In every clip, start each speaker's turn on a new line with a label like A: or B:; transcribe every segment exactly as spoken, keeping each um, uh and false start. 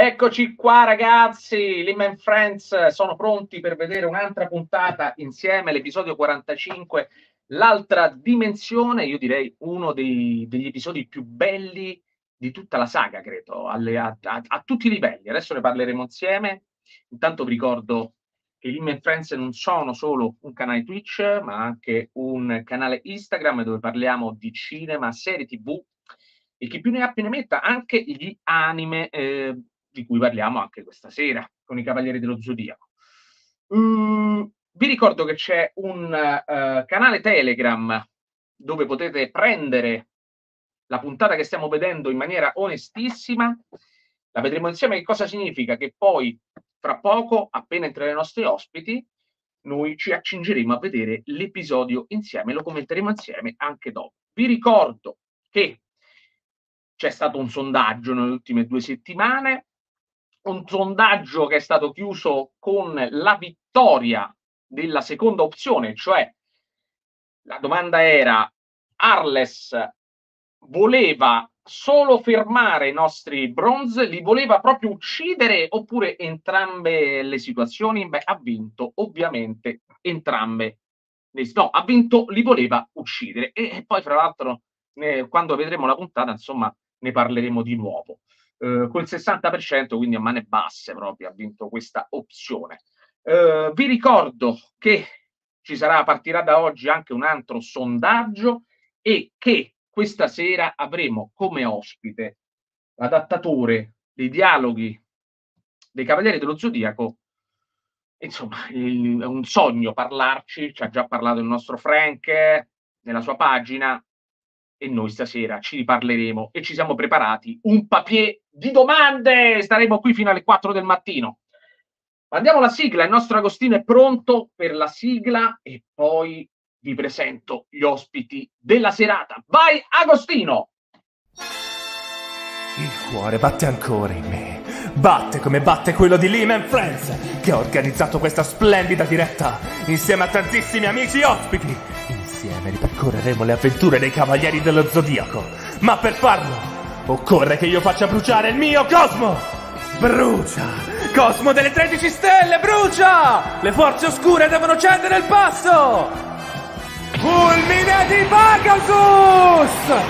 A: Eccoci qua ragazzi, Lim and Friends sono pronti per vedere un'altra puntata insieme, l'episodio quarantacinque, l'altra dimensione, io direi uno dei, degli episodi più belli di tutta la saga, credo, alle, a, a, a tutti i livelli. Adesso ne parleremo insieme. Intanto vi ricordo che Lim and Friends non sono solo un canale Twitch, ma anche un canale Instagram dove parliamo di cinema, serie tivù, e chi più ne ha più ne metta, anche gli anime, eh, di cui parliamo anche questa sera con i Cavalieri dello Zodiaco. Mm, vi ricordo che c'è un uh, canale Telegram dove potete prendere la puntata che stiamo vedendo in maniera onestissima, la vedremo insieme. Che cosa significa? Che poi fra poco, appena entreranno i nostri ospiti, noi ci accingeremo a vedere l'episodio insieme, lo commenteremo insieme anche dopo. Vi ricordo che c'è stato un sondaggio nelle ultime due settimane, un sondaggio che è stato chiuso con la vittoria della seconda opzione, cioè la domanda era: Arles voleva solo fermare i nostri bronze, li voleva proprio uccidere oppure entrambe le situazioni? Beh, ha vinto ovviamente entrambe. No, ha vinto, li voleva uccidere. E, e poi, fra l'altro, ne, quando vedremo la puntata, insomma, ne parleremo di nuovo. Uh, col sessanta per cento, quindi a mani basse proprio, ha vinto questa opzione. Uh, vi ricordo che ci sarà, partirà da oggi anche un altro sondaggio e che questa sera avremo come ospite l'adattatore dei dialoghi dei Cavalieri dello Zodiaco. Insomma, il, è un sogno parlarci, ci ha già parlato il nostro Frank eh, nella sua pagina, e noi stasera ci riparleremo e ci siamo preparati un papier di domande. Staremo qui fino alle quattro del mattino. Mandiamo la sigla, il nostro Agostino è pronto per la sigla e poi vi presento gli ospiti della serata. Vai Agostino!
B: Il cuore batte ancora in me, batte come batte quello di Lim and Friends, che ha organizzato questa splendida diretta insieme a tantissimi amici e ospiti. Insieme ripercorreremo le avventure dei Cavalieri dello Zodiaco, ma per farlo occorre che io faccia bruciare il mio cosmo. Brucia! Cosmo delle tredici stelle, brucia! Le forze oscure devono cedere il passo! Fulmine di Pegasus!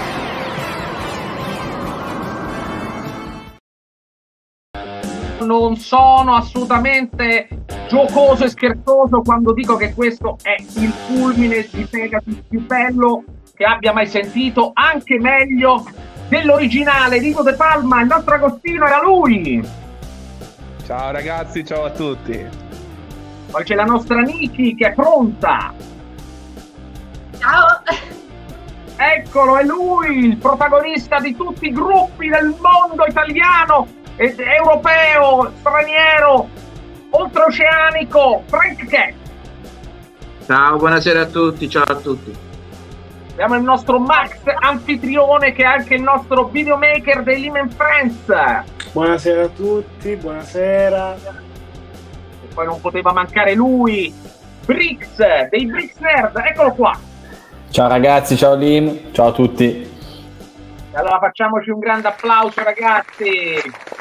A: Non sono assolutamente giocoso e scherzoso quando dico che questo è il fulmine di Pegasus più bello che abbia mai sentito, anche meglio dell'originale. Rico De Palma, il nostro Agostino era lui.
C: Ciao ragazzi, ciao a tutti.
A: Poi c'è la nostra Niki che è pronta.
D: Ciao.
A: Eccolo, è lui, il protagonista di tutti i gruppi del mondo italiano, ed europeo, straniero, oltreoceanico, Frank Cat.
E: Ciao, buonasera a tutti, ciao a tutti.
A: Abbiamo il nostro Max anfitrione che è anche il nostro videomaker dei Lim and Friends.
F: Buonasera a tutti, buonasera.
A: E poi non poteva mancare lui, Brix, dei Brix Nerd, eccolo qua.
G: Ciao ragazzi, ciao Lim, ciao a tutti.
A: E allora facciamoci un grande applauso ragazzi.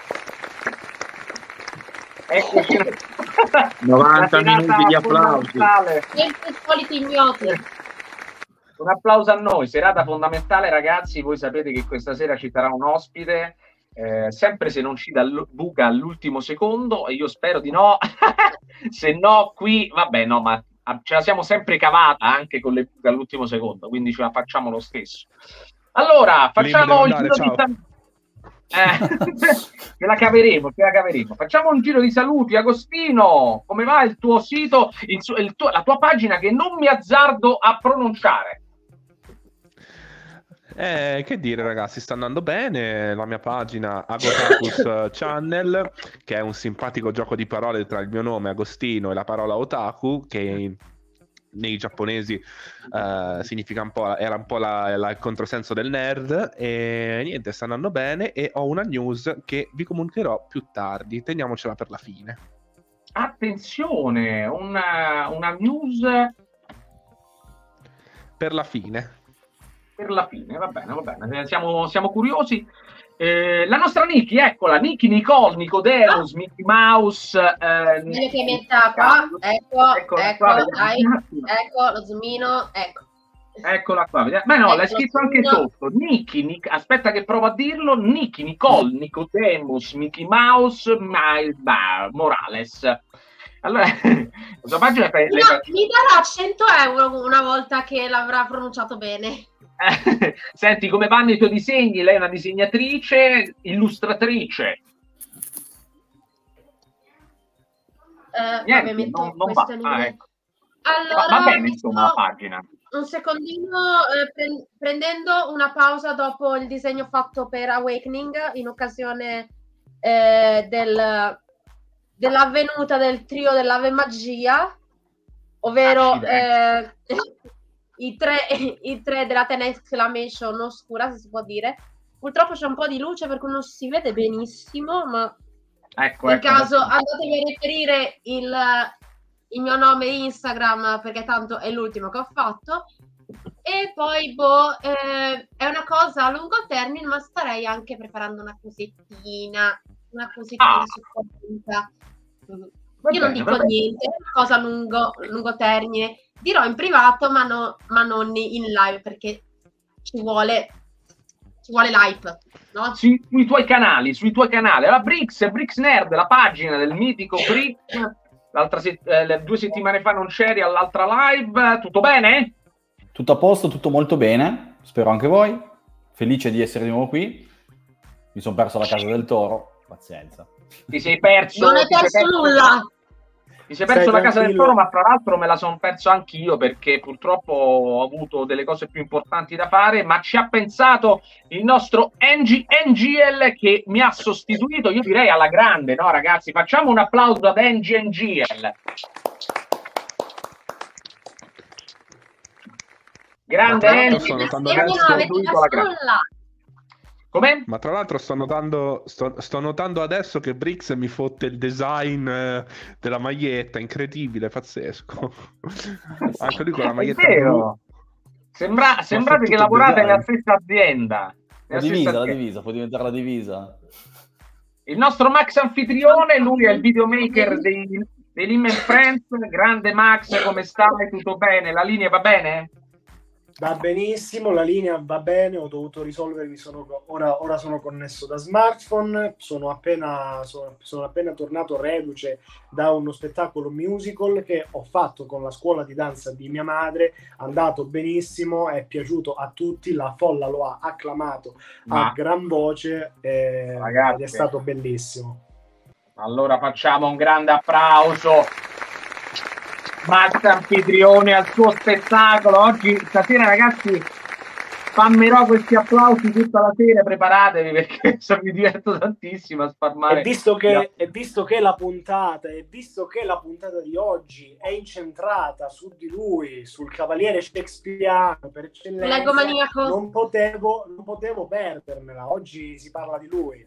A: Eccoci.
E: novanta minuti di applausi.
D: Niente soliti ignoti.
A: Un applauso a noi, serata fondamentale ragazzi. Voi sapete che questa sera ci sarà un ospite, eh, sempre se non ci dà buca all'ultimo secondo, e io spero di no. Se no qui, vabbè no, ma ce la siamo sempre cavata anche con le buche all'ultimo secondo, quindi ce la facciamo lo stesso. Allora, facciamo il giro di saluti. Eh, ce la caveremo, ce la caveremo. Facciamo un giro di saluti. Agostino, come va il tuo sito, il, il tuo, la tua pagina che non mi azzardo a pronunciare?
C: Eh, che dire ragazzi, sta andando bene la mia pagina Agotakus Channel, che è un simpatico gioco di parole tra il mio nome Agostino e la parola otaku, che nei giapponesi uh, significa un po', era un po' la, la, il controsenso del nerd. E niente, sta andando bene e ho una news che vi comunicherò più tardi, teniamocela per la fine.
A: Attenzione, una, una news
C: per la fine.
A: per la fine, va bene, va bene, siamo, siamo curiosi. Eh, la nostra Niki, eccola, Niki, Nicole, Nicodemus, oh. Mickey Mouse. Eh,
D: Meglio che metta qua, ecco, ecco, ecco, qua, dai, ecco lo zoomino, ecco.
A: Eccola qua, ma no, ecco, l'hai scritto anche sotto. Niki, Nic- aspetta che provo a dirlo. Niki, Nicole, Nicodemus, Mickey Mouse, Miles Morales. Allora, la sua pagina
D: no, le... mi darà cento euro una volta che l'avrà pronunciato bene.
A: Senti, come vanno i tuoi disegni? Lei è una disegnatrice, illustratrice.
D: Uh, Niente, vabbè,
A: non, non va. Ah, ecco.
D: Allora,
A: va, va bene, insomma, la pagina.
D: Un secondino, eh, pre- prendendo una pausa dopo il disegno fatto per Awakening, in occasione eh, del, dell'avvenuta del trio dell'Ave Magia, ovvero eh, i, tre, i tre della Ten Exclamation oscura, se si può dire. Purtroppo c'è un po' di luce per cui non si vede benissimo, ma
A: ecco,
D: nel
A: ecco,
D: caso
A: ecco.
D: andatevi a riferire il... il mio nome Instagram, perché tanto è l'ultimo che ho fatto, e poi boh, eh, è una cosa a lungo termine, ma starei anche preparando una cosettina, una cosettina
A: ah.
D: su conta.
A: Va
D: Io
A: bene,
D: non dico niente, è una cosa a lungo, lungo termine, dirò in privato, ma, no, ma non in live, perché ci vuole, ci vuole l'hype, no?
A: Sui, sui tuoi canali, sui tuoi canali, la Brix, Brix Nerd, la pagina del mitico Brix. L'altra se- eh, due settimane fa non c'eri all'altra live, tutto bene?
G: Tutto a posto, tutto molto bene, spero anche voi. Felice di essere di nuovo qui. Mi sono perso la casa del toro, pazienza.
A: Ti sei perso?
D: Non hai perso,
A: perso
D: nulla!
A: Ti sei perso
F: Stai
A: la casa del
F: tranquillo.
A: toro, ma fra l'altro me la sono perso anch'io perché purtroppo ho avuto delle cose più importanti da fare, ma ci ha pensato il nostro N G N G L che mi ha sostituito, io direi alla grande, no ragazzi? Facciamo un applauso ad N G N G L. Grande N G,
C: sto notando
D: Io non
C: adesso-
D: avete
A: sostituito alla
D: perso
A: grande.
D: nulla!
A: Come?
C: Ma tra l'altro sto notando, sto, sto notando adesso che Brix mi fotte il design eh, della maglietta, incredibile, pazzesco. Anche lui con la
A: È
C: maglietta blu.
A: vero. Sembra, sembrate che
C: tutto il
A: lavorate
C: design.
A: nella stessa azienda.
G: La
A: Nella stessa
G: divisa, la
A: azienda.
G: divisa, può diventare la divisa.
A: Il nostro Max anfitrione, lui è il videomaker dei, dei Lim and Friends. Grande Max, come stai? Tutto bene? La linea va bene?
F: Va benissimo, la linea va bene, ho dovuto risolvermi, sono, ora, ora sono connesso da smartphone, sono appena, sono, sono appena tornato reduce da uno spettacolo musical che ho fatto con la scuola di danza di mia madre, è andato benissimo, è piaciuto a tutti, la folla lo ha acclamato
A: Ma-
F: a gran voce eh,
A: Ragazzi.
F: ed è stato bellissimo.
A: Allora facciamo un grande applauso. Max anfitrione al suo spettacolo. Oggi, stasera ragazzi, spammerò questi applausi tutta la sera, preparatevi perché so, mi diverto tantissimo a spalmare.
F: E visto che, e visto che la puntata, e visto che la puntata di oggi è incentrata su di lui, sul cavaliere shakespeariano per eccellenza,
D: Legomaniaco.
F: non potevo, non potevo perdermela. Oggi si parla di lui.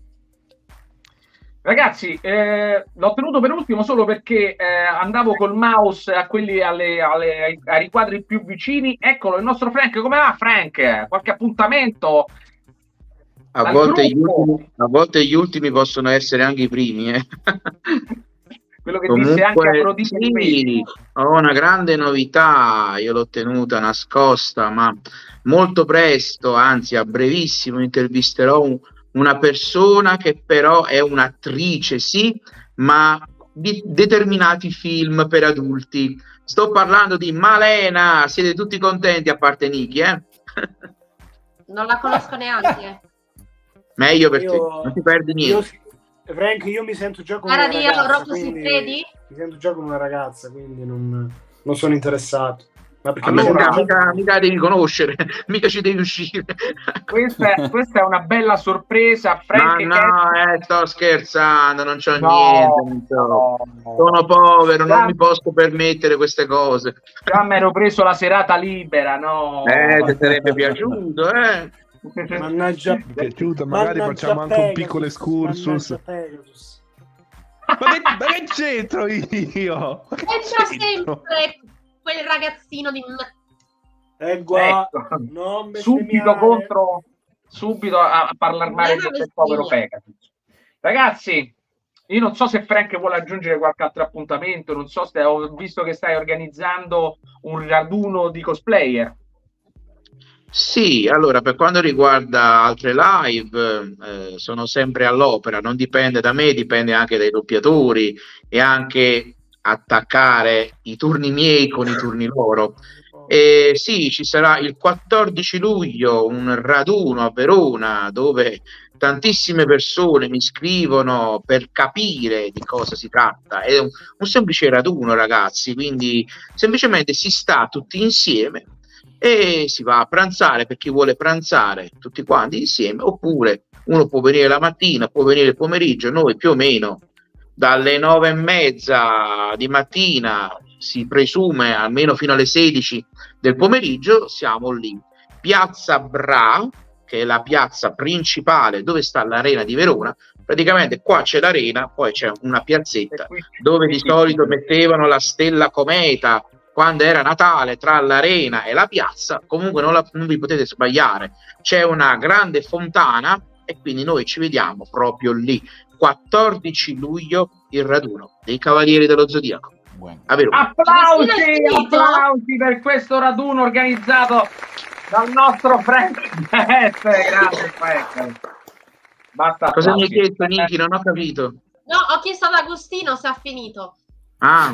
A: Ragazzi, eh, l'ho tenuto per ultimo solo perché eh, andavo col mouse a quelli alle, alle, ai, ai riquadri più vicini. Eccolo, il nostro Frank. Come va, Frank? Qualche appuntamento?
E: A
A: Dal
E: volte, gli
A: gruppo?
E: ultimi, a volte gli ultimi possono essere anche i primi. Eh.
A: Quello che disse anche
E: Comunque,
A: Afrodite di me.
E: sì, ho una grande novità, io l'ho tenuta nascosta, ma molto presto, anzi a brevissimo, intervisterò un, una persona che però è un'attrice, sì, ma di determinati film per adulti. Sto parlando di Malena, siete tutti contenti a parte Niki, eh?
D: Non la conosco neanche.
E: Meglio per te,
F: Io-
E: non ti perdi niente.
F: Io, Frank, io mi sento già con
D: Cara
F: una
D: di
F: ragazza,
D: Rocco
F: quindi-
D: Siffredi?
F: mi sento già con una ragazza, quindi non, non sono interessato. Ma perché
E: Allora,
F: mi sento già-
E: mica, mica devi conoscere, mica ci devi uscire.
A: Questa è, questa è una bella sorpresa.
E: No,
A: Frank e
E: no,
A: Cat-
E: eh, sto scherzando, non c'ho
A: No,
E: niente. Non so.
A: no.
E: Sono povero,
A: Già-
E: non mi posso permettere queste cose.
A: Già mi ero preso la serata libera, no?
E: Eh, ti sarebbe piaciuto, eh?
F: Mannaggia,
C: Mi è piaciuto, magari
F: mannaggia
C: facciamo anche un
F: Pegasus,
C: piccolo excursus.
F: mannaggia Pegasus.
C: Ma che, ma che c'entro io?
D: Entra sempre quel ragazzino di...
F: E qua,
A: ecco,
F: non
A: subito contro, subito a, a parlare male del, del povero Pegasus. Ragazzi, io non so se Frank vuole aggiungere qualche altro appuntamento, non so se ho visto che stai organizzando un raduno di cosplayer.
E: Sì, allora per quanto riguarda altre live, eh, sono sempre all'opera, non dipende da me, dipende anche dai doppiatori e anche attaccare i turni miei con i turni loro. E sì, ci sarà il quattordici luglio un raduno a Verona dove tantissime persone mi scrivono per capire di cosa si tratta. È un, un semplice raduno, ragazzi, quindi semplicemente si sta tutti insieme e si va a pranzare per chi vuole pranzare tutti quanti insieme, oppure uno può venire la mattina, può venire il pomeriggio. Noi più o meno dalle nove e mezza di mattina, si presume almeno fino alle sedici del pomeriggio, siamo lì. Piazza Bra, che è la piazza principale dove sta l'arena di Verona. Praticamente qua c'è l'arena, poi c'è una piazzetta dove di solito mettevano la stella cometa quando era Natale, tra l'arena e la piazza. Comunque non, la, non vi potete sbagliare, c'è una grande fontana e quindi noi ci vediamo proprio lì. Quattordici luglio, il raduno dei Cavalieri dello Zodiaco.
G: Bueno.
A: Applausi, applausi per questo raduno organizzato dal nostro Frank. Grande Frank. Basta.
E: Cosa
A: applausi.
E: mi hai chiesto, Niki? Non ho capito.
D: No, ho chiesto ad Agostino se ha finito.
E: Ah.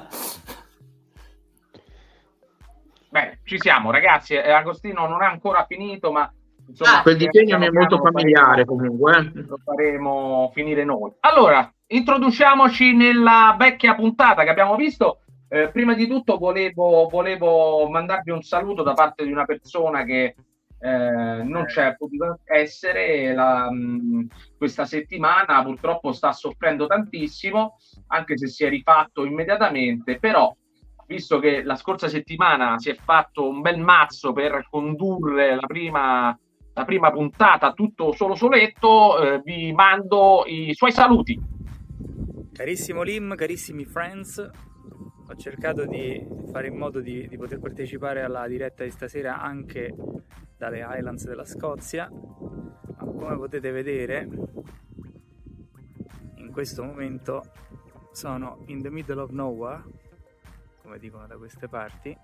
A: Bene, ci siamo ragazzi. eh, Agostino non ha ancora finito, ma insomma,
E: Ah, quel disegno mi è molto familiare, comunque. Eh.
A: Lo faremo finire noi. Allora, introduciamoci nella vecchia puntata che abbiamo visto. Eh, prima di tutto volevo, volevo mandarvi un saluto da parte di una persona che eh, non c'è potuta essere la, mh, questa settimana. Purtroppo sta soffrendo tantissimo, anche se si è rifatto immediatamente, però visto che la scorsa settimana si è fatto un bel mazzo per condurre la prima, la prima puntata tutto solo soletto, eh, vi mando i suoi saluti.
H: Carissimo Lim, carissimi friends, ho cercato di fare in modo di, di poter partecipare alla diretta di stasera anche dalle Highlands della Scozia, ma come potete vedere in questo momento sono in the middle of nowhere, come dicono da queste parti.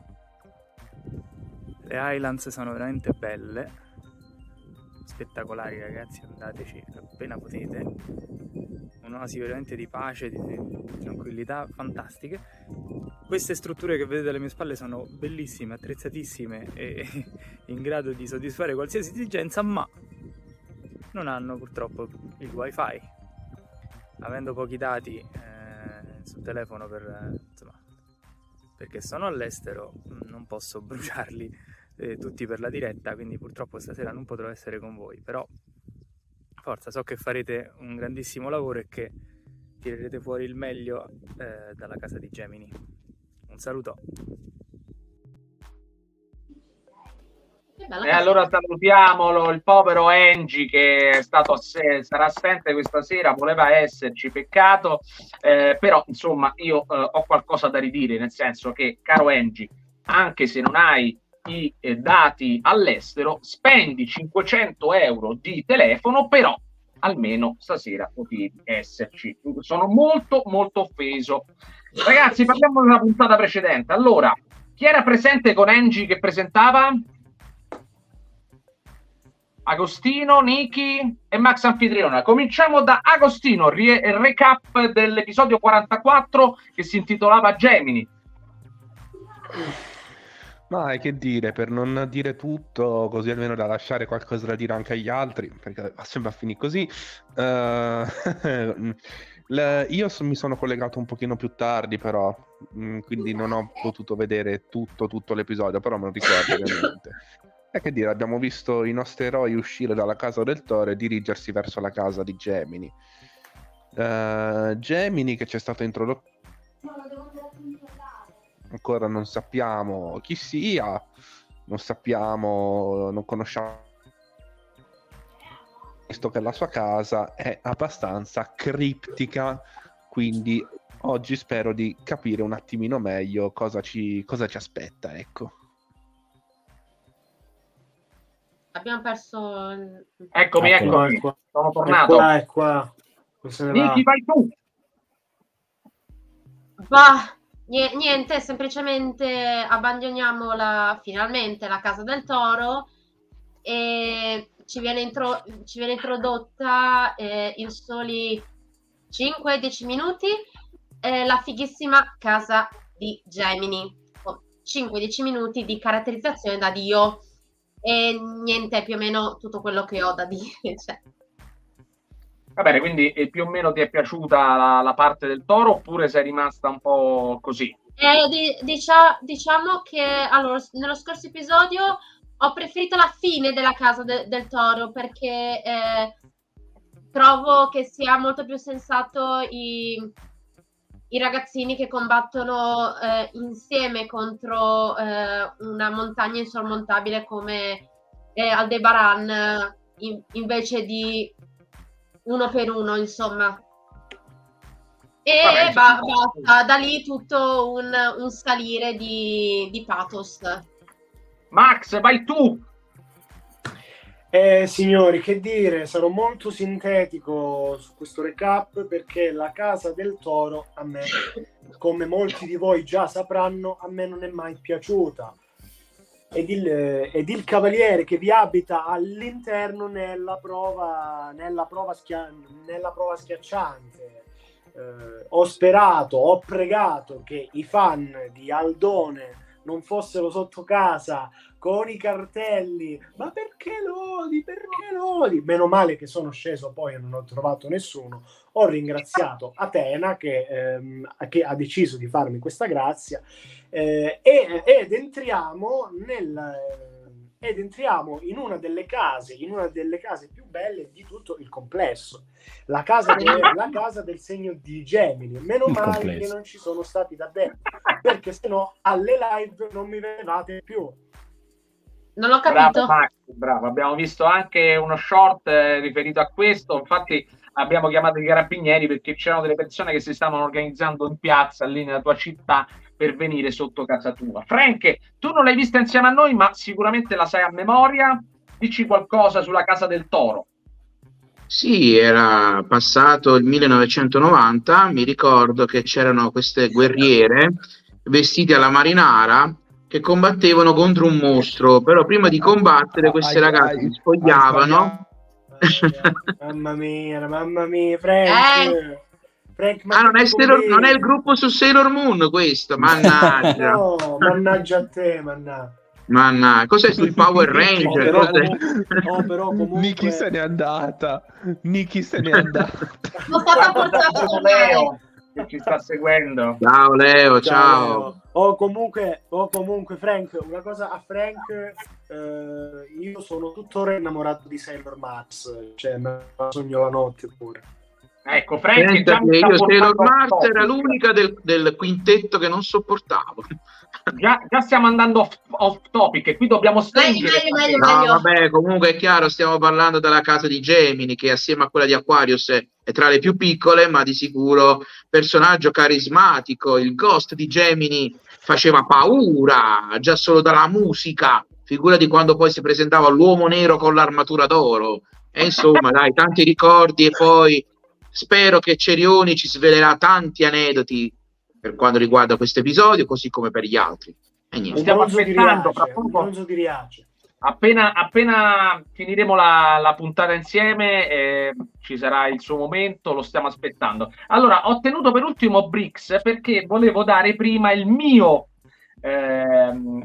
H: Le Highlands sono veramente belle, spettacolari ragazzi, andateci appena potete. Un'oasi veramente di pace, di, di tranquillità, fantastiche. Queste strutture che vedete alle mie spalle sono bellissime, attrezzatissime e in grado di soddisfare qualsiasi esigenza, ma non hanno purtroppo il wifi. Avendo pochi dati eh, sul telefono per, eh, insomma, perché sono all'estero, non posso bruciarli eh, tutti per la diretta, quindi purtroppo stasera non potrò essere con voi, però forza, so che farete un grandissimo lavoro e che tirerete fuori il meglio eh, dalla casa di Gemini. Un saluto.
A: E allora salutiamolo il povero Angie che è stato ass- sarà assente questa sera, voleva esserci, peccato, eh, però insomma io eh, ho qualcosa da ridire, nel senso che, caro Angie, anche se non hai i eh, dati all'estero, spendi cinquecento euro di telefono, però almeno stasera potevi esserci. Sono molto molto offeso. Ragazzi, parliamo della puntata precedente. Allora, chi era presente con Angie che presentava? Agostino, Niki e Max Anfitriona. Cominciamo da Agostino, rie- recap dell'episodio quarantaquattro che si intitolava Gemini.
C: Ma che dire, per non dire tutto, così almeno da lasciare qualcosa da dire anche agli altri, perché va sempre a finire così. Uh, le, io so, mi sono collegato un pochino più tardi, però, mh, quindi non ho potuto vedere tutto, tutto l'episodio, però me lo ricordo ovviamente. E che dire, abbiamo visto i nostri eroi uscire dalla casa del Toro e dirigersi verso la casa di Gemini. Uh, Gemini che ci è stato introdotto, ancora non sappiamo chi sia, non sappiamo, non conosciamo, visto che la sua casa è abbastanza criptica, quindi oggi spero di capire un attimino meglio cosa ci, cosa ci aspetta, ecco.
D: abbiamo perso... il-
A: Eccomi,
F: Ecco,
A: eccomi,
F: è qua.
A: sono
F: È
A: tornato.
F: qua, è qua. Se ne va.
A: Niki, vai tu.
D: Bah, nie- niente, semplicemente abbandoniamo la, finalmente la Casa del Toro e ci viene, intro- ci viene introdotta eh, in soli cinque dieci minuti eh, la fighissima casa di Gemini. Con cinque dieci minuti di caratterizzazione da Dio e niente, più o meno tutto quello che ho da dire. Cioè.
A: Va bene, quindi eh, più o meno ti è piaciuta la, la parte del Toro oppure sei rimasta un po' così?
D: Eh, di- dicia- diciamo che allora, s- nello scorso episodio ho preferito la fine della Casa de- del Toro perché eh, trovo che sia molto più sensato i, i ragazzini che combattono eh, insieme contro eh, una montagna insormontabile come eh, Aldebaran eh, in- invece di uno per uno, insomma. E
A: Vabbè,
D: ba-
A: sì.
D: basta, da lì tutto un, un salire di, di pathos.
A: Max, vai tu.
F: Eh, signori, che dire, sarò molto sintetico su questo recap perché la Casa del Toro a me, come molti di voi già sapranno, a me non è mai piaciuta. Ed il, ed il cavaliere che vi abita all'interno nella prova, nella prova, schia- nella prova schiacciante. Eh, ho sperato, ho pregato che i fan di Aldone non fossero sotto casa con i cartelli, ma perché Lodi, perché Lodi? Meno male che sono sceso poi e non ho trovato nessuno. Ho ringraziato Atena che, ehm, che ha deciso di farmi questa grazia eh, e, ed entriamo nel ed entriamo in una delle case, in una delle case più belle di tutto il complesso, la casa, del, la casa del segno di Gemini. Meno
G: Il
F: male
G: complesso.
F: che non ci sono stati da dentro, perché sennò alle live non mi vedevate più.
D: Non ho capito.
A: Bravo Max, bravo. Abbiamo visto anche uno short eh, riferito a questo. Infatti abbiamo chiamato i carabinieri perché c'erano delle persone che si stavano organizzando in piazza lì nella tua città per venire sotto casa tua. Frank, tu non l'hai vista insieme a noi, ma sicuramente la sai a memoria. Dici qualcosa sulla Casa del Toro.
E: Sì, era passato il millenovecentonovanta, mi ricordo che c'erano queste guerriere vestite alla marinara che combattevano contro un mostro, però prima di combattere queste
C: Ai-
E: ragazze
C: ai-
E: si spogliavano.
F: Mamma mia, mamma mia, Frank.
D: Eh.
F: Frank, ma
E: Ah, non
F: che
E: è, Sailor-
F: combini?
E: non è il gruppo su Sailor Moon questo, mannaggia.
F: No, mannaggia a te, mannaggia.
E: Mannaggia, cos'è sui Power
F: Oh,
E: Ranger?
F: però,
E: Cos'è?
F: comunque, oh, però comunque...
C: Niki se n'è andata. Niki se n'è andata.
D: Sono stata portata a
A: Leo che ci sta seguendo.
E: Ciao Leo, ciao.
F: Leo. O comunque, o comunque Frank, una cosa a Frank, eh, io sono tuttora innamorato di Sailor Max, cioè me la sogno la notte pure.
A: Ecco, Frank
E: Pensa
A: già mi
E: che
A: sta
E: io Sailor
A: portando
E: Mars
A: off
E: era
A: topic.
E: l'unica del, del quintetto che non sopportavo.
A: Già, già stiamo andando off, off topic e qui dobbiamo stringere.
D: meglio, meglio,
E: No, vabbè, comunque è chiaro, stiamo parlando della casa di Gemini, che assieme a quella di Aquarius è, è tra le più piccole, ma di sicuro personaggio carismatico. Il ghost di Gemini faceva paura, già solo dalla musica. Figura di quando poi si presentava l'uomo nero con l'armatura d'oro. E insomma, dai, tanti ricordi e poi spero che Cerioni ci svelerà tanti aneddoti per quanto riguarda questo episodio, così come per gli altri. E niente.
F: Un
A: Stiamo
F: bronzo di
A: aspettando, fra
F: Riace, un
A: poco.
F: bronzo di Riace.
A: Appena, appena finiremo la, la puntata insieme, eh, ci sarà il suo momento, lo stiamo aspettando. Allora, ho tenuto per ultimo Brix perché volevo dare prima il mio. ehm,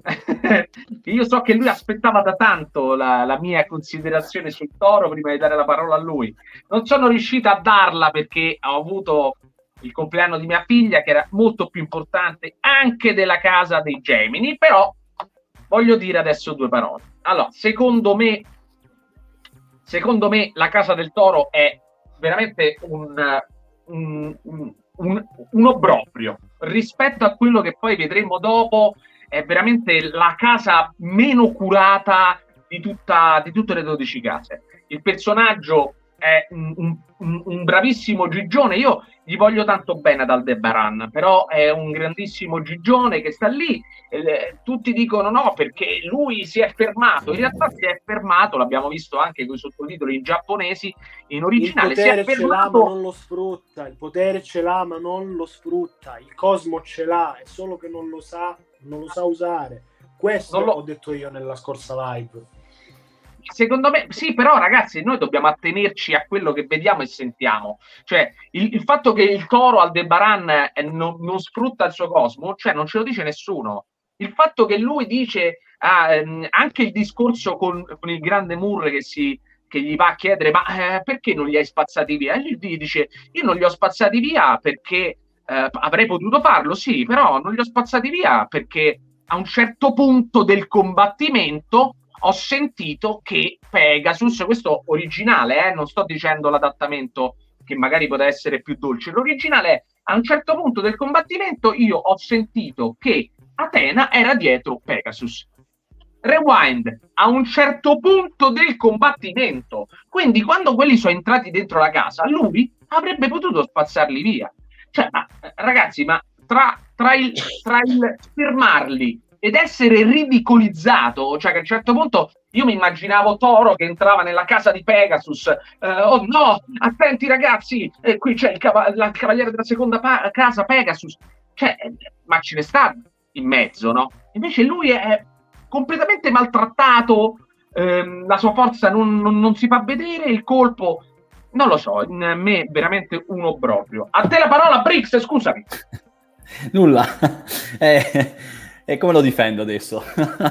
A: io so che lui aspettava da tanto la, la mia considerazione sul Toro prima di dare la parola a lui. Non sono riuscita a darla perché ho avuto il compleanno di mia figlia, che era molto più importante anche della casa dei Gemini, però voglio dire adesso due parole. Allora, secondo me, secondo me la Casa del Toro è veramente un, un, un, un, un obbrobrio rispetto a quello che poi vedremo dopo. È veramente la casa meno curata di, tutta, di tutte le dodici case. Il personaggio è un, un, un bravissimo gigione. Io gli voglio tanto bene ad Aldebaran, però è un grandissimo gigione che sta lì. Eh, tutti dicono no perché lui si è fermato. In realtà si è fermato, l'abbiamo visto anche con i sottotitoli in giapponesi, in originale.
F: Il potere
A: si è
F: ce l'ha
A: fermato...
F: ma non lo sfrutta, il potere ce l'ha ma non lo sfrutta, il cosmo ce l'ha, è solo che non lo sa, non lo sa usare. Questo
A: Non lo-
F: ho detto io nella scorsa live.
A: Secondo me, sì, però ragazzi, noi dobbiamo attenerci a quello che vediamo e sentiamo. Cioè, il, il fatto che il toro Aldebaran eh, non, non sfrutta il suo cosmo, cioè non ce lo dice nessuno. Il fatto che lui dice, ah, ehm, anche il discorso con, con il grande Moore che, si, che gli va a chiedere, ma eh, perché non li hai spazzati via? E lui dice, io non li ho spazzati via perché eh, avrei potuto farlo, sì, però non li ho spazzati via perché a un certo punto del combattimento ho sentito che Pegasus, questo originale, eh, non sto dicendo l'adattamento che magari poteva essere più dolce, l'originale è, a un certo punto del combattimento io ho sentito che Atena era dietro Pegasus. Rewind, a un certo punto del combattimento. Quindi quando quelli sono entrati dentro la casa, lui avrebbe potuto spazzarli via. Cioè, ma, ragazzi, ma tra, tra, il, tra il fermarli ed essere ridicolizzato, cioè che a un certo punto io mi immaginavo Toro che entrava nella casa di Pegasus, eh, oh no, attenti ragazzi, eh, qui c'è il, cava- la cavaliere della seconda pa- casa Pegasus, cioè, eh, ma ce ne sta in mezzo, no? Invece lui è completamente maltrattato, ehm, la sua forza non, non, non si fa vedere, il colpo, non lo so, in me veramente un obbrobrio. A te la parola, Brix, scusami.
G: Nulla. eh... E come lo difendo adesso?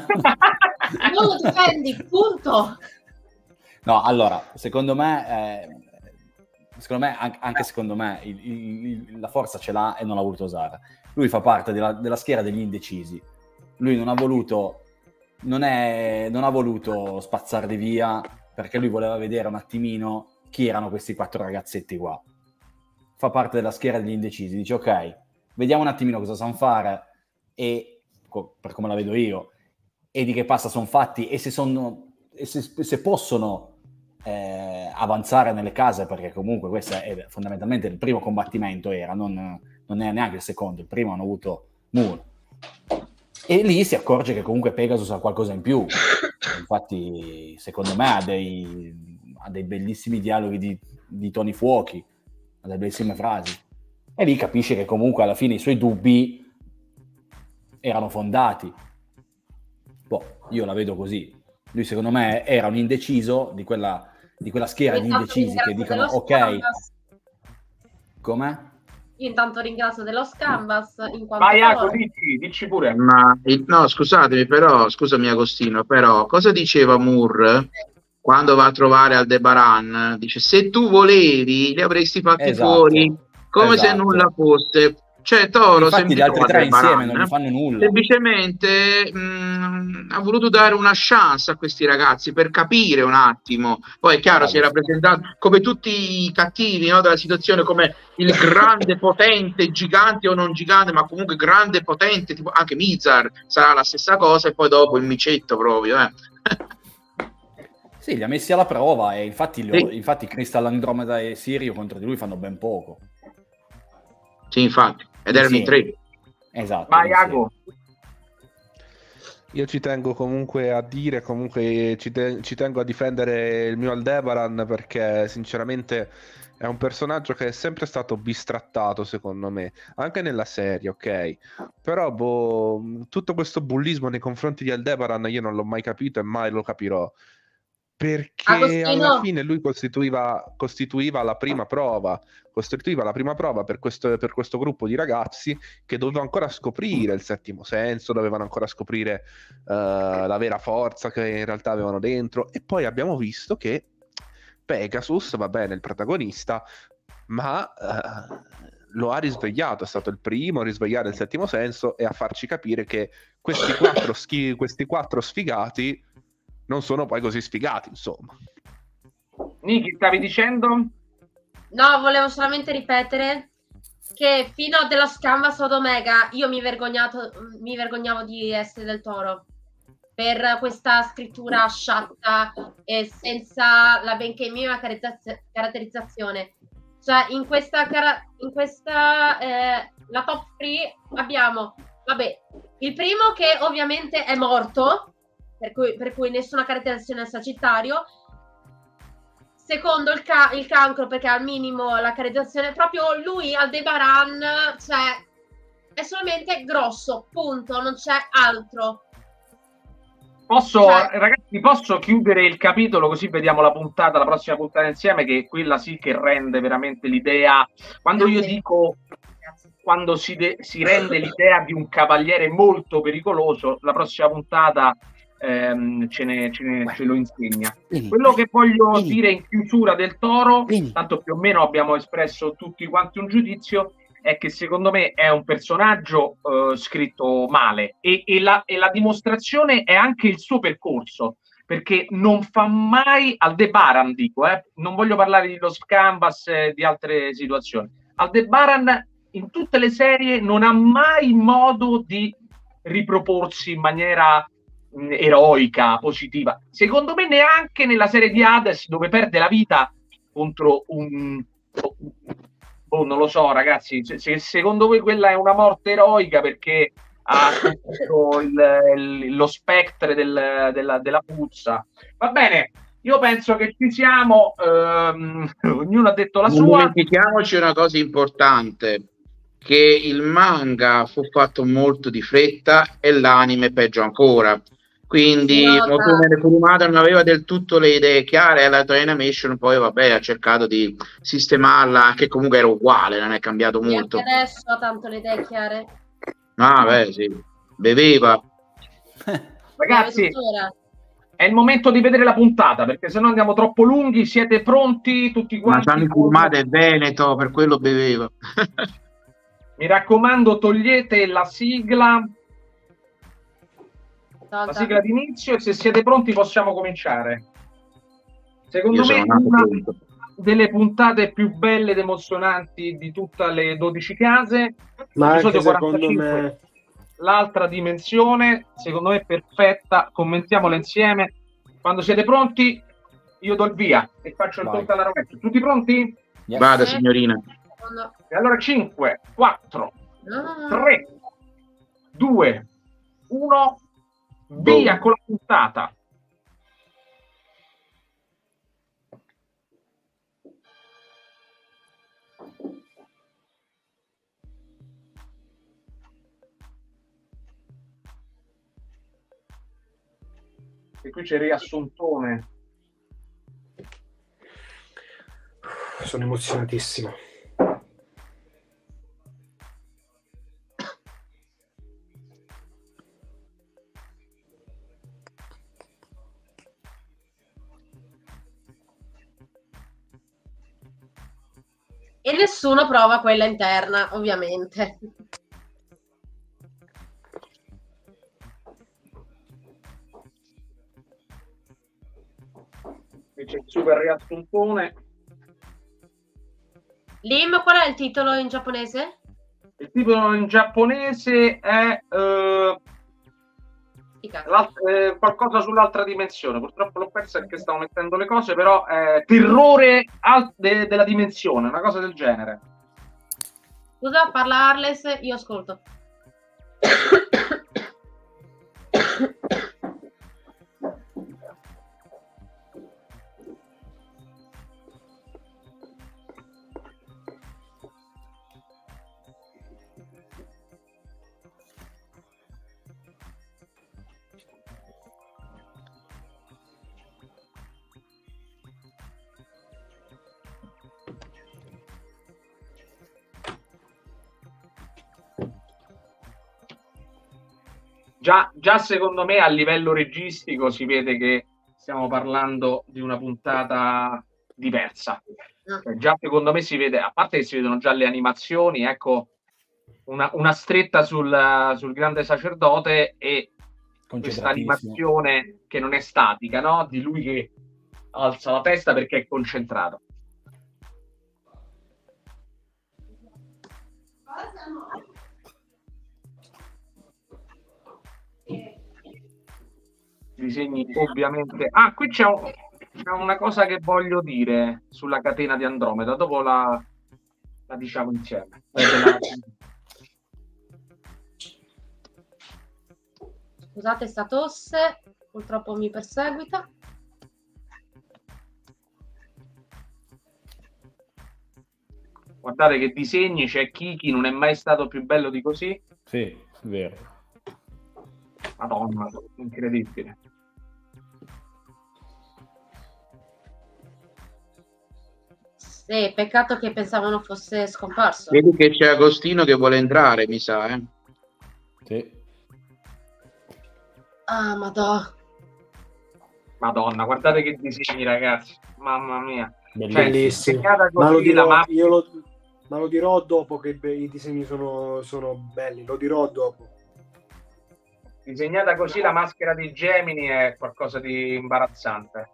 D: Non lo difendi, punto.
G: No, allora, secondo me, eh, secondo me anche secondo me, il, il, la forza ce l'ha e non l'ha voluto usare. Lui fa parte della, della schiera degli indecisi. Lui non ha voluto, non, è, non ha voluto spazzarli via perché lui voleva vedere un attimino chi erano questi quattro ragazzetti qua. Fa parte della schiera degli indecisi. Dice, ok, vediamo un attimino cosa sanno fare e per come la vedo io, e di che pasta sono fatti e se, sono, e se, se possono eh, avanzare nelle case, perché comunque questo è fondamentalmente il primo combattimento, era, non, non è neanche il secondo, il primo hanno avuto Moore. E lì si accorge che comunque Pegasus ha qualcosa in più. Infatti, secondo me ha dei, ha dei bellissimi dialoghi di, di toni fuochi, ha delle bellissime frasi. E lì capisce che comunque alla fine i suoi dubbi erano fondati. Boh, io la vedo così. Lui secondo me era un indeciso di quella, di quella schiera di indecisi che dicono ok. Com'è?
D: Io intanto ringrazio dello Canvas in quanto
A: Vai Ago, dici, dici pure.
E: Ma no, scusatemi, però, scusami Agostino, però cosa diceva Moore quando va a trovare Aldebaran? Dice, se tu volevi li avresti fatti
G: Esatto.
E: fuori come
G: Esatto.
E: se nulla fosse. Cioè Toro,
G: infatti gli altri tre insieme non gli fanno nulla,
E: semplicemente mh, ha voluto dare una chance a questi ragazzi per capire un attimo. Poi è chiaro, si è rappresentato come tutti i cattivi, no, della situazione, come il grande potente, gigante o non gigante, ma comunque grande potente, tipo anche Mizar sarà la stessa cosa, e poi dopo il micetto proprio eh.
G: Sì, li ha messi alla prova e infatti,
E: sì.
G: infatti Crystal, Andromeda e Sirio contro di lui fanno ben poco.
E: Sì, infatti, ed erano in tre.
G: Esatto.
A: Vai Ago.
C: Io ci tengo comunque a dire, comunque ci, te- ci tengo a difendere il mio Aldebaran, perché sinceramente è un personaggio che è sempre stato bistrattato, secondo me, anche nella serie, ok? Però boh, tutto questo bullismo nei confronti di Aldebaran io non l'ho mai capito e mai lo capirò. Perché
D: Agostino,
C: alla fine lui costituiva, costituiva la prima prova, costituiva la prima prova per questo, per questo gruppo di ragazzi che doveva ancora scoprire il settimo senso, dovevano ancora scoprire uh, la vera forza che in realtà avevano dentro. E poi abbiamo visto che Pegasus, va bene, il protagonista, ma uh, lo ha risvegliato, è stato il primo a risvegliare il settimo senso e a farci capire che questi quattro, schi- questi quattro sfigati non sono poi così sfigati, insomma.
A: Niki, stavi dicendo?
D: no, volevo solamente ripetere che fino a dello Canvas od Omega io mi vergognato mi vergognavo di essere del Toro, per questa scrittura sciatta e senza la benché minima caratterizza- caratterizzazione. Cioè, in questa, cara- in questa eh, la top tre abbiamo, vabbè, il primo che ovviamente è morto, per cui, per cui nessuna caratterizzazione al Sagittario. Secondo il, ca- il cancro, perché al minimo la caratterizzazione, proprio lui, Aldebaran, cioè, è solamente grosso, punto, non c'è altro.
A: Posso,
D: Cioè-
A: ragazzi, posso chiudere il capitolo così vediamo la puntata, la prossima puntata insieme, che quella sì che rende veramente l'idea. Quando io
D: Grazie.
A: dico,
D: Grazie.
A: quando si, de- si rende l'idea di un cavaliere molto pericoloso, la prossima puntata ehm, ce, ne, ce, ne, ce lo insegna. Quello che voglio dire in chiusura del Toro, tanto più o meno abbiamo espresso tutti quanti un giudizio, è che secondo me è un personaggio eh, scritto male e, e, la, e la dimostrazione è anche il suo percorso, perché non fa mai Aldebaran, dico, eh, non voglio parlare di Los Canvas e di altre situazioni. Aldebaran in tutte le serie non ha mai modo di riproporsi in maniera mh, eroica, positiva. Secondo me neanche nella serie di Hades, dove perde la vita contro un... Oh, non lo so, ragazzi, se, se secondo voi quella è una morte eroica perché ha sentito il, il, lo spettre del, della, della puzza. Va bene, io penso che ci siamo, ehm, ognuno ha detto la
E: Non
A: sua.
E: dimentichiamoci una cosa importante, che il manga fu fatto molto di fretta e l'anime peggio ancora. Quindi Motone Kurumada non aveva del tutto le idee chiare, la Toei Animation poi vabbè ha cercato di sistemarla, che comunque era uguale, non è cambiato
D: E
E: molto.
D: anche adesso ha tanto le idee chiare.
E: Ah, beh, sì, beveva.
A: Ragazzi,
D: Beve tuttora.
A: è il momento di vedere la puntata, perché se no andiamo troppo lunghi. Siete pronti tutti
E: Ma
A: quanti?
E: Gianni Kurumada è veneto, per quello beveva.
A: Mi raccomando, togliete la sigla, la
D: Tolta.
A: sigla d'inizio, e se siete pronti possiamo cominciare. Secondo
E: Io
A: me
E: sono nato
A: una
E: pronto.
A: delle puntate più belle ed emozionanti di tutte le dodici case.
F: Ma anche
A: Episodio
F: secondo
A: quarantacinque,
F: me
A: l'altra dimensione, secondo me perfetta. Commentiamola insieme. Quando siete pronti io do il via e faccio il
G: Vai.
A: conto alla rovescia. Tutti pronti?
G: Yes.
E: Vada, signorina.
D: Secondo-
A: E allora cinque, quattro,
D: Ah.
A: tre, due, uno, via
E: Boom.
A: con la puntata. E qui c'è il riassuntone.
F: sono emozionatissimo.
D: E nessuno prova quella interna, ovviamente.
A: Qui c'è il super riassuntone.
D: Lim, qual è il titolo in giapponese?
A: Il titolo in giapponese è eh, eh, qualcosa sull'altra dimensione. Purtroppo l'ho persa perché stavo mettendo le cose, però è terrore al- de- della dimensione, una cosa del genere.
D: Scusa, parla Arles, io ascolto.
A: Già, già secondo me a livello registico si vede che stiamo parlando di una puntata diversa. Cioè, già secondo me si vede, a parte che si vedono già le animazioni, ecco, una, una stretta sul, sul grande sacerdote e questa animazione che non è statica, no? Di lui che alza la testa perché è concentrato. disegni ovviamente. Ah, qui c'è, un, c'è una cosa che voglio dire sulla catena di Andromeda, dopo la, la diciamo insieme. La...
D: Scusate sta tosse, purtroppo mi perseguita.
A: Guardate che disegni, c'è Kiki, non è mai stato più bello di così.
G: Sì, vero.
A: Madonna, incredibile.
D: Sì, peccato che pensavano fosse scomparso.
E: Vedi che c'è Agostino che vuole entrare, mi sa, eh?
G: Sì.
D: Ah, madonna.
A: Madonna, guardate che disegni, ragazzi. Mamma mia.
F: Bellissimo.
A: Cioè,
F: ma, lo dirò,
A: ma...
F: io lo, ma lo dirò dopo che i disegni sono, sono belli, lo dirò dopo.
A: Disegnata così la maschera di Gemini è qualcosa di imbarazzante.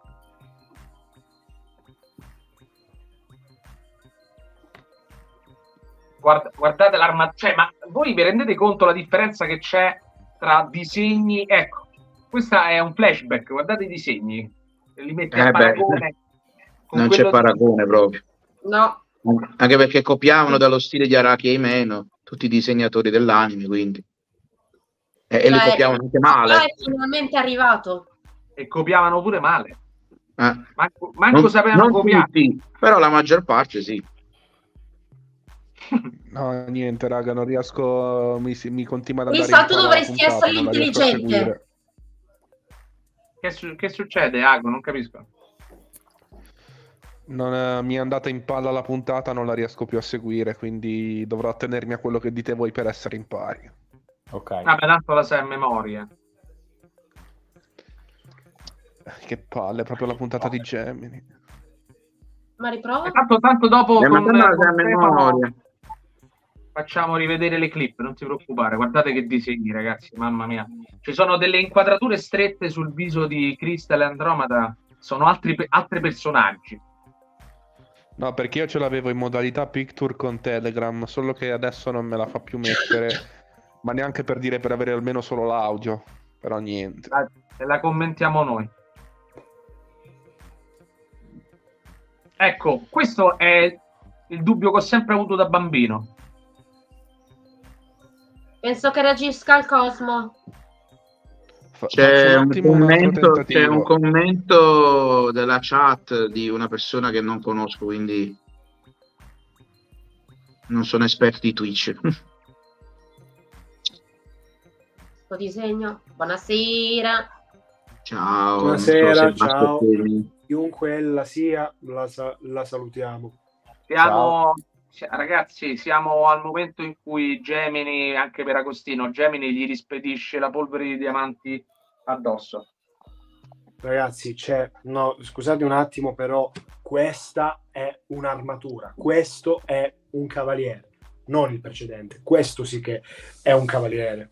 A: Guarda, guardate l'armatura, cioè, ma voi vi rendete conto la differenza che c'è tra disegni? Ecco, questa è un flashback, guardate i disegni, li metti
E: Eh
A: a
E: beh,
A: paragone.
E: non c'è paragone
A: di...
E: proprio.
D: No.
E: Anche perché copiavano dallo stile di Araki Eimeno tutti i disegnatori dell'anime, quindi. E, e li
D: Cioè,
E: copiavano anche male.
D: è finalmente arrivato.
A: E copiavano pure male.
E: Eh.
A: Manco, manco
E: non,
A: sapevano
E: non
A: copiare.
E: tutti, però la maggior parte sì.
C: No, niente, raga, non riesco. Mi, mi continua ad andare
D: Lisa,
C: in
D: tu
C: palla la
D: dovresti
C: puntata,
D: essere
C: non la riesco a
D: intelligente.
C: seguire.
A: Che, su- che succede, Ago? Non capisco.
C: Non è- mi è andata in palla la puntata, non la riesco più a seguire, quindi dovrò attenermi a quello che dite voi per essere in pari.
G: Ok.
A: Vabbè, tanto la sai a memoria.
C: Che palle, proprio la puntata di Gemini.
D: Ma riprova?
A: E tanto, tanto dopo
E: Eh, ma
A: con,
E: te la sai
A: con
E: a
A: Stefano
E: memoria.
A: facciamo rivedere le clip, non ti preoccupare. Guardate che disegni, ragazzi, mamma mia. Ci sono delle inquadrature strette sul viso di Crystal e Andromeda, sono altri, pe- altri personaggi.
C: No, perché io ce l'avevo in modalità picture con Telegram, solo che adesso non me la fa più mettere, ma neanche per dire per avere almeno solo l'audio, però niente.
A: La, la commentiamo noi. Ecco, questo è il dubbio che ho sempre avuto da bambino.
D: Penso che reagisca al Cosmo.
C: Fa-
E: C'è
C: faccio un
E: un,
C: attimo un altro
E: commento, c'è
C: tentativo.
E: un commento della chat di una persona che non conosco, quindi non sono esperto di Twitch.
D: Sto disegno. Buonasera.
E: Ciao.
F: Buonasera,
E: non so se
F: ciao.
E: basta-
F: Chiunque ella sia, la, sa- la salutiamo.
A: Siamo, si- ragazzi, siamo al momento in cui Gemini, anche per Agostino, Gemini gli rispedisce la polvere di diamanti addosso.
F: Ragazzi, c'è, no, scusate un attimo, però questa è un'armatura, questo è un cavaliere, non il precedente. Questo sì che è un cavaliere.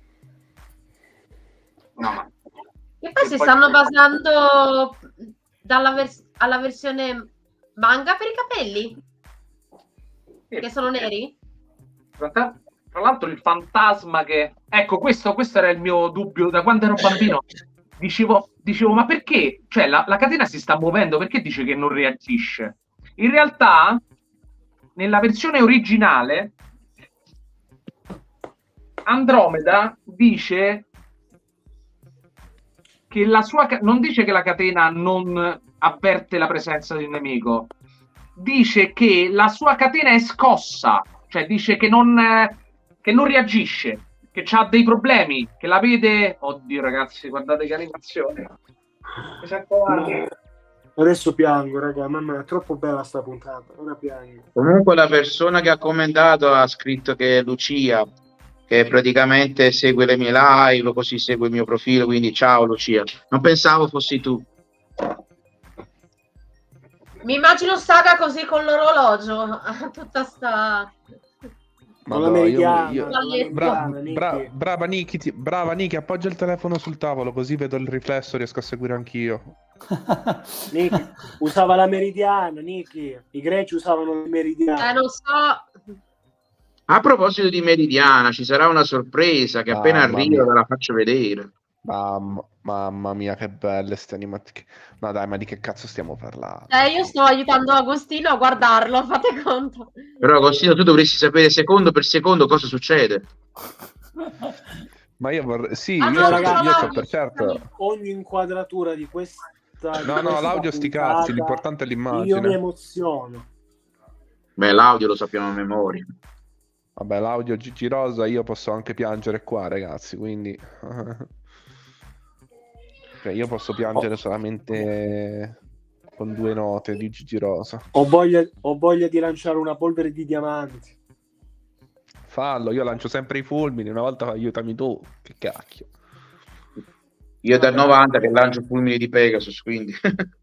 A: No, ma
D: E poi
A: E
D: si
A: poi-
D: stanno basando dalla vers- alla versione manga per i capelli, che sono neri.
A: Tra, tra l'altro il fantasma che... Ecco, questo, questo era il mio dubbio da quando ero bambino. Dicevo, dicevo ma perché? Cioè, la, la catena si sta muovendo, perché dice che non reagisce? In realtà, nella versione originale, Andromeda dice che la sua... ca- non dice che la catena non avverte la presenza di un nemico, dice che la sua catena è scossa, cioè dice che non, eh, che non reagisce, che ha dei problemi, che la vede... Oddio ragazzi, guardate che animazione. Mi sento male.
F: Adesso piango, raga, mamma mia, è troppo bella sta puntata, ora piango.
E: Comunque la persona che ha commentato ha scritto che è Lucia, che praticamente segue le mie live, così segue il mio profilo, quindi ciao Lucia. Non pensavo fossi tu.
D: Mi immagino Saga così con l'orologio, tutta sta...
F: Con la
C: Madò, io-
F: meridiana,
C: io-
F: con la
C: Bra-
F: meridiana, Niki.
C: bra- brava Niki, ti- brava Niki, appoggia il telefono sul tavolo così vedo il riflesso, riesco a seguire anch'io.
F: Niki usava la meridiana, Niki. I greci usavano la
D: Eh,
F: meridiana.
D: non so...
E: A proposito di Meridiana, ci sarà una sorpresa che appena
C: Mamma
E: arriva
C: mia.
E: ve la faccio vedere.
C: Mamma, mamma mia, che belle ste animazioni. No dai, ma di che cazzo stiamo parlando?
D: Eh, io sto aiutando Agostino a guardarlo, fate conto.
E: Però Agostino, tu dovresti sapere secondo per secondo cosa succede.
C: Ma io vorrei... Sì,
D: Ah,
C: io,
D: no,
C: so,
F: ragazzi,
C: io so per certo...
F: Ogni inquadratura di questa
C: No, no,
F: questa
C: l'audio sti
F: puntata,
C: cazzi, l'importante è
F: io mi
C: l'immagine.
F: emoziono.
E: Beh, l'audio lo sappiamo a memoria.
C: Vabbè, l'audio Gigi Rosa, io posso anche piangere qua, ragazzi, quindi... Cioè, io posso piangere solamente con due note di Gigi Rosa.
F: Ho voglia, ho voglia di lanciare una polvere di diamanti.
C: Fallo, io lancio sempre i fulmini, una volta aiutami tu, che cacchio.
E: Io dal novanta che lancio fulmini di Pegasus, quindi...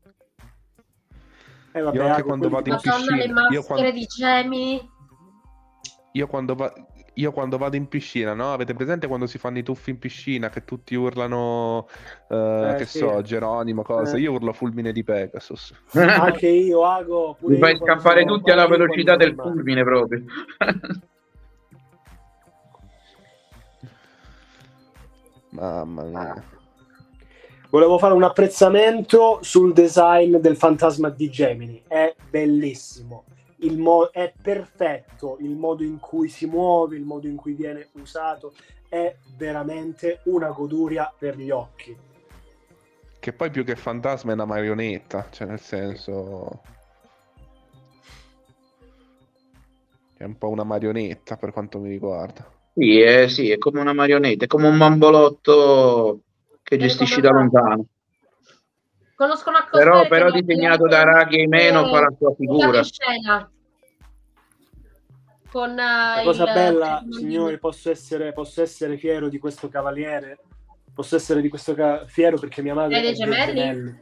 F: Eh, vabbè,
C: Io anche
F: Ago,
C: quando
F: quelli-
C: vado in
D: Madonna, le
C: piscina, io
D: maschere
C: quando,
D: di Gemini.
C: io quando va- io quando vado in piscina, no? Avete presente quando si fanno i tuffi in piscina che tutti urlano, eh,
F: Eh,
C: che
F: sì.
C: so, Geronimo, cosa?
F: Eh.
C: Io urlo fulmine di Pegasus.
F: Anche io, Ago, pure
E: Mi fai
F: io quando
E: scappare
F: sono-
E: tutti alla
F: io quando
E: velocità
F: sono
E: del
F: in mare.
E: fulmine proprio.
C: Mamma mia.
F: Volevo fare un apprezzamento sul design del fantasma di Gemini. È bellissimo. Il mo- è perfetto il modo in cui si muove, il modo in cui viene usato. È veramente una goduria per gli occhi.
C: Che poi più che fantasma è una marionetta, cioè nel senso... È un po' una marionetta per quanto mi riguarda.
E: Sì, è, sì, è come una marionetta, è come un bambolotto che gestisci da lontano.
D: Conosco una cosa
E: Però,
D: che
E: però
D: mi ha
E: disegnato
D: tirato
E: da Raghi e Meno fa la sua
D: in
E: figura.
D: scena. Con uh,
F: La cosa
D: il,
F: bella,
D: il-
F: signori, posso essere, posso essere fiero di questo cavaliere. Posso essere di questo ca- fiero perché mia madre
D: Hai dei
F: è dei
D: gemelli?
F: gemelli.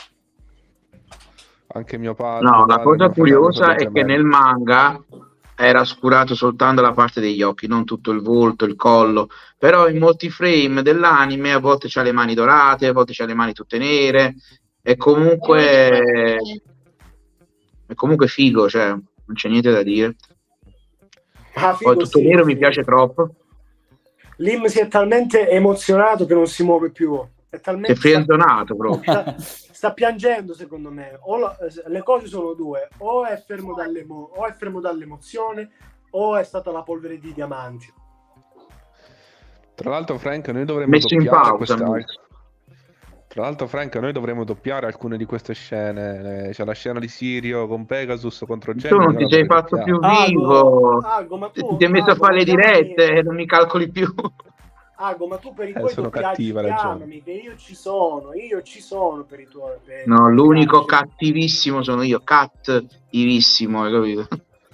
C: Anche mio padre...
E: No,
C: mio
E: la
C: padre e
E: cosa
C: mio fratello
E: curiosa
C: sono
E: è che
C: gemelli.
E: nel manga era oscurato soltanto la parte degli occhi, non tutto il volto, il collo, però in molti frame dell'anime a volte c'ha le mani dorate, a volte c'ha le mani tutte nere, e comunque è comunque figo, cioè non c'è niente da dire.
F: Ah,
E: Poi
F: figo,
E: tutto
F: sì,
E: nero
F: sì.
E: mi piace troppo.
F: Lim si è talmente emozionato che non si muove più. È
E: Si è
F: talmente
E: frienzonato proprio.
F: sta, sta piangendo, secondo me. O la- le cose sono due: o è fermo dall'emo- o è fermo dall'emozione, o è stata la polvere di diamanti.
C: Tra l'altro, Frank, noi dovremmo
E: Messo in
C: doppiare
E: pausa.
C: questa...
E: messo.
C: Tra l'altro, Frank, noi dovremmo doppiare alcune di queste scene. Eh, C'è la scena di Sirio con Pegasus contro
E: Tu
C: Gemini.
E: non
C: io
E: ti
C: la
E: sei
C: vorrei
E: fatto
C: doppiare.
E: più vivo,
F: Ago, ma tu,
E: ti sei messo a
F: Ago,
E: fare le
F: ma chiamami-
E: dirette e non mi calcoli più.
F: Ago, ma tu per i
C: Eh,
F: tuoi
C: sono
F: doppiaggi
C: cattiva, hai ragione.
F: chiamami, che io ci sono, io ci sono per i tuoi. per
E: No,
F: i
E: l'unico
F: doppiaggi.
E: cattivissimo sono io, cattivissimo, hai capito?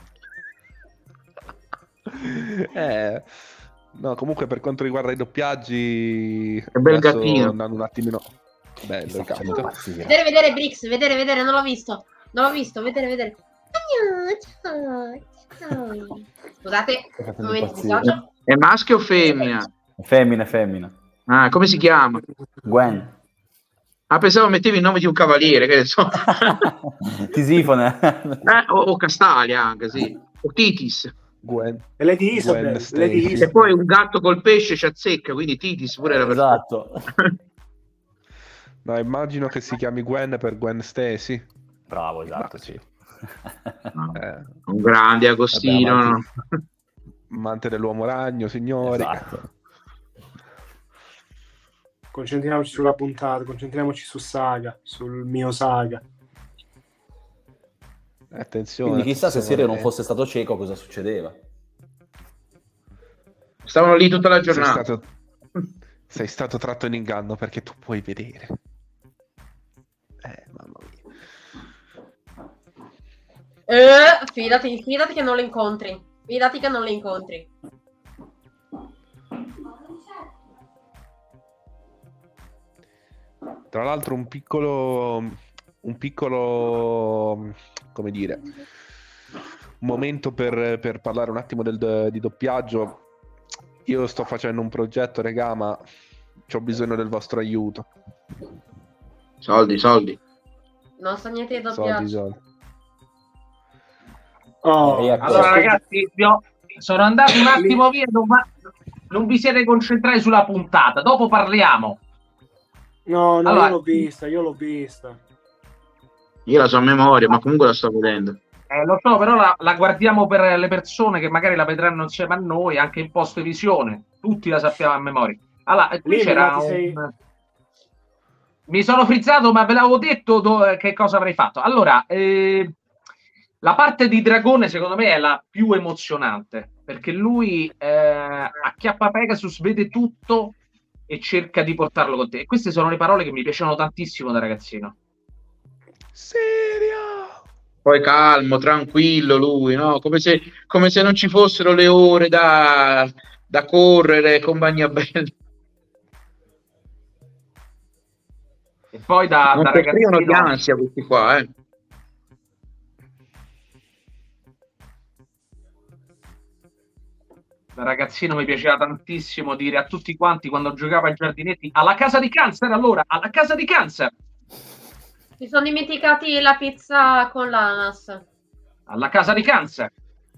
C: Eh, no, comunque per quanto riguarda i doppiaggi,
E: Che bel
C: adesso
E: gattino.
C: andando un attimino bello
G: Mi sta
C: il
G: facendo
C: gatto.
G: impazzire.
D: Vedere, vedere, Brix, vedere, vedere, non l'ho visto. Non l'ho visto, vedere, vedere. Ciao, ciao, ciao. Scusate,
G: Mi sta facendo
D: momento di
G: impazzire.
D: socio.
E: È maschio o femmina?
G: Femmina, femmina.
E: Ah, come si chiama?
G: Gwen.
E: Ah, pensavo mettevi il nome di un cavaliere, che ne so.
G: Tisifone.
E: Eh, o, o Castalia anche, sì. O Titis.
C: Gwen.
F: E Lady Isabel,
C: Gwen
F: Lady
C: Stacy.
F: Isabel.
E: E poi un gatto col pesce ci azzecca, quindi Titis pure era perfetto.
G: Esatto.
C: No, immagino che si chiami Gwen per Gwen Stacy.
G: Bravo, esatto, sì.
C: Eh,
E: Un grande Agostino.
C: Vabbè,
E: no?
C: avanti. Amante dell'uomo ragno, signori.
G: Esatto.
F: Concentriamoci sulla puntata, concentriamoci su Saga, sul mio Saga.
C: Attenzione.
G: Quindi chissà se
C: attenzione.
G: Sirio non fosse stato cieco cosa succedeva.
E: Stavano lì tutta la
C: Sei
E: giornata.
C: stato, sei stato tratto in inganno perché tu puoi vedere. Eh, mamma mia.
D: Eh, fidati, fidati che non lo incontri. Fidati che non lo incontri.
C: Tra l'altro un piccolo, un piccolo, come dire, momento per, per parlare un attimo del, di doppiaggio. Io sto facendo un progetto, regà, ma ho bisogno del vostro aiuto.
E: Soldi, soldi.
D: Non so niente di
C: Soldi,
D: doppiaggio.
C: soldi.
F: Oh,
G: E ecco.
A: Allora, ragazzi, vi ho- sono andato un attimo via, non, ma- non vi siete concentrati sulla puntata. Dopo parliamo.
F: No, no,
A: Allora,
F: io l'ho vista, io l'ho vista.
E: Io la so a memoria, ma comunque la sto vedendo.
A: Eh, lo so, però la, la guardiamo per le persone che magari la vedranno insieme a noi, anche in post visione. Tutti la sappiamo a memoria. Allora, qui
F: Lì,
A: c'era
F: ma ti
A: un...
F: sei-
A: Mi sono frizzato, ma ve l'avevo detto do- che cosa avrei fatto. Allora, eh, la parte di Dragone, secondo me, è la più emozionante, perché lui eh, acchiappa Pegasus, vede tutto e cerca di portarlo con te. E queste sono le parole che mi piacevano tantissimo da ragazzino.
C: Seria!
E: Poi calmo, tranquillo lui, no? Come se, come se non ci fossero le ore da, da correre, compagnia bella.
A: E poi da,
E: Non
A: da
E: soffrivano di
A: ragazzino...
E: ansia questi qua, eh.
A: Da ragazzino mi piaceva tantissimo dire a tutti quanti quando giocavo ai giardinetti: alla casa di Cancer, allora, alla casa di Cancer,
D: Mi sono dimenticati la pizza con l'ananas.
A: alla casa di Cancer.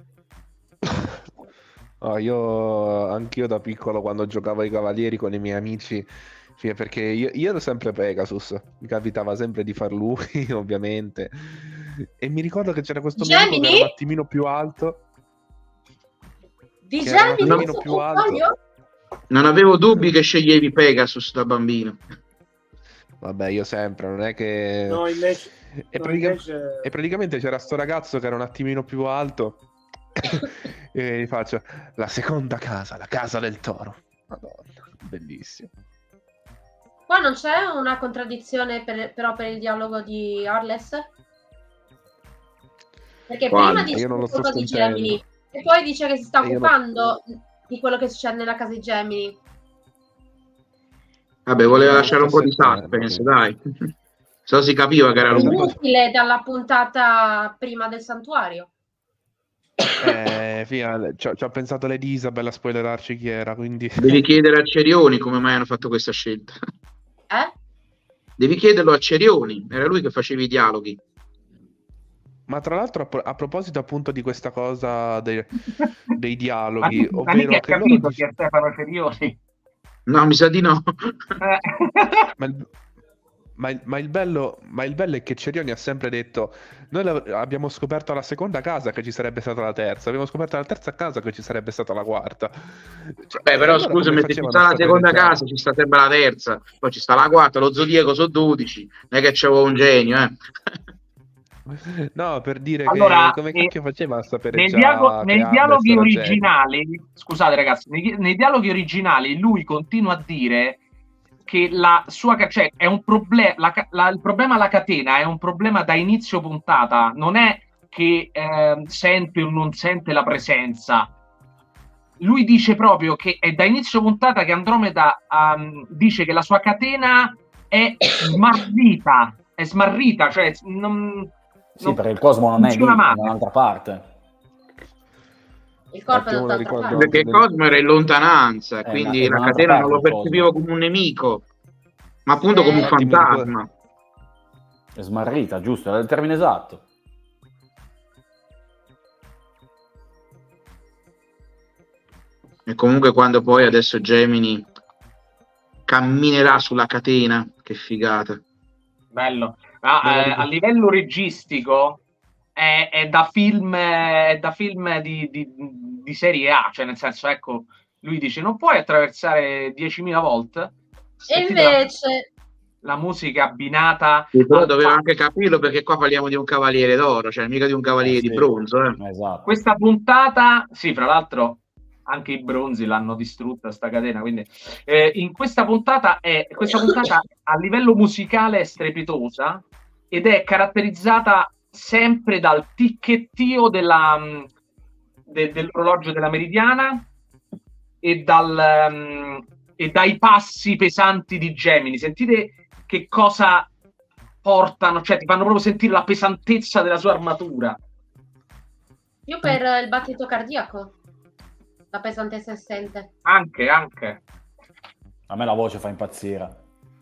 C: Oh, io anch'io da piccolo quando giocavo ai cavalieri con i miei amici, cioè, perché io, io ero sempre Pegasus, mi capitava sempre di far lui, ovviamente. E mi ricordo che c'era questo mio amico che era
D: Gemini?
C: un attimino più alto.
D: Di
C: Che era un
D: Gemini?
C: attimino
D: Su
C: più alto.
D: Confoglio?
E: Non avevo dubbi che sceglievi Pegasus da bambino.
C: Vabbè, io sempre, non è che...
F: No, invece...
C: E,
F: no,
C: pratica-
F: invece-
C: e praticamente c'era sto ragazzo che era un attimino più alto e gli faccio la seconda casa, la casa del toro. Madonna, bellissimo.
D: Qua non c'è una contraddizione per- però per il dialogo di Arles? Perché
E: Quale?
D: prima dice
C: Io non lo sto
D: qualcosa di
C: sentendo.
D: Gemini e poi dice che si sta
C: E io non-
D: occupando di quello che succede nella casa di Gemini.
E: Vabbè, voleva
C: No,
E: lasciare un
C: sto
E: po' di
C: sentendo,
E: suspense,
C: sì.
E: dai. So si capiva che era
C: Vabbè,
E: lui.
C: sono-
D: Inutile dalla puntata prima del santuario.
C: Eh, fia, ci ho ci ho pensato Lady Isabel a spoilerarci chi era, quindi...
E: Devi chiedere a Cerioni come mai hanno fatto questa scelta.
D: Eh?
E: Devi chiederlo a Cerioni, era lui che faceva i dialoghi.
C: Ma tra l'altro a, pro- a proposito appunto di questa cosa dei, dei
A: Ma,
C: dialoghi,
A: tu- ma
C: ovvero
A: mica hai
C: che loro
A: capito
C: dic-
A: chi è Stefano Cerioni?
E: No, mi sa di no.
A: Eh.
C: Ma il, ma il- ma il bello, ma il bello è che Cerioni ha sempre detto: noi la- abbiamo scoperto la seconda casa che ci sarebbe stata la terza, abbiamo scoperto la terza casa che ci sarebbe stata la quarta. Cioè,
E: Beh,
C: e
E: però
C: allora come
E: scusami, se ci
C: facevano
E: sta
C: a
E: la
C: sapere
E: seconda
C: già?
E: casa, ci sta sempre la terza, poi ci sta la quarta, lo zodiaco sono dodici, non è che c'avevo un genio, eh.
C: No, per dire
A: Allora,
C: che come
A: eh,
C: cacchio faceva a sapere
A: nei,
C: già
A: diago-
C: che
A: nei
C: Arles
A: dialoghi
C: era genio?
A: originali, scusate ragazzi, nei, nei dialoghi originali lui continua a dire che la sua, ca- cioè è un problema, la ca- la- il problema alla catena è un problema da inizio puntata, non è che ehm, sente o non sente la presenza. Lui dice proprio che è da inizio puntata che Andromeda ehm, dice che la sua catena è smarrita, è smarrita, cioè non,
G: Sì,
A: non
G: perché il cosmo non è lì,
A: funziona
G: è da
A: male.
G: un'altra parte.
D: Il corpo è
C: Attimo,
D: da
C: lo
D: un'altra
C: ricordo.
D: parte.
E: Perché
C: del-
E: Cosmo era in lontananza,
G: Eh,
E: quindi
G: ma- è
E: la
G: un'altra
E: catena non
G: parte
E: lo
G: il Cosmo.
E: percepivo come un nemico, ma appunto
D: Eh.
E: come un
C: Un attimo di co-
E: fantasma.
G: È smarrita, giusto? È il termine esatto.
E: E comunque quando poi adesso Gemini camminerà sulla catena, che figata.
A: Bello. Ma, eh, a livello registico è, è da film, è da film di, di- di serie A, cioè nel senso, ecco, lui dice non puoi attraversare diecimila volte.
D: E
A: Sentite la,
D: invece,
A: la musica abbinata
E: Sì, però
A: al
E: doveva
A: fa-
E: anche capirlo perché qua parliamo di un cavaliere d'oro, cioè mica di un cavaliere
G: Eh,
E: di
G: sì.
E: bronzo. Eh.
G: Esatto.
A: questa puntata, sì, fra l'altro anche i bronzi l'hanno distrutta sta catena, quindi eh, in questa puntata è questa puntata a livello musicale è strepitosa ed è caratterizzata sempre dal ticchettio della, mh, de- dell'orologio della meridiana e, dal, mh, e dai passi pesanti di Gemini. Sentite che cosa portano, cioè ti fanno proprio sentire la pesantezza della sua armatura.
D: io per il battito cardiaco, la pesantezza si sente.
A: Anche, anche.
G: A me la voce fa impazzire.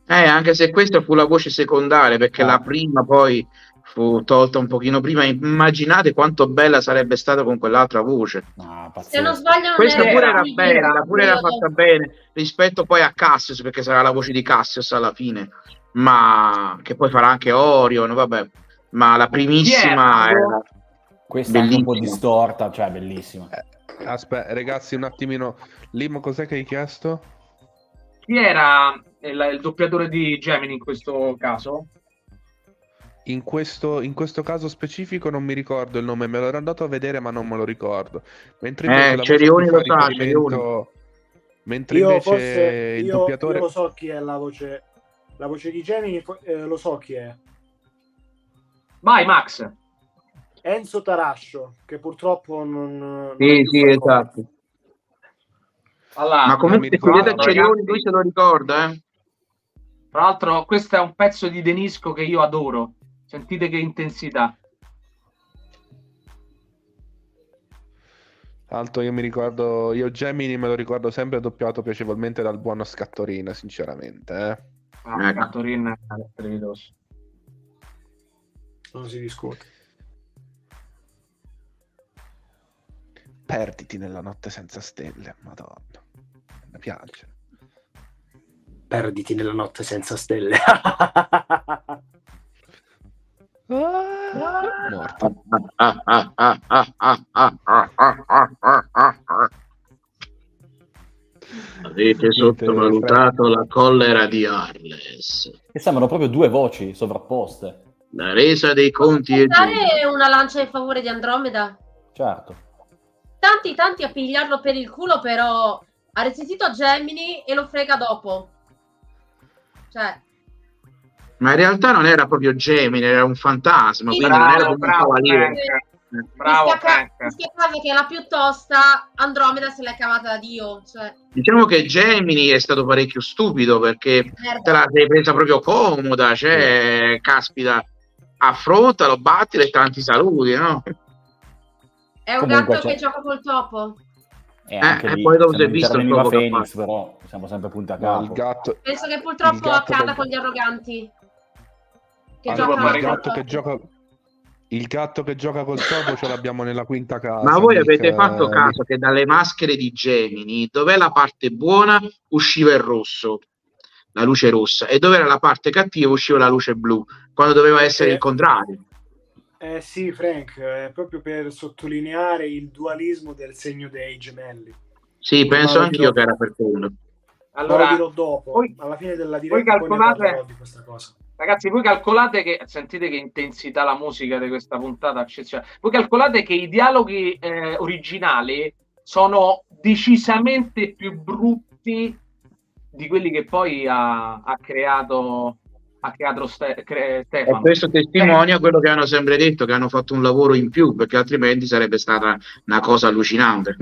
E: Eh, anche se questa fu la voce secondaria, perché
G: Ah.
E: la prima poi fu tolta un pochino prima. Immaginate quanto bella sarebbe stata con quell'altra voce.
G: No,
D: Se non
G: pazzesco.
D: sbaglio, non
E: Questa
D: era
E: pure era
D: di
E: bella,
D: Ghirotto,
E: pure era
D: io
E: fatta
D: do-
E: bene rispetto poi a Cassius, perché sarà la voce di Cassius alla fine, ma che poi farà anche Orion, vabbè. Ma la primissima
A: Pietro.
E: era
G: Questa è anche un po'
E: bellissima.
G: distorta, cioè bellissima.
C: Eh, aspetta, ragazzi, un attimino. Lim, cos'è che hai chiesto?
A: Chi era il, il doppiatore di Gemini in questo caso?
C: In questo, in questo caso specifico non mi ricordo il nome, me l'ero andato a vedere ma non me lo ricordo. Mentre invece
E: Eh,
C: la voce a
E: Cerioni
C: cui
E: lo
C: fa
E: sa,
C: riferimento... Mentre
F: Io
C: invece
F: forse
C: il
F: io,
C: doppiatore...
F: io lo so chi è la voce, la voce di Gemini, fo- eh, lo so chi è.
A: Vai Max.
F: Enzo Tarascio, che purtroppo non, non è
E: Sì,
F: più
E: sì,
F: fra noi.
E: esatto.
A: Allora,
E: Ma
C: non mi
E: comunque se
C: ricordo,
E: vedete Cerioni,
A: ragazzi.
E: lui se lo ricorda, eh?
A: Tra l'altro, questo è un pezzo di Denisco che io adoro. Sentite che intensità.
C: Alto, io mi ricordo, io Gemini me lo ricordo sempre doppiato piacevolmente dal buono Scattorina, sinceramente. Eh.
A: Ah,
E: Ecco.
A: Cattorin è strepitoso.
F: Non si discute.
C: Perditi nella notte senza stelle, madonna. Mi piace.
F: Perditi nella notte senza stelle.
C: Morto.
E: Ah, ah, ah, ah, ah, ah, ah, ah, ah, ah, ah, ah. Avete sottovalutato la collera di Arles.
G: Che sembrano proprio due voci sovrapposte.
E: La resa dei conti è giusta.
D: dare una lancia in favore di Andromeda.
G: Certo.
D: Tanti, tanti a pigliarlo per il culo, però ha resistito a Gemini e lo frega dopo. Cioè,
E: Ma in realtà non era proprio Gemini, era un fantasma,
D: Sì,
E: quindi non era
A: Bravo,
E: proprio un
A: bravo,
E: cavaliere.
A: Frank. Bravo,
D: mi
A: Frank.
D: spiace caso che la più tosta, Andromeda se l'è cavata da Dio. Cioè,
E: Diciamo che Gemini è stato parecchio stupido perché te
D: merda.
E: la sei presa proprio comoda, cioè, caspita, affrontalo, battilo e tanti saluti, no?
D: È un
G: Comunque
D: gatto
G: c'è-
D: che gioca col topo.
G: E anche
E: e
G: lì,
E: poi dopo
G: se
E: si è
G: non
E: visto il
G: interveniva
E: poco che ha
G: Phoenix, però siamo sempre punti a
C: No, il
G: capo.
C: gatto,
D: Penso che
C: Il
D: purtroppo
C: gatto
D: accada
C: del-
D: con gli arroganti. Che
A: Allora,
D: giocano
A: ma
C: il
A: il
D: col
C: gatto che
D: topo.
C: gioca il gatto che gioca col topo ce l'abbiamo nella quinta casa.
E: Ma voi
C: Nick,
E: avete fatto
C: eh,
E: caso che dalle maschere di Gemini, dov'è la parte buona, usciva il rosso, la luce rossa, e dove era la parte cattiva usciva la luce blu, quando doveva essere
F: Eh.
E: il contrario.
F: Eh sì, Frank, è proprio per sottolineare il dualismo del segno dei gemelli.
E: Sì, penso
F: Ma lo
E: anch'io
F: dirò-
E: che era per quello.
F: Ma lo
A: Allora,
F: dirò dopo,
A: voi-
F: alla fine della
A: voi
F: diretta poi ne
A: calcolate-
F: parlerò di questa cosa.
A: ragazzi, voi calcolate che sentite che intensità la musica di questa puntata eccezionale. Voi calcolate che i dialoghi eh, originali sono decisamente più brutti di quelli che poi ha, ha creato ha creato Ste- cre-
E: E
A: Stefano.
E: questo testimonia quello che hanno sempre detto, che hanno fatto un lavoro in più, perché altrimenti sarebbe stata una cosa allucinante.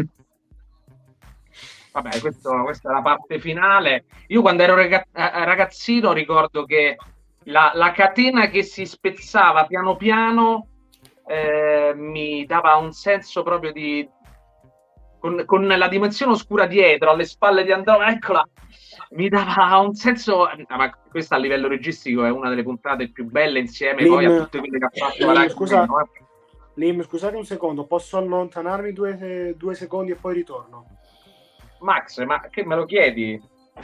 A: Vabbè, questo- questa è la parte finale. Io quando ero raga- eh, ragazzino ricordo che la, la catena che si spezzava piano piano eh, mi dava un senso proprio di... Con, con la dimensione oscura dietro, alle spalle di Andromeda, eccola, mi dava un senso... ah, ma questa a livello registico è una delle puntate più belle insieme
F: Lim-
A: poi a tutte quelle che ha fatto
F: Lim,
A: Rai
F: scusa.
A: Meno, eh.
F: Lim, scusate un secondo, posso allontanarmi due, due secondi e poi ritorno?
A: Max, ma che me lo chiedi?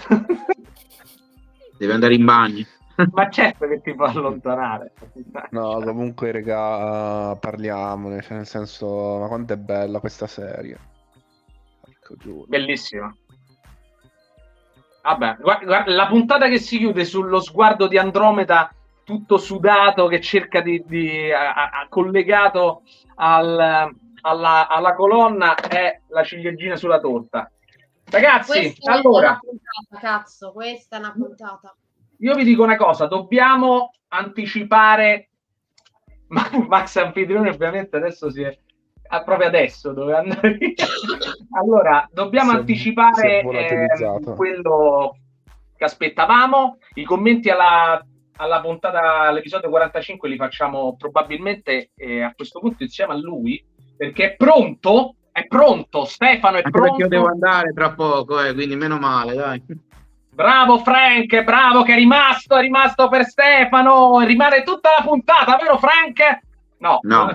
E: Deve andare in bagno.
A: Ma certo che ti può allontanare.
C: No, comunque, raga, parliamone, cioè, nel senso, ma quanto è bella questa serie. Porco giuro.
A: Bellissima. Vabbè, guarda, guarda, la puntata che si chiude sullo sguardo di Andromeda tutto sudato che cerca di, di a, a, collegato al, alla, alla colonna è la ciliegina sulla torta. Ragazzi,
D: Questa è
A: allora
D: una puntata, cazzo, questa è una puntata.
A: io vi dico una cosa, dobbiamo anticipare Ma- Max Anfitrione ovviamente adesso si è ah, proprio adesso dove andare. Allora dobbiamo
C: Si è-
A: anticipare
C: si è volatilizzato.
A: ehm, quello che aspettavamo. I commenti alla, alla puntata, all'episodio quarantacinque li facciamo probabilmente eh, a questo punto insieme a lui, perché è pronto, è pronto Stefano, è
E: Anche
A: pronto.
E: perché io devo andare tra poco, eh, quindi meno male, dai.
A: Bravo Frank, bravo che è rimasto, è rimasto per Stefano, rimane tutta la puntata, vero Frank? No.
E: No.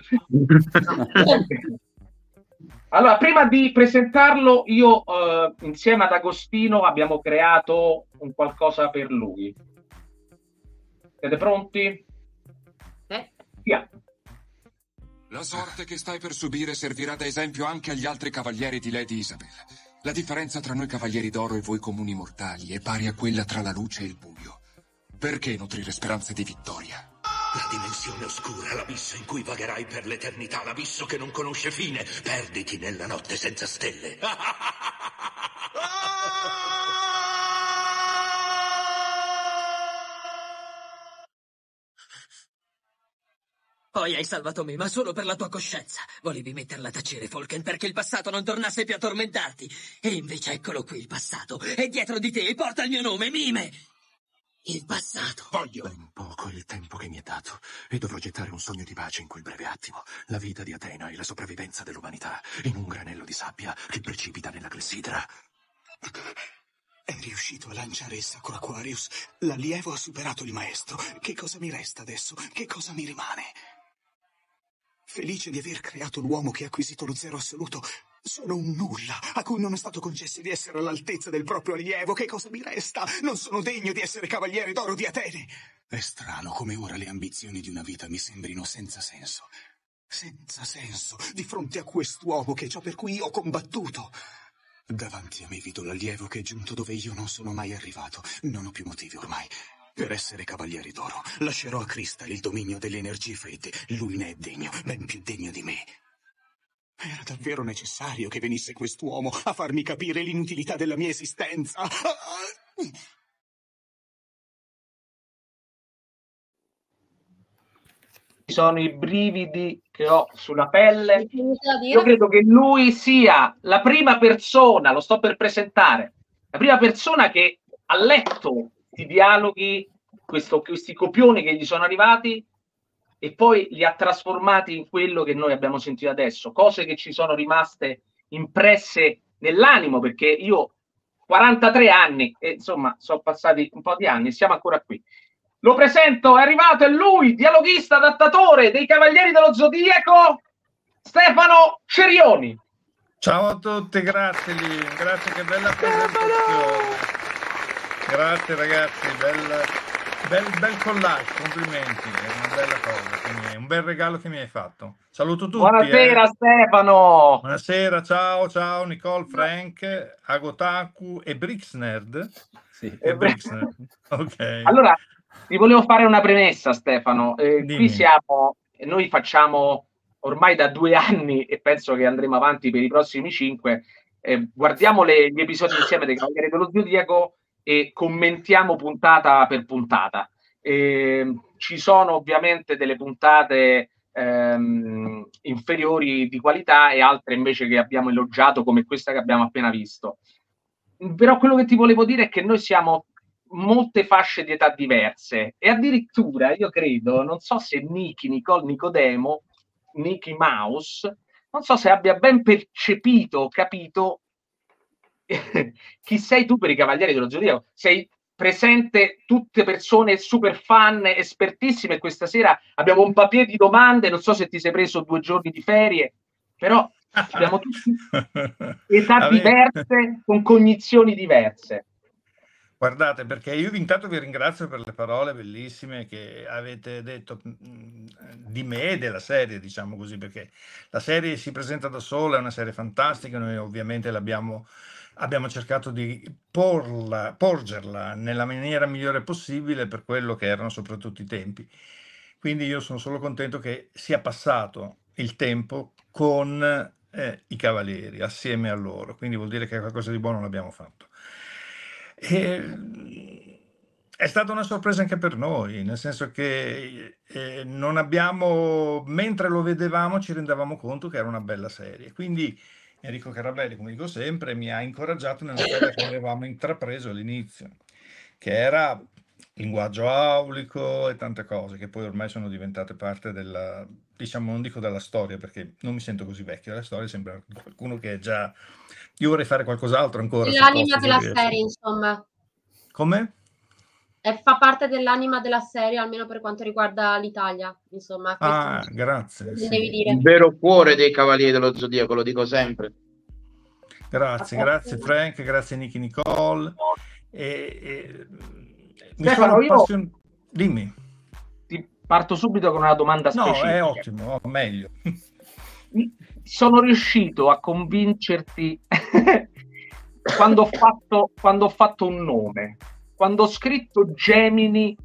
A: Allora, prima di presentarlo, io eh, insieme ad Agostino abbiamo creato un qualcosa per lui. Siete pronti?
D: Eh?
A: Via.
I: La sorte che stai per subire servirà da esempio anche agli altri cavalieri di Lady Isabel. La differenza tra noi cavalieri d'oro e voi comuni mortali è pari a quella tra la luce e il buio. Perché nutrire speranze di vittoria?
J: La dimensione oscura, l'abisso in cui vagherai per l'eternità, l'abisso che non conosce fine. Perditi nella notte senza stelle.
K: Poi hai salvato me, ma solo per la tua coscienza. Volevi metterla a tacere, Falken, perché il passato non tornasse più a tormentarti. E invece eccolo qui il passato. È dietro di te e porta il mio nome, Mime. Il passato.
J: Voglio. Ben poco il tempo che mi è dato e dovrò gettare un sogno di pace in quel breve attimo. La vita di Atena e la sopravvivenza dell'umanità in un granello di sabbia che precipita nella clessidra. È riuscito a lanciare il sacro Aquarius. L'allievo ha superato il maestro. Che cosa mi resta adesso? Che cosa mi rimane? Felice di aver creato l'uomo che ha acquisito lo zero assoluto. Sono un nulla, a cui non è stato concesso di essere all'altezza del proprio allievo. Che cosa mi resta? Non sono degno di essere cavaliere d'oro di Atene. È strano come ora le ambizioni di una vita mi sembrino senza senso. Senza senso, di fronte a quest'uomo che è ciò per cui ho combattuto. Davanti a me vedo l'allievo che è giunto dove io non sono mai arrivato. Non ho più motivi ormai per essere cavalieri d'oro. Lascerò a Crystal il dominio delle energie fredde. Lui ne è degno, ben più degno di me. Era davvero necessario che venisse quest'uomo a farmi capire l'inutilità della mia esistenza.
A: Sono i brividi che ho sulla pelle. Io credo che lui sia la prima persona, lo sto per presentare, la prima persona che ha letto i dialoghi, questo, questi copioni che gli sono arrivati e poi li ha trasformati in quello che noi abbiamo sentito adesso, cose che ci sono rimaste impresse nell'animo, perché io quarantatré anni, e insomma sono passati un po' di anni, siamo ancora qui. Lo presento, è arrivato, è lui, dialoghista, adattatore dei Cavalieri dello Zodiaco, Stefano Cerioni.
L: Ciao a tutti, grazie Lì, grazie, che bella presentazione. Grazie ragazzi, bel, bel, bel collage, complimenti, è una bella cosa, è un bel regalo che mi hai fatto. Saluto tutti.
A: Buonasera
L: eh.
A: Stefano.
L: Buonasera, ciao, ciao Nicole, Frank, Agotaku e Brixnerd.
G: Sì.
L: E Brixnerd. Ok.
A: Allora, ti volevo fare una premessa Stefano, eh, qui siamo, noi facciamo ormai da due anni e penso che andremo avanti per i prossimi cinque, eh, guardiamo le, gli episodi insieme dei Cavalieri dello Zodiaco e commentiamo puntata per puntata. Eh, ci sono ovviamente delle puntate ehm, inferiori di qualità e altre invece che abbiamo elogiato come questa che abbiamo appena visto. Però quello che ti volevo dire è che noi siamo molte fasce di età diverse e addirittura io credo, non so se Niki, Nicole, Nicodemo, Nicky Mouse, non so se abbia ben percepito, capito chi sei tu per i Cavalieri dello Zodiaco. Sei presente, tutte persone super fan, espertissime, e questa sera abbiamo un papier di domande, non so se ti sei preso due giorni di ferie, però abbiamo tutti età diverse, con cognizioni diverse.
L: Guardate, perché io intanto vi ringrazio per le parole bellissime che avete detto di me e della serie, diciamo così, perché la serie si presenta da sola, è una serie fantastica, noi ovviamente l'abbiamo abbiamo cercato di porla, porgerla nella maniera migliore possibile per quello che erano soprattutto i tempi. Quindi io sono solo contento che sia passato il tempo con eh, i Cavalieri, assieme a loro, quindi vuol dire che qualcosa di buono l'abbiamo fatto. E è stata una sorpresa anche per noi, nel senso che eh, non abbiamo, mentre lo vedevamo ci rendevamo conto che era una bella serie, quindi Enrico Carabelli, come dico sempre, mi ha incoraggiato nella strada che avevamo intrapreso all'inizio, che era linguaggio aulico e tante cose che poi ormai sono diventate parte della, diciamo, non dico della storia, perché non mi sento così vecchio, la storia sembra qualcuno che è già... Io vorrei fare qualcos'altro ancora.
D: L'anima della serie, insomma.
L: Come?
D: E fa parte dell'anima della serie, almeno per quanto riguarda l'Italia, insomma.
L: Ah, grazie. Sì.
D: Devi dire.
E: Il vero cuore dei Cavalieri dello Zodiaco, lo dico sempre.
L: Grazie, grazie Frank, grazie Nicky Nicole. E, e, mi
A: Stefano,
L: sono
A: io-
L: appassion- Dimmi.
A: Ti parto subito con una domanda
L: No,
A: specifica.
L: è ottimo, oh, meglio.
A: Sono riuscito a convincerti quando ho fatto, quando ho fatto un nome, quando ho scritto Gemini,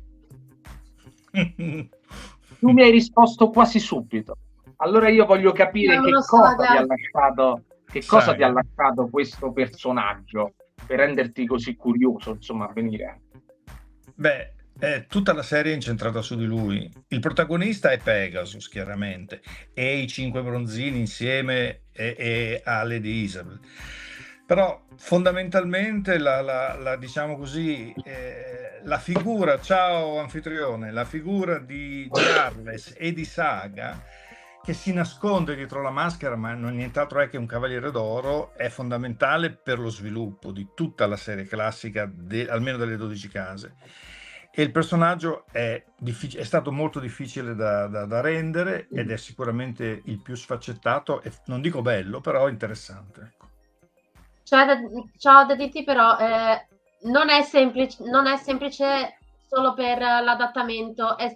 A: tu mi hai risposto quasi subito. Allora io voglio capire
D: Non
A: che
D: lo so,
A: cosa ti ha
D: ragazzi.
A: lasciato, che cosa
L: Sai.
A: ti ha lasciato questo personaggio per renderti così curioso, insomma, a venire.
L: Beh, eh, tutta la serie è incentrata su di lui. Il protagonista è Pegasus, chiaramente, e i cinque bronzini insieme e, e a Lady Isabel. Però fondamentalmente la, la- la- diciamo così, eh, la figura, ciao anfitrione, la figura di Jarves e di Saga, che si nasconde dietro la maschera, ma non nient'altro è che un cavaliere d'oro, è fondamentale per lo sviluppo di tutta la serie classica, de- almeno delle dodici case. E il personaggio è, diffic- è stato molto difficile da, da- da rendere ed è sicuramente il più sfaccettato, e non dico bello, però interessante. Ecco.
D: C'è da, c'ho da dirti però, eh, non è semplice, non è semplice solo per l'adattamento, è,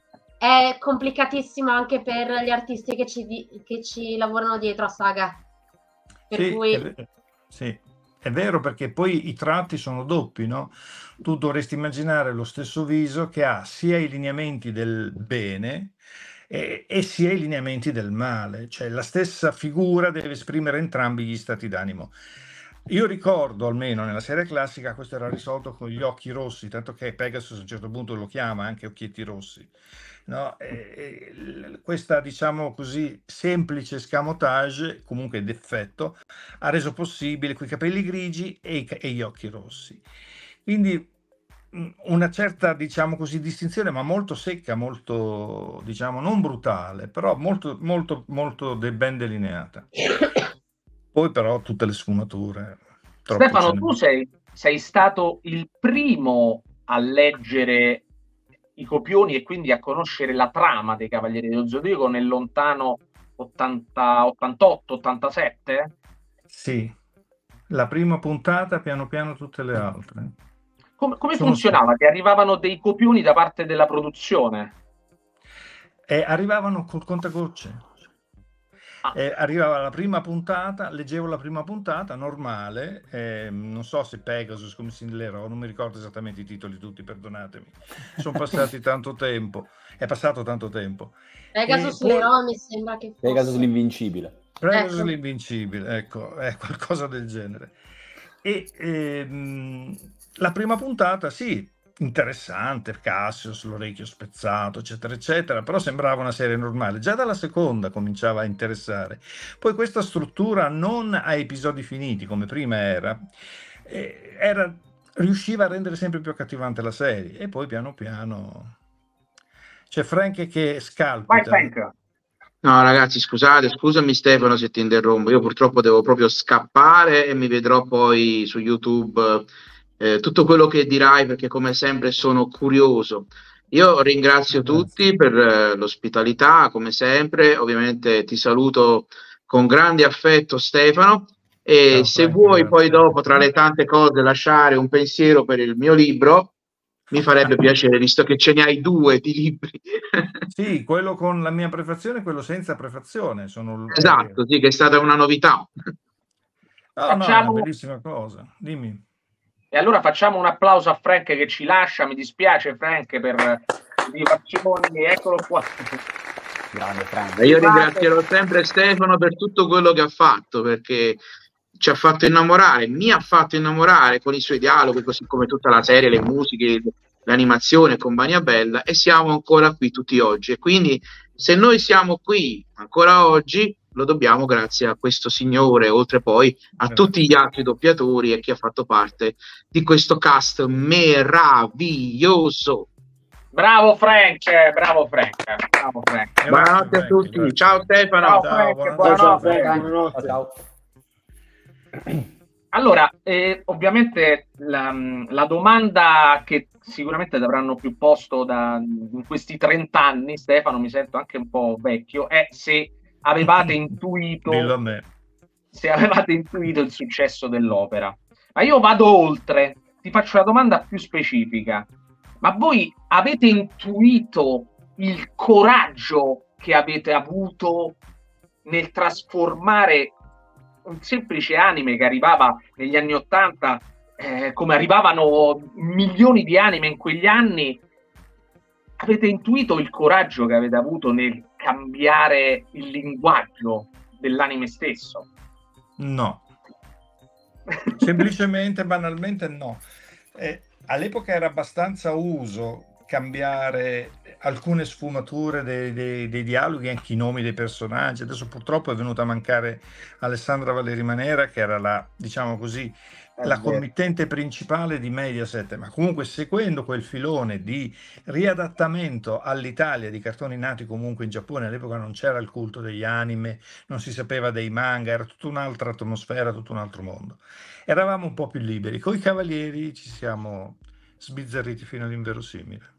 D: è complicatissimo anche per gli artisti che ci, di- che ci lavorano dietro a Saga. Per
L: Sì,
D: cui
L: è, ve- sì, è vero, perché poi i tratti sono doppi, no? Tu dovresti immaginare lo stesso viso che ha sia i lineamenti del bene e, e sia i lineamenti del male, cioè la stessa figura deve esprimere entrambi gli stati d'animo. Io ricordo, almeno nella serie classica, questo era risolto con gli occhi rossi, tanto che Pegasus a un certo punto lo chiama anche occhietti rossi. No? E- e l- questa, diciamo così, semplice escamotage, comunque d'effetto, ha reso possibile quei capelli grigi e, i ca- e gli occhi rossi. Quindi mh, una certa, diciamo così, distinzione, ma molto secca, molto, diciamo, non brutale, però molto, molto, molto de- ben delineata. Poi però tutte le sfumature, troppo
A: Stefano,
L: ce n'è.
A: tu sei, sei stato il primo a leggere i copioni e quindi a conoscere la trama dei Cavalieri dello Zodiaco nel lontano ottanta, ottantotto ottantasette?
L: Sì, la prima puntata, piano piano tutte le altre.
A: Come, come
L: Sono
A: funzionava? Ti arrivavano dei copioni da parte della produzione?
L: E arrivavano col contagocce.
A: Ah.
L: Eh, arrivava la prima puntata, leggevo la prima puntata, normale, eh, non so se Pegasus, come si l'ero, non mi ricordo esattamente i titoli tutti, perdonatemi. Sono passati tanto tempo, è passato tanto tempo.
D: Pegasus
L: E poi-
D: Leroy mi sembra che fosse.
G: Pegasus l'invincibile.
L: Pegasus
D: Ecco.
L: l'invincibile, ecco, è qualcosa del genere. E ehm, la prima puntata, sì, interessante, Cassius, l'orecchio spezzato, eccetera, eccetera, però sembrava una serie normale. Già dalla seconda cominciava a interessare. Poi questa struttura non a episodi finiti, come prima era, eh, era riusciva a rendere sempre più accattivante la serie. E poi piano piano c'è Frank che
A: Vai
L: scalpita.
A: Frank!
E: No, ragazzi, scusate, scusami Stefano se ti interrompo. Io purtroppo devo proprio scappare e mi vedrò poi su YouTube eh, tutto quello che dirai perché come sempre sono curioso. Io ringrazio
L: Grazie.
E: tutti per eh, l'ospitalità, come sempre. Ovviamente ti saluto con grande affetto, Stefano. E
L: Ciao,
E: se
L: Frank,
E: vuoi poi
L: grazie.
E: dopo, tra le tante cose, lasciare un pensiero per il mio libro, mi farebbe piacere, visto che ce ne hai due di libri.
L: Sì, quello con la mia prefazione e quello senza prefazione. Sono...
E: Esatto, sì, che è stata una novità.
L: No, no, è una
A: Facciamo-
L: bellissima cosa. Dimmi.
A: E allora facciamo un applauso a Frank che ci lascia. Mi dispiace, Frank, per le motivazioni. Eccolo qua.
G: Grande Frank.
E: E io ringrazierò sempre Stefano per tutto quello che ha fatto, perché ci ha fatto innamorare, mi ha fatto innamorare con i suoi dialoghi, così come tutta la serie, le musiche, l'animazione con Compagnia Bella, e siamo ancora qui tutti oggi. E quindi se noi siamo qui ancora oggi, lo dobbiamo grazie a questo signore, oltre poi a tutti gli altri doppiatori e chi ha fatto parte di questo cast meraviglioso.
A: Bravo Frank, bravo Frank, bravo Frank.
L: Grazie,
E: Buonanotte a
L: Frank,
E: tutti,
L: grazie.
E: ciao Stefano.
A: Ciao
L: Ciao,
A: Frank,
L: buonanotte.
F: Ciao, ciao,
A: buonanotte.
F: Frank, buonanotte.
G: Ciao, ciao.
A: Allora, eh, ovviamente la, la domanda che sicuramente ti avranno più posto da, in questi trenta anni, Stefano, mi sento anche un po' vecchio, è se avevate intuito,
L: Dillo a me.
A: se avevate intuito il successo dell'opera. Ma io vado oltre, ti faccio una domanda più specifica. Ma voi avete intuito il coraggio che avete avuto nel trasformare un semplice anime che arrivava negli anni Ottanta, eh, come arrivavano milioni di anime in quegli anni? Avete intuito il coraggio che avete avuto nel cambiare il linguaggio dell'anime stesso?
L: No. Semplicemente, banalmente no. Eh, all'epoca era abbastanza uso cambiare alcune sfumature dei, dei, dei dialoghi, anche i nomi dei personaggi. Adesso purtroppo è venuta a mancare Alessandra Valeri Manera, che era la, diciamo così, la committente principale di Mediaset, ma comunque seguendo quel filone di riadattamento all'Italia di cartoni nati comunque in Giappone. All'epoca non c'era il culto degli anime, non si sapeva dei manga, era tutta un'altra atmosfera, tutto un altro mondo. Eravamo un po' più liberi. Coi Cavalieri ci siamo sbizzarriti fino all'inverosimile.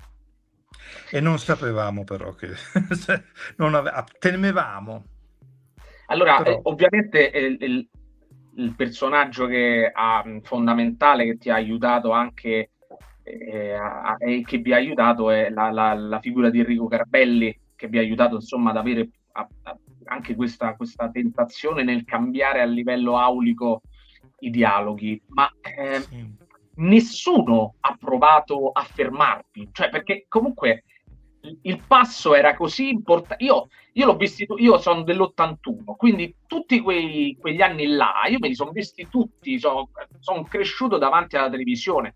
L: E non sapevamo però che non ave- temevamo.
A: Allora,
L: Però-
A: eh, ovviamente eh, il, il personaggio che ha, fondamentale, che ti ha aiutato anche eh, a- e che vi ha aiutato è la, la- la figura di Enrico Carabelli, che vi ha aiutato insomma ad avere a- a- anche questa, questa tentazione nel cambiare a livello aulico i dialoghi. Ma eh,
L: Sì.
A: nessuno ha provato a fermarvi, cioè, perché comunque il, il passo era così importante. Io, io l'ho visto, io sono dell'ottantuno, quindi tutti quei, quegli anni là, io me li sono visti tutti, sono, sono cresciuto davanti alla televisione.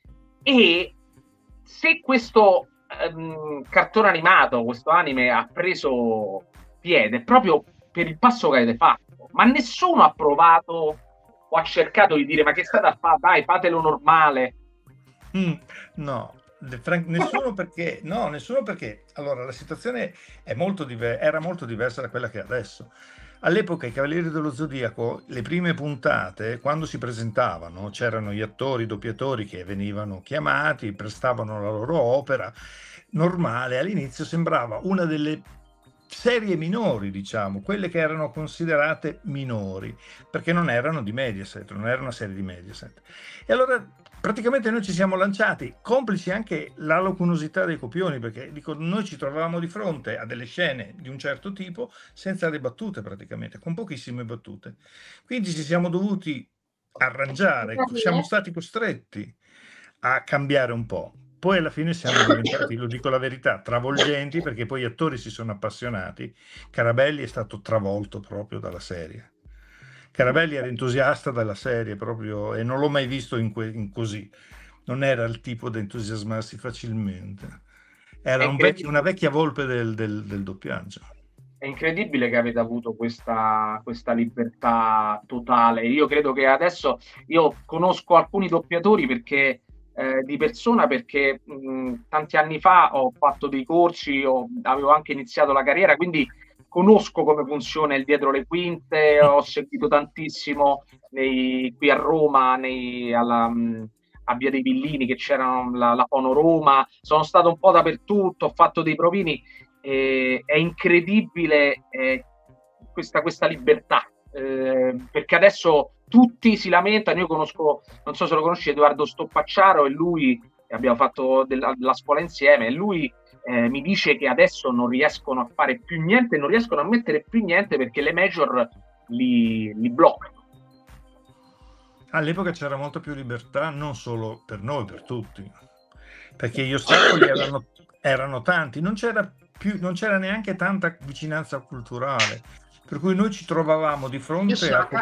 A: E se questo ehm, cartone animato, questo anime ha preso piede, è proprio per il passo che avete fatto, ma nessuno ha provato o ha cercato di dire: ma che state a fare? Dai, fatelo normale.
L: Mm, no, de- fran- nessuno perché, no, nessuno perché, allora la situazione è molto diver- era molto diversa da quella che è adesso. All'epoca i Cavalieri dello Zodiaco, le prime puntate, quando si presentavano, c'erano gli attori, i doppiatori che venivano chiamati, prestavano la loro opera normale. All'inizio sembrava una delle serie minori, diciamo, quelle che erano considerate minori, perché non erano di Mediaset, non era una serie di Mediaset. E allora praticamente noi ci siamo lanciati, complici anche la lacunosità dei copioni, perché dico, noi ci trovavamo di fronte a delle scene di un certo tipo senza le battute, praticamente, con pochissime battute. Quindi ci siamo dovuti arrangiare, siamo stati costretti a cambiare un po'. Poi alla fine siamo diventati, lo dico la verità, travolgenti, perché poi gli attori si sono appassionati. Carabelli è stato travolto proprio dalla serie. Carabelli era entusiasta della serie proprio, e non l'ho mai visto in, que- in così. Non era il tipo da entusiasmarsi facilmente. Era un vecchio- una vecchia volpe del, del- del doppiaggio.
A: È incredibile che avete avuto questa, questa libertà totale. Io credo che adesso, io conosco alcuni doppiatori perché eh, di persona, perché mh, tanti anni fa ho fatto dei corsi, ho- avevo anche iniziato la carriera, quindi conosco come funziona il dietro le quinte. Ho seguito tantissimo nei- qui a Roma, nei- alla, mh, a Via dei Villini, che c'erano la, la Fono Roma, sono stato un po' dappertutto, ho fatto dei provini. Eh, è incredibile eh, questa, questa libertà, eh, perché adesso tutti si lamentano. Io conosco, non so se lo conosci, Edoardo Stoppacciaro, e lui, abbiamo fatto della, della scuola insieme, e lui eh, mi dice che adesso non riescono a fare più niente, non riescono a mettere più niente perché le major li, li bloccano.
L: All'epoca c'era molta più libertà, non solo per noi, per tutti, perché gli ostacoli erano, erano tanti, non c'era più, non c'era neanche tanta vicinanza culturale, per cui noi ci trovavamo di fronte a...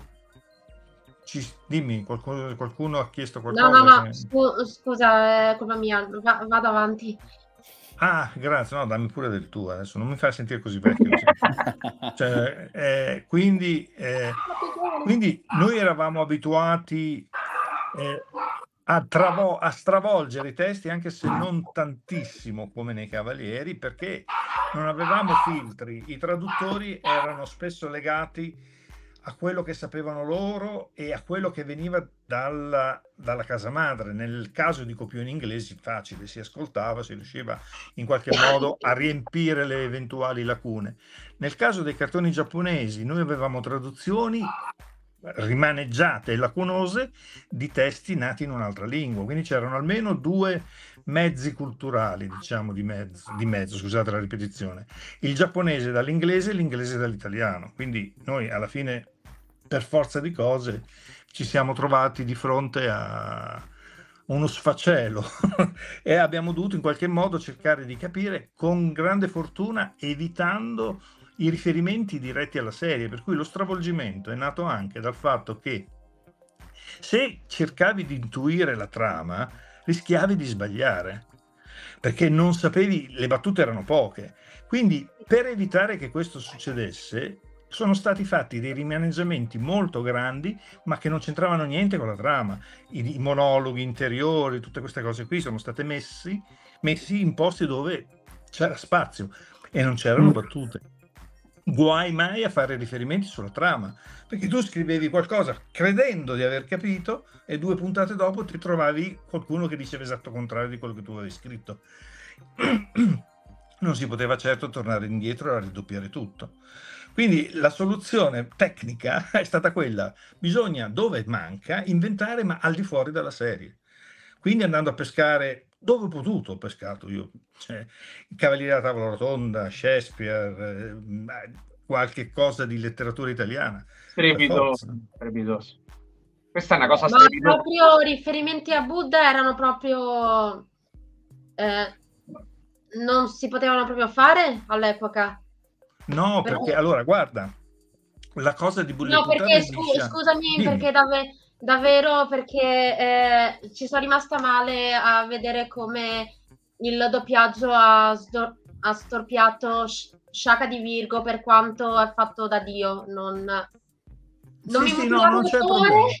L: Ci, dimmi, qualcuno, qualcuno ha chiesto qualcosa?
D: No, no, no,
L: che-
D: scu- scusa, è colpa mia, va- vado avanti.
L: Ah, grazie, no, dammi pure del tuo adesso, non mi fai sentire così vecchio. Cioè, eh, quindi, eh, quindi noi eravamo abituati eh, a, travo- a stravolgere i testi, anche se non tantissimo come nei Cavalieri, perché non avevamo filtri. I traduttori erano spesso legati a quello che sapevano loro e a quello che veniva dalla, dalla casa madre. Nel caso di copioni inglesi, facile, si ascoltava, si riusciva in qualche modo a riempire le eventuali lacune. Nel caso dei cartoni giapponesi, noi avevamo traduzioni rimaneggiate e lacunose di testi nati in un'altra lingua, quindi c'erano almeno due mezzi culturali, diciamo, di mezzo, di mezzo, scusate la ripetizione, il giapponese dall'inglese e l'inglese dall'italiano. Quindi noi alla fine, per forza di cose, ci siamo trovati di fronte a uno sfacelo e abbiamo dovuto in qualche modo cercare di capire, con grande fortuna evitando i riferimenti diretti alla serie, per cui lo stravolgimento è nato anche dal fatto che se cercavi di intuire la trama rischiavi di sbagliare, perché non sapevi, le battute erano poche. Quindi, per evitare che questo succedesse, sono stati fatti dei rimaneggiamenti molto grandi, ma che non c'entravano niente con la trama. I, i monologhi interiori, tutte queste cose qui sono state messi, messi in posti dove c'era spazio e non c'erano battute. Guai mai a fare riferimenti sulla trama, perché tu scrivevi qualcosa credendo di aver capito e due puntate dopo ti trovavi qualcuno che diceva esatto contrario di quello che tu avevi scritto. Non si poteva certo tornare indietro e raddoppiare tutto. Quindi la soluzione tecnica è stata quella: bisogna, dove manca, inventare, ma al di fuori dalla serie. Quindi andando a pescare dove ho potuto, ho pescato io, cioè, i Cavalieri della Tavola Rotonda, Shakespeare, eh, qualche cosa di letteratura italiana.
A: Strepidoso, strepidoso. Questa è una cosa
D: Ma
A: strepidosa.
D: proprio riferimenti a Buddha erano proprio eh, non si potevano proprio fare all'epoca?
L: No,
D: Però-
L: perché allora guarda, la cosa di Bulle
D: No, perché scu-
L: Nisha-
D: scusami,
L: Dimmi.
D: perché dave- davvero perché eh, ci sono rimasta male a vedere come il doppiaggio ha, sdor- ha storpiato Sh- Shaka di Virgo, per quanto è fatto da Dio. Non, non
L: Sì,
D: mi
L: sì, no,
D: motivava
L: non c'è
D: il
L: problema.
D: cuore.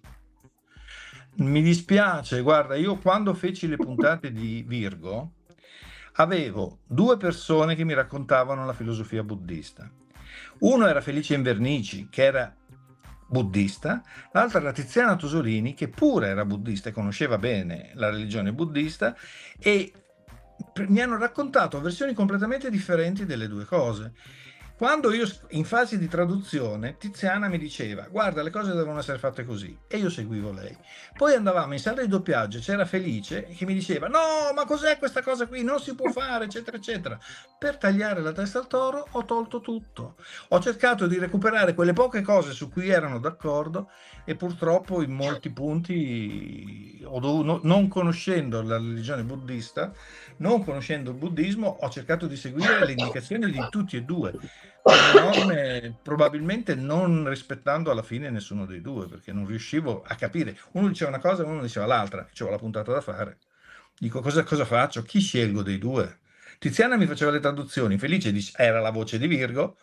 L: Mi dispiace, guarda, io quando feci le puntate di Virgo avevo due persone che mi raccontavano la filosofia buddista. Uno era Felice Invernici, che era buddista, l'altra era Tiziana Tosolini, che pure era buddista e conosceva bene la religione buddista, e p- mi hanno raccontato versioni completamente differenti delle due cose. Quando io s- in fase di traduzione, Tiziana mi diceva: guarda, le cose devono essere fatte così, e io seguivo lei. Poi andavamo in sala di doppiaggio, c'era Felice che mi diceva: no, ma cos'è questa cosa qui, non si può fare, eccetera eccetera. Per tagliare la testa al toro ho tolto tutto, ho cercato di recuperare quelle poche cose su cui erano d'accordo, e purtroppo in molti punti ho dovuto, non conoscendo la religione buddista, non conoscendo il buddismo, ho cercato di seguire le indicazioni di tutti e due, con le norme, probabilmente non rispettando alla fine nessuno dei due, perché non riuscivo a capire. Uno diceva una cosa e uno diceva l'altra, c'avevo la puntata da fare. Dico, cosa, cosa faccio? Chi scelgo dei due? Tiziana mi faceva le traduzioni, Felice dice- era la voce di Virgo,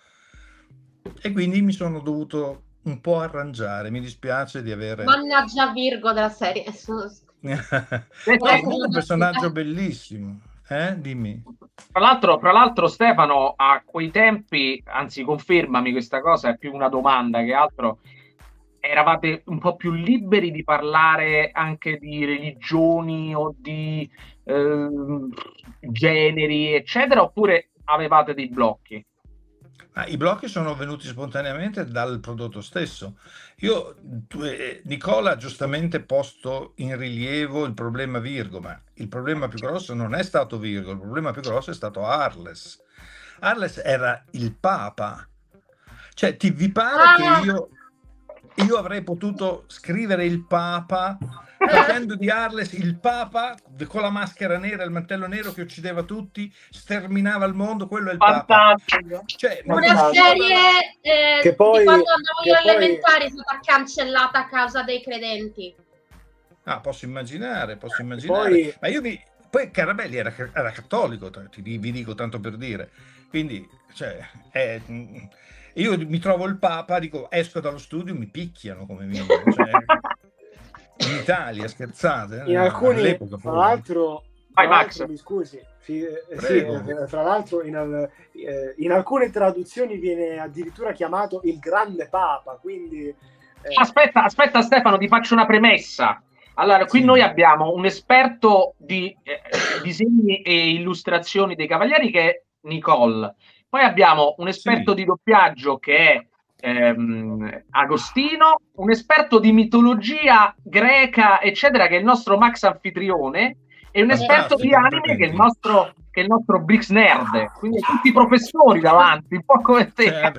L: e quindi mi sono dovuto un po' arrangiare. Mi dispiace di avere...
D: Mannaggia Virgo della serie.
L: No, comunque un personaggio bellissimo. Eh? Dimmi.
A: Tra l'altro, tra l'altro, Stefano, a quei tempi, anzi confermami questa cosa, è più una domanda che altro, eravate un po' più liberi di parlare anche di religioni o di ehm, generi, eccetera, oppure avevate dei blocchi?
L: Ah, i blocchi sono venuti spontaneamente dal prodotto stesso. Io, tu- eh, Nicola ha giustamente posto in rilievo il problema Virgo, ma il problema più grosso non è stato Virgo, il problema più grosso è stato Arles. Arles era il Papa. Cioè, ti vi pare
D: Ah!
L: che io, io avrei potuto scrivere il Papa facendo di Arles il Papa con la maschera nera, il mantello nero che uccideva tutti, sterminava il mondo, quello è il Papa.
A: Fantastico.
L: Cioè, non
D: Una
L: riuscivo a-
D: serie eh,
F: Che poi-
D: di quando andavo io
F: che
D: alle
F: poi-
D: elementari è stata cancellata a causa dei credenti.
L: Ah, posso immaginare, posso immaginare.
F: Poi-
L: Ma io mi... Poi Carabelli era, era cattolico, t- ti, vi dico tanto per dire. Quindi, cioè, è- io mi trovo il Papa, dico, esco dallo studio, mi picchiano come minimo. Cioè, in Italia, scherzate?
F: In
L: eh,
F: alcuni,
L: all'epoca
F: tra
L: pure.
F: l'altro,
A: Vai,
F: tra
A: Max.
F: l'altro, mi scusi, sì, eh, sì, eh, tra l'altro in, al- eh, in alcune traduzioni viene addirittura chiamato il Grande Papa, quindi eh,
A: Aspetta, aspetta Stefano, ti faccio una premessa. Allora, qui
L: Sì.
A: noi abbiamo un esperto di eh, disegni e illustrazioni dei Cavalieri che è Nicole. Poi abbiamo un esperto
L: Sì.
A: di doppiaggio che è ehm, Agostino, un esperto di mitologia greca, eccetera, che è il nostro Max anfitrione, e un esperto di
L: Fantastico,
A: anime che è il
L: complimenti.
A: nostro, che è il nostro Brix Nerd. Quindi tutti i professori davanti, un po' come te.
L: Cioè,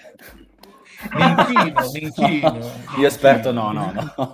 L: mi inchino, mi inchino.
G: Io esperto no, no, no.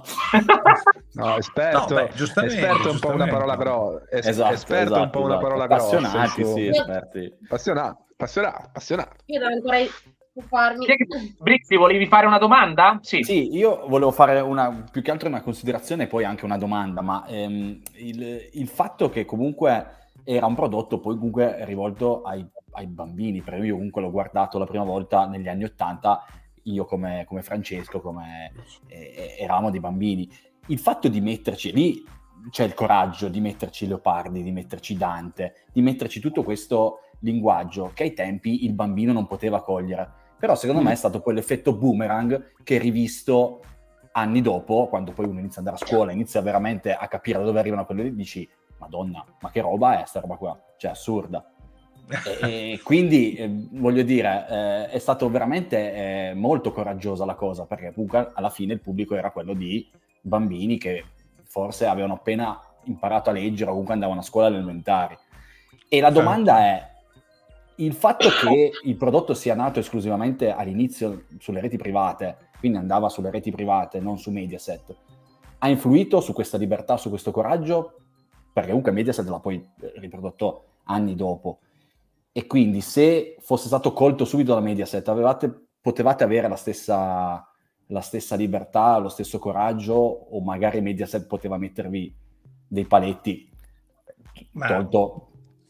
C: No, esperto,
L: No, beh, giustamente,
C: esperto è un po' una
L: giustamente.
C: parola grossa.
G: Esatto,
C: esperto è un
G: esatto,
C: po' una
G: esatto.
C: parola grossa.
G: Appassionati,
C: insomma.
G: sì, esperti.
C: Appassionato, appassionato, appassionato.
D: Io devo ancora farmi.
A: Brix, volevi fare una domanda? Sì.
G: Sì, io volevo fare una, più che altro una considerazione e poi anche una domanda, ma ehm, il, il fatto che comunque era un prodotto poi comunque rivolto ai, ai bambini, perché io comunque l'ho guardato la prima volta negli anni Ottanta, io come, come Francesco, come eh, eravamo dei bambini. Il fatto di metterci lì, c'è il coraggio di metterci Leopardi, di metterci Dante, di metterci tutto questo linguaggio che ai tempi il bambino non poteva cogliere. Però secondo me è stato poi l'effetto boomerang che rivisto anni dopo, quando poi uno inizia ad andare a scuola, inizia veramente a capire da dove arrivano quelle lì, dici, Madonna, ma che roba è sta roba qua? Cioè, assurda. E, e quindi, eh, voglio dire, eh, è stato veramente eh, molto coraggiosa la cosa, perché comunque alla fine il pubblico era quello di bambini che forse avevano appena imparato a leggere o comunque andavano a scuola alle elementari. E la domanda è, il fatto che il prodotto sia nato esclusivamente all'inizio sulle reti private, quindi andava sulle reti private, non su Mediaset, ha influito su questa libertà, su questo coraggio? Perché comunque Mediaset l'ha poi riprodotto anni dopo. E quindi se fosse stato colto subito da Mediaset, avevate, potevate avere la stessa, la stessa libertà, lo stesso coraggio, o magari Mediaset poteva mettervi dei paletti,
L: Ma-
G: tolto...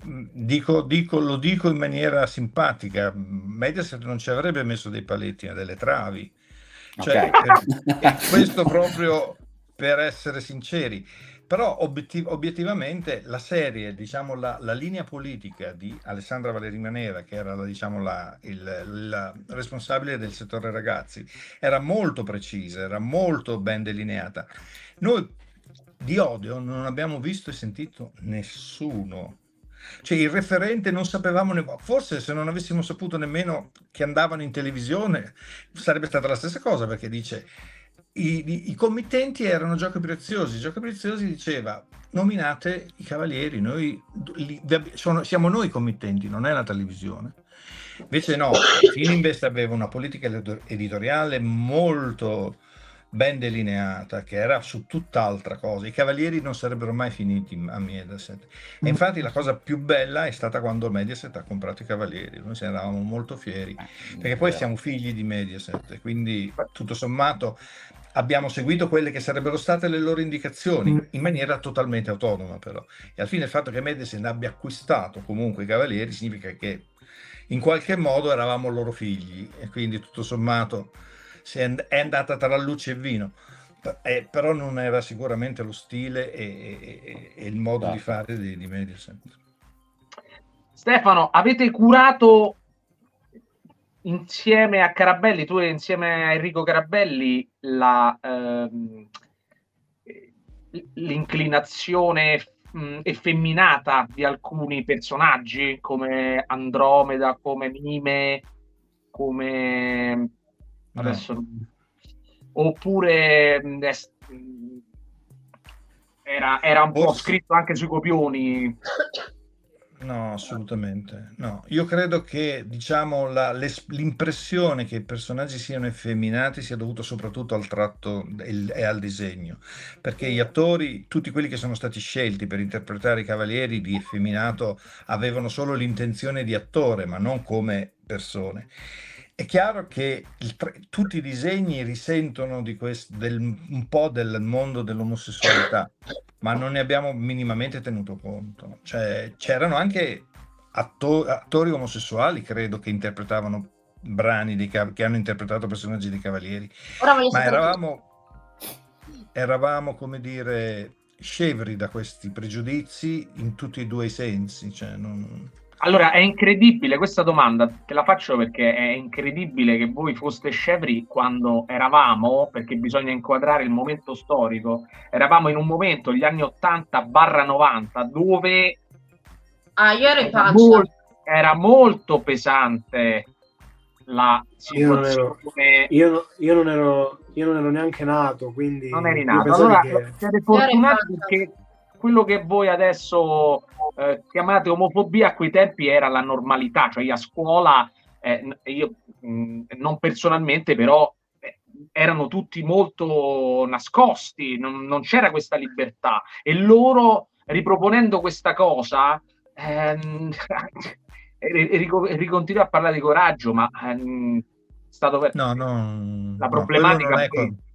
L: Dico, dico, lo dico in maniera simpatica, Mediaset non ci avrebbe messo dei paletti, ma delle travi. Cioè,
G: Ok.
L: eh, questo proprio per essere sinceri. Però obiettiv- obiettivamente la serie, diciamo la, la linea politica di Alessandra Valerina Nera, che era la, diciamo, la, il, la responsabile del settore ragazzi, era molto precisa, era molto ben delineata. Noi di Odeon non abbiamo visto e sentito nessuno. Cioè il referente non sapevamo, ne- forse se non avessimo saputo nemmeno che andavano in televisione sarebbe stata la stessa cosa, perché dice i, i- i committenti erano Giochi Preziosi, Giochi Preziosi diceva nominate i cavalieri, noi li- vi abbi- sono- siamo noi committenti, non è la televisione. Invece no, Fininvest aveva una politica edo- editoriale molto ben delineata, che era su tutt'altra cosa. I cavalieri non sarebbero mai finiti a Mediaset. E infatti la cosa più bella è stata quando Mediaset ha comprato i cavalieri. Noi eravamo molto fieri, perché poi siamo figli di Mediaset, e quindi tutto sommato abbiamo seguito quelle che sarebbero state le loro indicazioni in maniera totalmente autonoma, però. E alla fine il fatto che Mediaset abbia acquistato comunque i cavalieri significa che in qualche modo eravamo loro figli, e quindi tutto sommato si è and- è andata tra luce e vino. P- eh, però non era sicuramente lo stile e, e- e- e il modo di fare di, di Mediaset.
A: Stefano, avete curato insieme a Carabelli, tu e insieme a Enrico Carabelli, la, ehm, l'inclinazione mh, effeminata di alcuni personaggi come Andromeda, come Mime, come adesso non- oppure mh, es- mh, era, era un po'
L: Forse-
A: scritto anche sui copioni.
L: No, assolutamente no. Io credo che, diciamo, la- l'es- l'impressione che i personaggi siano effeminati sia dovuta soprattutto al tratto del- e al disegno, perché gli attori, tutti quelli che sono stati scelti per interpretare i cavalieri di effeminato, avevano solo l'intenzione di attore, ma non come persone. È chiaro che il tra- tutti i disegni risentono di quest- del, un po' del mondo dell'omosessualità, ma non ne abbiamo minimamente tenuto conto. Cioè, c'erano anche atto- attori omosessuali, credo, che interpretavano brani dei cav- che hanno interpretato personaggi dei cavalieri,
D: Ora voglio
L: ma
D: sapere chi.
L: eravamo, eravamo, come dire, scevri da questi pregiudizi in tutti e due i sensi. Cioè, non...
A: Allora, è incredibile questa domanda, te la faccio perché è incredibile che voi foste scevri quando eravamo, perché bisogna inquadrare il momento storico, eravamo in un momento, gli anni ottanta novanta, dove
D: Ah, io ero in
A: era,
D: pancia.
A: mol- era molto pesante la
F: Io non ero,
A: situazione.
F: io, no- io non ero, io non ero neanche nato, quindi
A: Non eri
F: io
A: nato.
F: pensavo
A: Allora,
F: che...
A: siete fortunati perché quello che voi adesso eh, chiamate omofobia a quei tempi era la normalità, cioè io a scuola, eh, n- io mh, non personalmente, però eh, erano tutti molto nascosti, non, non c'era questa libertà e loro riproponendo questa cosa ehm, e, e rico- e ricontinua a parlare di coraggio, ma ehm, è stato per...
L: No, no,
A: la
L: no, quello
A: problematica
L: non è,
A: poi-
L: co-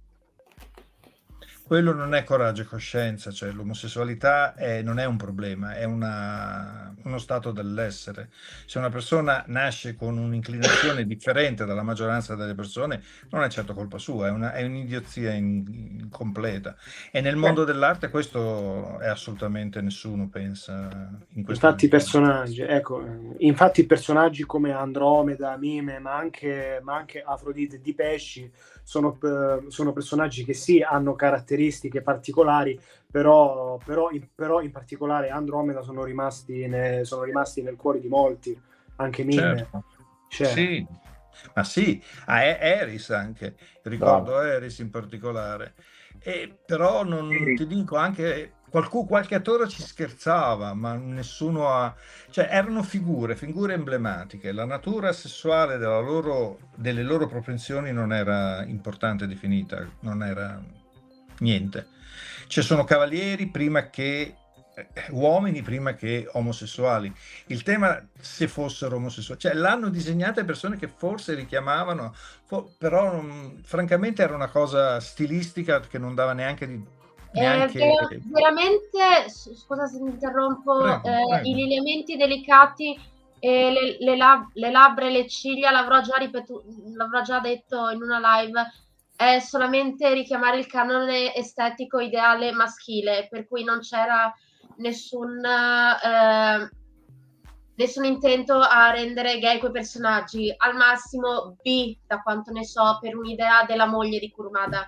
L: quello non è coraggio e coscienza, cioè l'omosessualità è- non è un problema, è una- uno stato dell'essere. Se una persona nasce con un'inclinazione differente dalla maggioranza delle persone, non è certo colpa sua, è, una, è un'idiozia in- incompleta. E nel mondo dell'arte questo è assolutamente nessuno pensa in questo
F: Infatti i
L: modo.
F: personaggi, ecco, eh, infatti personaggi come Andromeda, Mime, ma anche, ma anche Afrodite di Pesci sono, eh, sono personaggi che sì hanno caratteristiche particolari, però, però, in, però in particolare Andromeda sono rimasti, ne- sono rimasti nel cuore di molti, anche Mime.
L: Certo.
F: Cioè,
L: Sì, ma sì, a E- Eris anche, ricordo Eris in particolare. E però non ti dico, anche qualcuno, qualche attore ci scherzava, ma nessuno ha... Cioè erano figure, figure emblematiche. La natura sessuale della loro, delle loro propensioni non era importante definita, non era niente. Ci sono cavalieri prima che eh, uomini prima che omosessuali. Il tema se fossero omosessuali, cioè l'hanno disegnate persone che forse richiamavano, fo- però non- francamente era una cosa stilistica che non dava neanche di
D: Eh,
L: neanche
D: ver- veramente, s- scusa se mi interrompo,
L: Prego,
D: eh,
L: prego.
D: i lineamenti delicati e le, le lab- le labbra e le ciglia, l'avrò già ripetuto, l'avrò già detto in una live, è solamente richiamare il canone estetico ideale maschile, per cui non c'era nessun, eh, nessun intento a rendere gay quei personaggi, al massimo bi, da quanto ne so, per un'idea della moglie di Kurumada,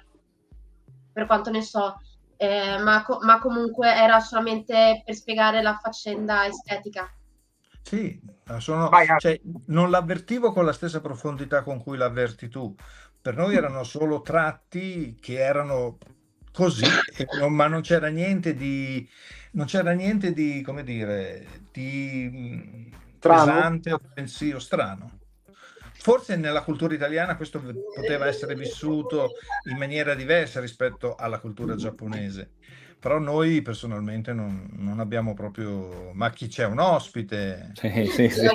D: per quanto ne so. Eh, ma, co- ma comunque era solamente per spiegare la faccenda estetica.
L: Sì, ma sono,
A: Vai, Ar-
L: cioè, non l'avvertivo con la stessa profondità con cui l'avverti tu. Per noi erano solo tratti che erano così, e non- ma non c'era niente di, non c'era niente di, come dire, di mh,
F: Strano?
L: pesante, offensivo, strano. Forse nella cultura italiana questo v- poteva essere vissuto in maniera diversa rispetto alla cultura giapponese. Però noi personalmente non, non abbiamo proprio... Ma chi c'è? Un ospite?
G: Sì, sì, sì.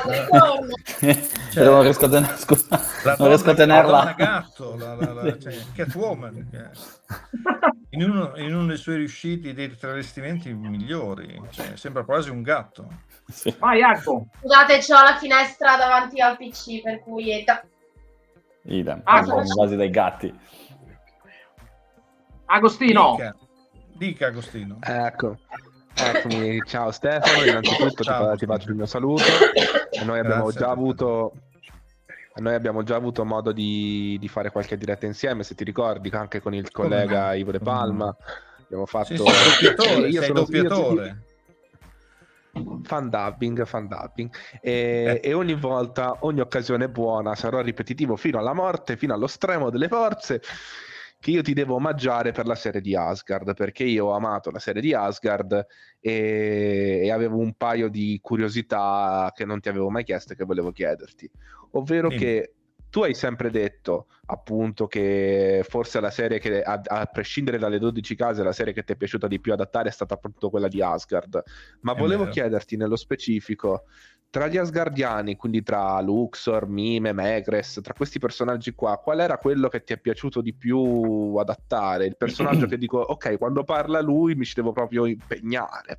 L: Cioè,
G: non riesco a, ten- scusa,
L: la
G: non riesco a
L: donna, la
G: tenerla.
L: donna gatto, la, la- la- cioè, Catwoman, che- in uno, in uno dei suoi riusciti dei travestimenti migliori, cioè, sembra quasi un gatto.
A: Vai, Arco.
D: Scusate, c'ho la finestra davanti al P C, per cui è da-
G: Idem,
A: Ah,
G: siamo invasi dai gatti.
A: Agostino.
L: Dica, dica Agostino.
C: Ecco, eccomi, ciao Stefano, innanzitutto
L: Ciao.
C: ti, fa- ti faccio il mio saluto. E noi abbiamo
L: Grazie
C: già
L: a te.
C: avuto noi abbiamo già avuto modo di, di fare qualche diretta insieme, se ti ricordi, anche con il
L: Come
C: collega
L: no,
C: Ivo De
L: come no.
C: Palma. Abbiamo
L: Sì,
C: fatto
L: sei doppiatore,
C: io
L: sei
C: sono- io-
L: doppiatore.
C: fan dubbing, fan dubbing. E, e ogni volta, ogni occasione è buona, sarò ripetitivo fino alla morte, fino allo stremo delle forze, che io ti devo omaggiare per la serie di Asgard, perché io ho amato la serie di Asgard e, e avevo un paio di curiosità che non ti avevo mai chiesto e che volevo chiederti, ovvero
L: Dimmi.
C: che tu hai sempre detto appunto che forse la serie che a, a prescindere dalle dodici case la serie che ti è piaciuta di più adattare è stata appunto quella di Asgard, ma
L: È
C: volevo
L: vero.
C: chiederti nello specifico tra gli Asgardiani, quindi tra Luxor, Mime, Megres, tra questi personaggi qua, qual era quello che ti è piaciuto di più adattare? Il personaggio che dico, ok, quando parla lui mi ci devo proprio impegnare.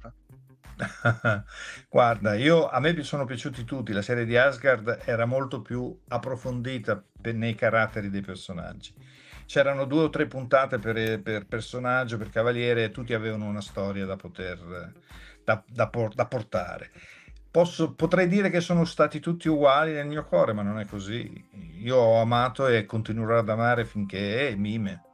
L: Guarda, io, a me sono piaciuti tutti, la serie di Asgard era molto più approfondita per- nei caratteri dei personaggi. c'erano due o tre puntate per, per personaggio, per cavaliere, e tutti avevano una storia da poter da, da, por- da portare. Posso, potrei dire che sono stati tutti uguali nel mio cuore, ma non è così. Io ho amato e continuerò ad amare finché è Mime.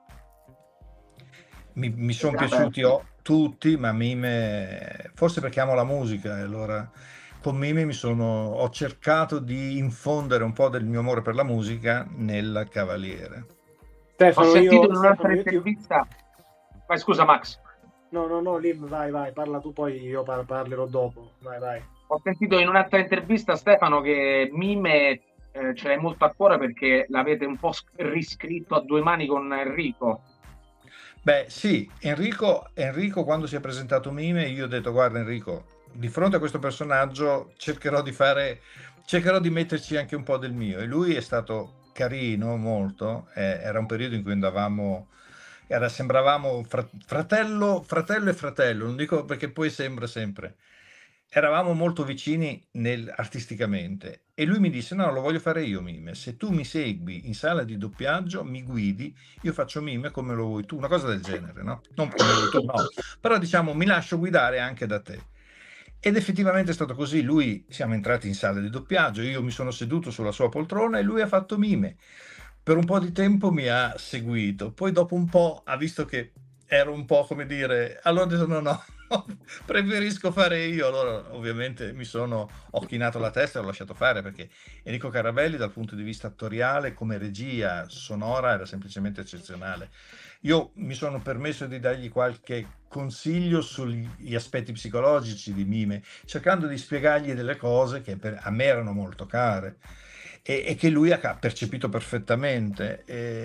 L: Mi, mi sono
A: Vabbè.
L: piaciuti oh, tutti, ma Mime, forse perché amo la musica, e allora con Mime mi sono, ho cercato di infondere un po' del mio amore per la musica nel Cavaliere.
F: Stefano,
A: Ho sentito
F: io,
A: in un'altra
F: Stefano, io ti-
A: intervista. Vai, scusa, Max.
F: No, no, no, Lim, vai, vai, parla tu, poi io par- parlerò dopo. Vai, vai.
A: Ho sentito in un'altra intervista, Stefano, che Mime eh, ce l'hai molto a cuore perché l'avete un po' sc- riscritto a due mani con Enrico.
L: Beh, sì, Enrico, Enrico quando si è presentato Mime, io ho detto: guarda Enrico, di fronte a questo personaggio cercherò di fare, cercherò di metterci anche un po' del mio. E lui è stato carino, molto. Eh, era un periodo in cui andavamo, era, sembravamo fra- fratello, fratello e fratello, non dico perché poi sembra sempre. Eravamo molto vicini nel- artisticamente, e lui mi disse: no, lo voglio fare io Mime, se tu mi segui in sala di doppiaggio, mi guidi, io faccio Mime come lo vuoi tu, una cosa del genere, no? Non come lo vuoi tu, no, però diciamo mi lascio guidare anche da te. Ed effettivamente è stato così. Lui, siamo entrati in sala di doppiaggio, io mi sono seduto sulla sua poltrona e lui ha fatto Mime. Per un po' di tempo mi ha seguito, poi dopo un po' ha visto che ero un po', come dire, allora ho detto no, no, preferisco fare io. Allora ovviamente mi sono, ho chinato la testa e l'ho lasciato fare, perché Enrico Carabelli dal punto di vista attoriale, come regia sonora, era semplicemente eccezionale. Io mi sono permesso di dargli qualche consiglio sugli aspetti psicologici di Mime, cercando di spiegargli delle cose che per, a me erano molto care e, e che lui ha ca- percepito perfettamente,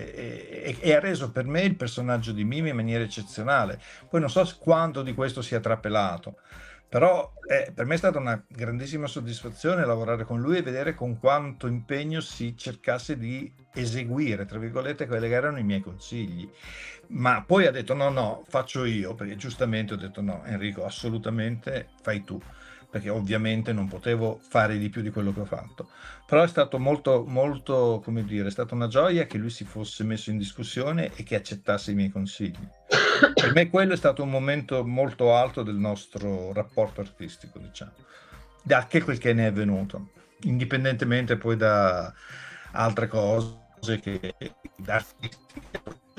L: e, e- e ha reso per me il personaggio di Mime in maniera eccezionale. Poi non so quanto di questo sia trapelato, però eh, per me è stata una grandissima soddisfazione lavorare con lui e vedere con quanto impegno si cercasse di eseguire, tra virgolette, quelli che erano i miei consigli. Ma poi ha detto no, no, faccio io, perché giustamente ho detto no, Enrico, assolutamente fai tu, perché ovviamente non potevo fare di più di quello che ho fatto. Però è stato molto, molto, come dire, è stata una gioia che lui si fosse messo in discussione e che accettasse i miei consigli. Per me quello è stato un momento molto alto del nostro rapporto artistico, diciamo, da che quel che ne è venuto, indipendentemente poi da altre cose che da artistiche.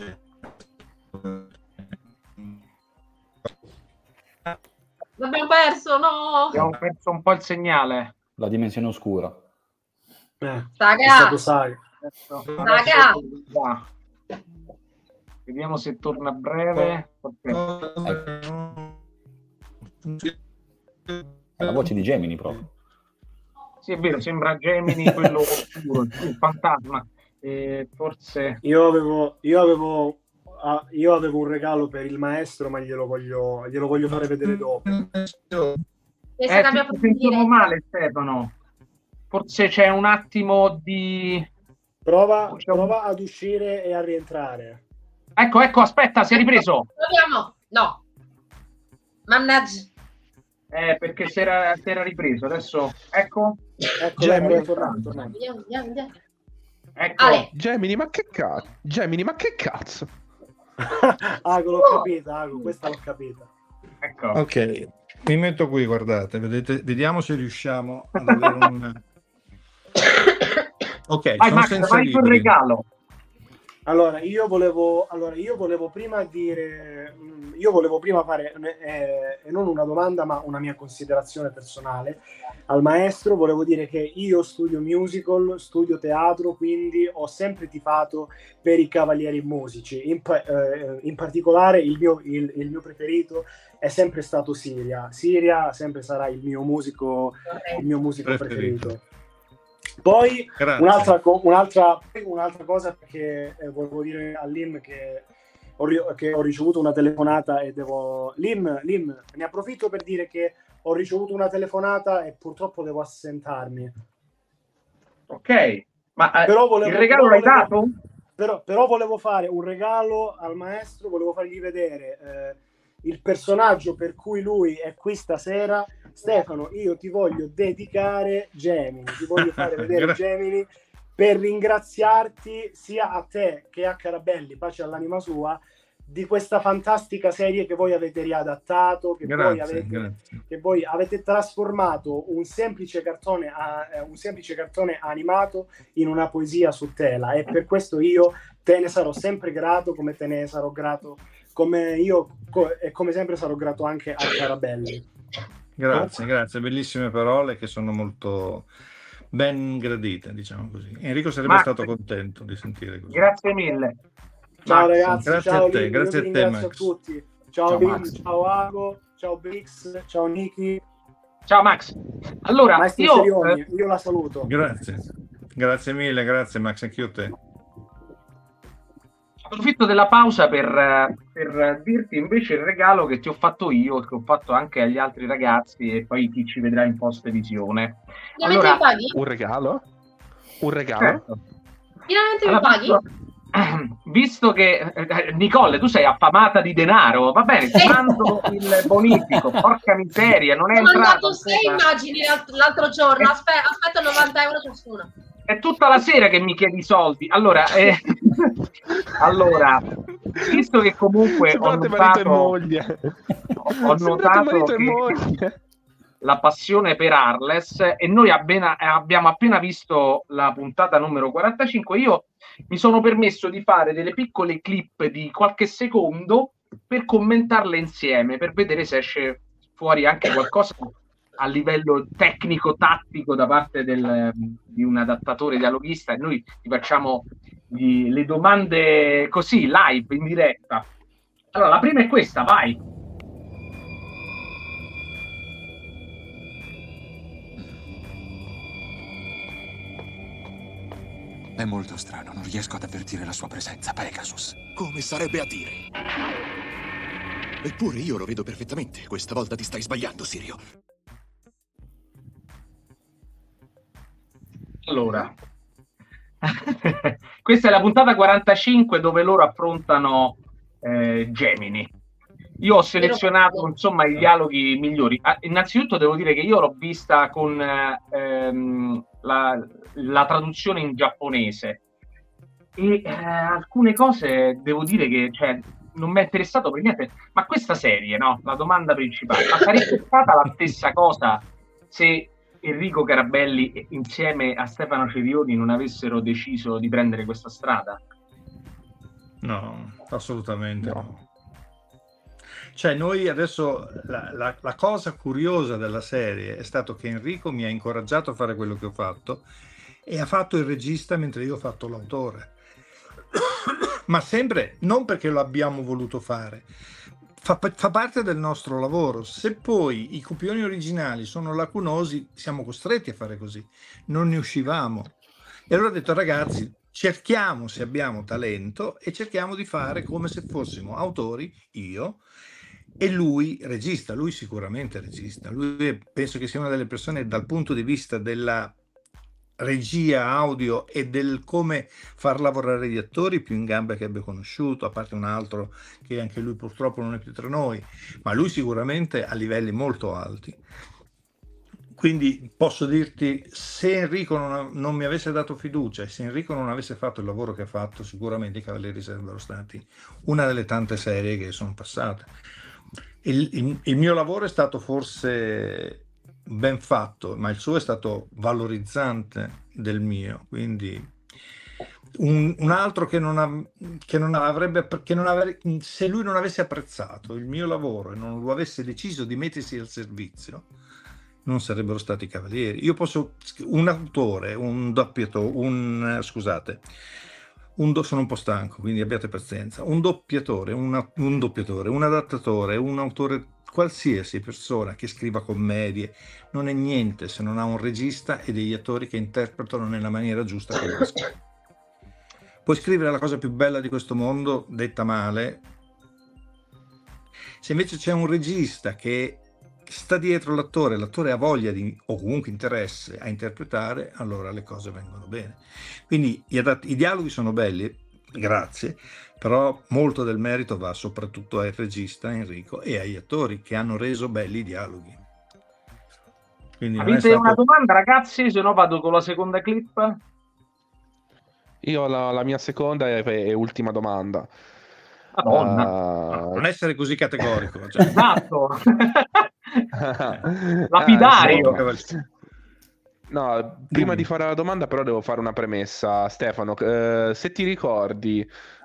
D: L'abbiamo perso, no!
A: Abbiamo perso un po' il segnale.
G: La dimensione oscura.
F: Eh,
D: Saga!
F: è stato Saga.
A: Adesso-
D: Saga!
A: adesso va. Vediamo se torna a breve. Ok.
G: È la voce di Gemini proprio.
A: Sì, è vero, sembra Gemini, quello oscuro, il fantasma. Eh, forse
F: Io avevo, io avevo, ah, io avevo un regalo per il maestro, ma glielo voglio, glielo voglio fare vedere dopo.
D: Mi
A: eh,
D: sa che abbiamo
A: ti sentiamo
D: finito.
A: male, Stefano. Forse c'è un attimo di...
F: Prova,
A: C'è un-
F: prova ad uscire e a rientrare.
A: Ecco, ecco, aspetta, si è ripreso.
D: Proviamo. No. Mannaggia.
A: Eh, perché si era, si era ripreso. Adesso, ecco.
F: Ecco,
L: Gemini.
F: ecco, è tornato, è tornato.
D: Vediamo, vediamo, vediamo.
A: Ecco.
D: Ale.
C: Gemini, ma che cazzo? Gemini, ma che cazzo?
F: Ago, l'ho capita, Ago, questa l'ho capita.
A: Ecco.
L: Ok, mi metto qui, guardate, vedete, vediamo se riusciamo ad avere un... Ok,
A: Vai
L: sono
A: Max,
L: senza
A: vai col
L: libri.
A: regalo.
F: Allora, io volevo, allora, io volevo prima dire, mh, io volevo prima fare, eh, non una domanda, ma una mia considerazione personale al maestro. Volevo dire che io studio musical, studio teatro, quindi ho sempre tifato per i cavalieri musici. In, pa- eh, in particolare il mio, il, il mio preferito è sempre stato Siria. Siria sempre sarà il mio musico, il mio musico
L: Preferito.
F: preferito. Poi
L: Grazie.
F: un'altra, co- un'altra, un'altra cosa che eh, volevo dire a Lim che ho, ri- che ho ricevuto una telefonata e devo... Lim, Lim, ne approfitto per dire che ho ricevuto una telefonata e purtroppo devo assentarmi.
A: Ok, ma eh,
F: Però volevo-
A: il regalo l'hai
F: però
A: dato?
F: Però, però volevo fare un regalo al maestro, volevo fargli vedere eh, il personaggio per cui lui è qui stasera. Stefano, io ti voglio dedicare Gemini, ti voglio fare vedere
L: Gra-
F: Gemini per ringraziarti sia a te che a Carabelli, pace all'anima sua, di questa fantastica serie che voi avete riadattato, che,
L: Grazie,
F: voi, avete,
L: grazie.
F: che voi avete trasformato un semplice cartone, a, eh, un semplice cartone animato in una poesia su tela, e per questo io te ne sarò sempre grato, come te ne sarò grato, come io co- e come sempre sarò grato anche a Carabelli.
L: Grazie, grazie, bellissime parole che sono molto ben gradite, diciamo così. Enrico sarebbe
A: Max,
L: stato contento di sentire così.
A: Grazie mille.
F: Ciao
A: Max,
F: ragazzi,
L: grazie
F: ciao
L: a te,
F: Lino,
L: grazie
F: io vi
L: a te,
F: ringrazio
L: Max.
F: a tutti. Ciao,
G: Ciao,
F: Vin,
G: Max.
F: ciao Ago, ciao Brix, ciao Niki.
A: Ciao Max. Allora,
F: Maestro
A: io
F: Serioni,
A: eh,
F: io la saluto.
L: Grazie, grazie mille, grazie Max, anch'io te.
A: approfitto della pausa per, eh, per dirti invece il regalo che ti ho fatto io, che ho fatto anche agli altri ragazzi, e poi chi ci vedrà in post visione.
D: Finalmente mi paghi?
C: Un regalo? Un regalo?
A: Certo.
D: Finalmente mi
A: Allora,
D: paghi?
A: visto, visto che eh, Nicole, tu sei affamata di denaro, va bene, ti
D: Sì.
A: mando il bonifico, porca miseria, non è
D: Ho mandato
A: entrato
D: sei
A: ancora.
D: immagini l'alt- l'altro giorno, Aspe- aspetta novanta euro ciascuna.
A: È tutta la sera che mi chiedi i soldi. Allora, eh, allora, visto che comunque ho
C: Sembrate marito e
A: notato,
C: moglie.
A: ho
C: Sembrate
A: notato
C: marito e
A: che
C: moglie.
A: la passione per Arles, e noi appena- abbiamo appena visto la puntata numero quarantacinque, io mi sono permesso di fare delle piccole clip di qualche secondo per commentarle insieme, per vedere se esce fuori anche qualcosa a livello tecnico-tattico da parte del, di un adattatore dialoghista, e noi ti facciamo gli- le domande così, live, in diretta. Allora, la prima è questa, vai.
I: È molto strano, non riesco ad avvertire la sua presenza, Pegasus.
J: Come sarebbe a dire? Eppure io lo vedo perfettamente. Questa volta ti stai sbagliando, Sirio.
A: Allora, questa è la puntata quarantacinque dove loro affrontano eh, Gemini. Io ho selezionato insomma i dialoghi migliori. Ah, innanzitutto devo dire che io l'ho vista con eh, ehm, la, la traduzione in giapponese, e eh, alcune cose devo dire che cioè, non mi è interessato per niente. Ma questa serie, no? La domanda principale, ma sarebbe stata la stessa cosa se Enrico Carabelli insieme a Stefano Cerioni non avessero deciso di prendere questa strada?
L: No, assolutamente no. Cioè, noi adesso la, la, la cosa curiosa della serie è stato che Enrico mi ha incoraggiato a fare quello che ho fatto, e ha fatto il regista mentre io ho fatto l'autore. Ma sempre non perché lo abbiamo voluto fare, fa, fa parte del nostro lavoro. Se poi i copioni originali sono lacunosi, siamo costretti a fare così, non ne uscivamo. E allora ho detto, ragazzi, cerchiamo, se abbiamo talento, e cerchiamo di fare come se fossimo autori, io e lui regista. Lui sicuramente regista, lui è, penso che sia una delle persone dal punto di vista della regia audio e del come far lavorare gli attori più in gamba che abbia conosciuto, a parte un altro che anche lui purtroppo non è più tra noi, ma lui sicuramente a livelli molto alti. Quindi posso dirti, se Enrico non, non mi avesse dato fiducia, e se Enrico non avesse fatto il lavoro che ha fatto, sicuramente i Cavalieri sarebbero stati una delle tante serie che sono passate. Il, il, il mio lavoro è stato forse ben fatto, ma il suo è stato valorizzante del mio, quindi un, un altro che non, ha, che non avrebbe, che non avrebbe, se lui non avesse apprezzato il mio lavoro e non lo avesse deciso di mettersi al servizio, non sarebbero stati Cavalieri. Io posso, un autore, un doppiatore, un scusate, un do, sono un po' stanco, quindi abbiate pazienza. Un doppiatore, una, un doppiatore, un adattatore, un autore, qualsiasi persona che scriva commedie, non è niente se non ha un regista e degli attori che interpretano nella maniera giusta che lo scrive. Puoi scrivere la cosa più bella di questo mondo, detta male. Se invece c'è un regista che sta dietro l'attore, l'attore ha voglia di, o comunque interesse a interpretare, allora le cose vengono bene. Quindi gli adatti, i dialoghi sono belli, grazie, però molto del merito va soprattutto al regista Enrico e agli attori che hanno reso belli i dialoghi. Quindi non è
A: Avete
L: stato...
A: una domanda, ragazzi? Se no vado con la seconda clip.
C: Io la, la mia seconda e, e ultima domanda.
A: Madonna.
L: No,
C: Uh,
L: non essere così categorico. Cioè.
A: Esatto.
C: ah,
A: Lapidario.
C: insomma. No, prima di fare la domanda però devo fare una premessa, Stefano. eh, se ti ricordi,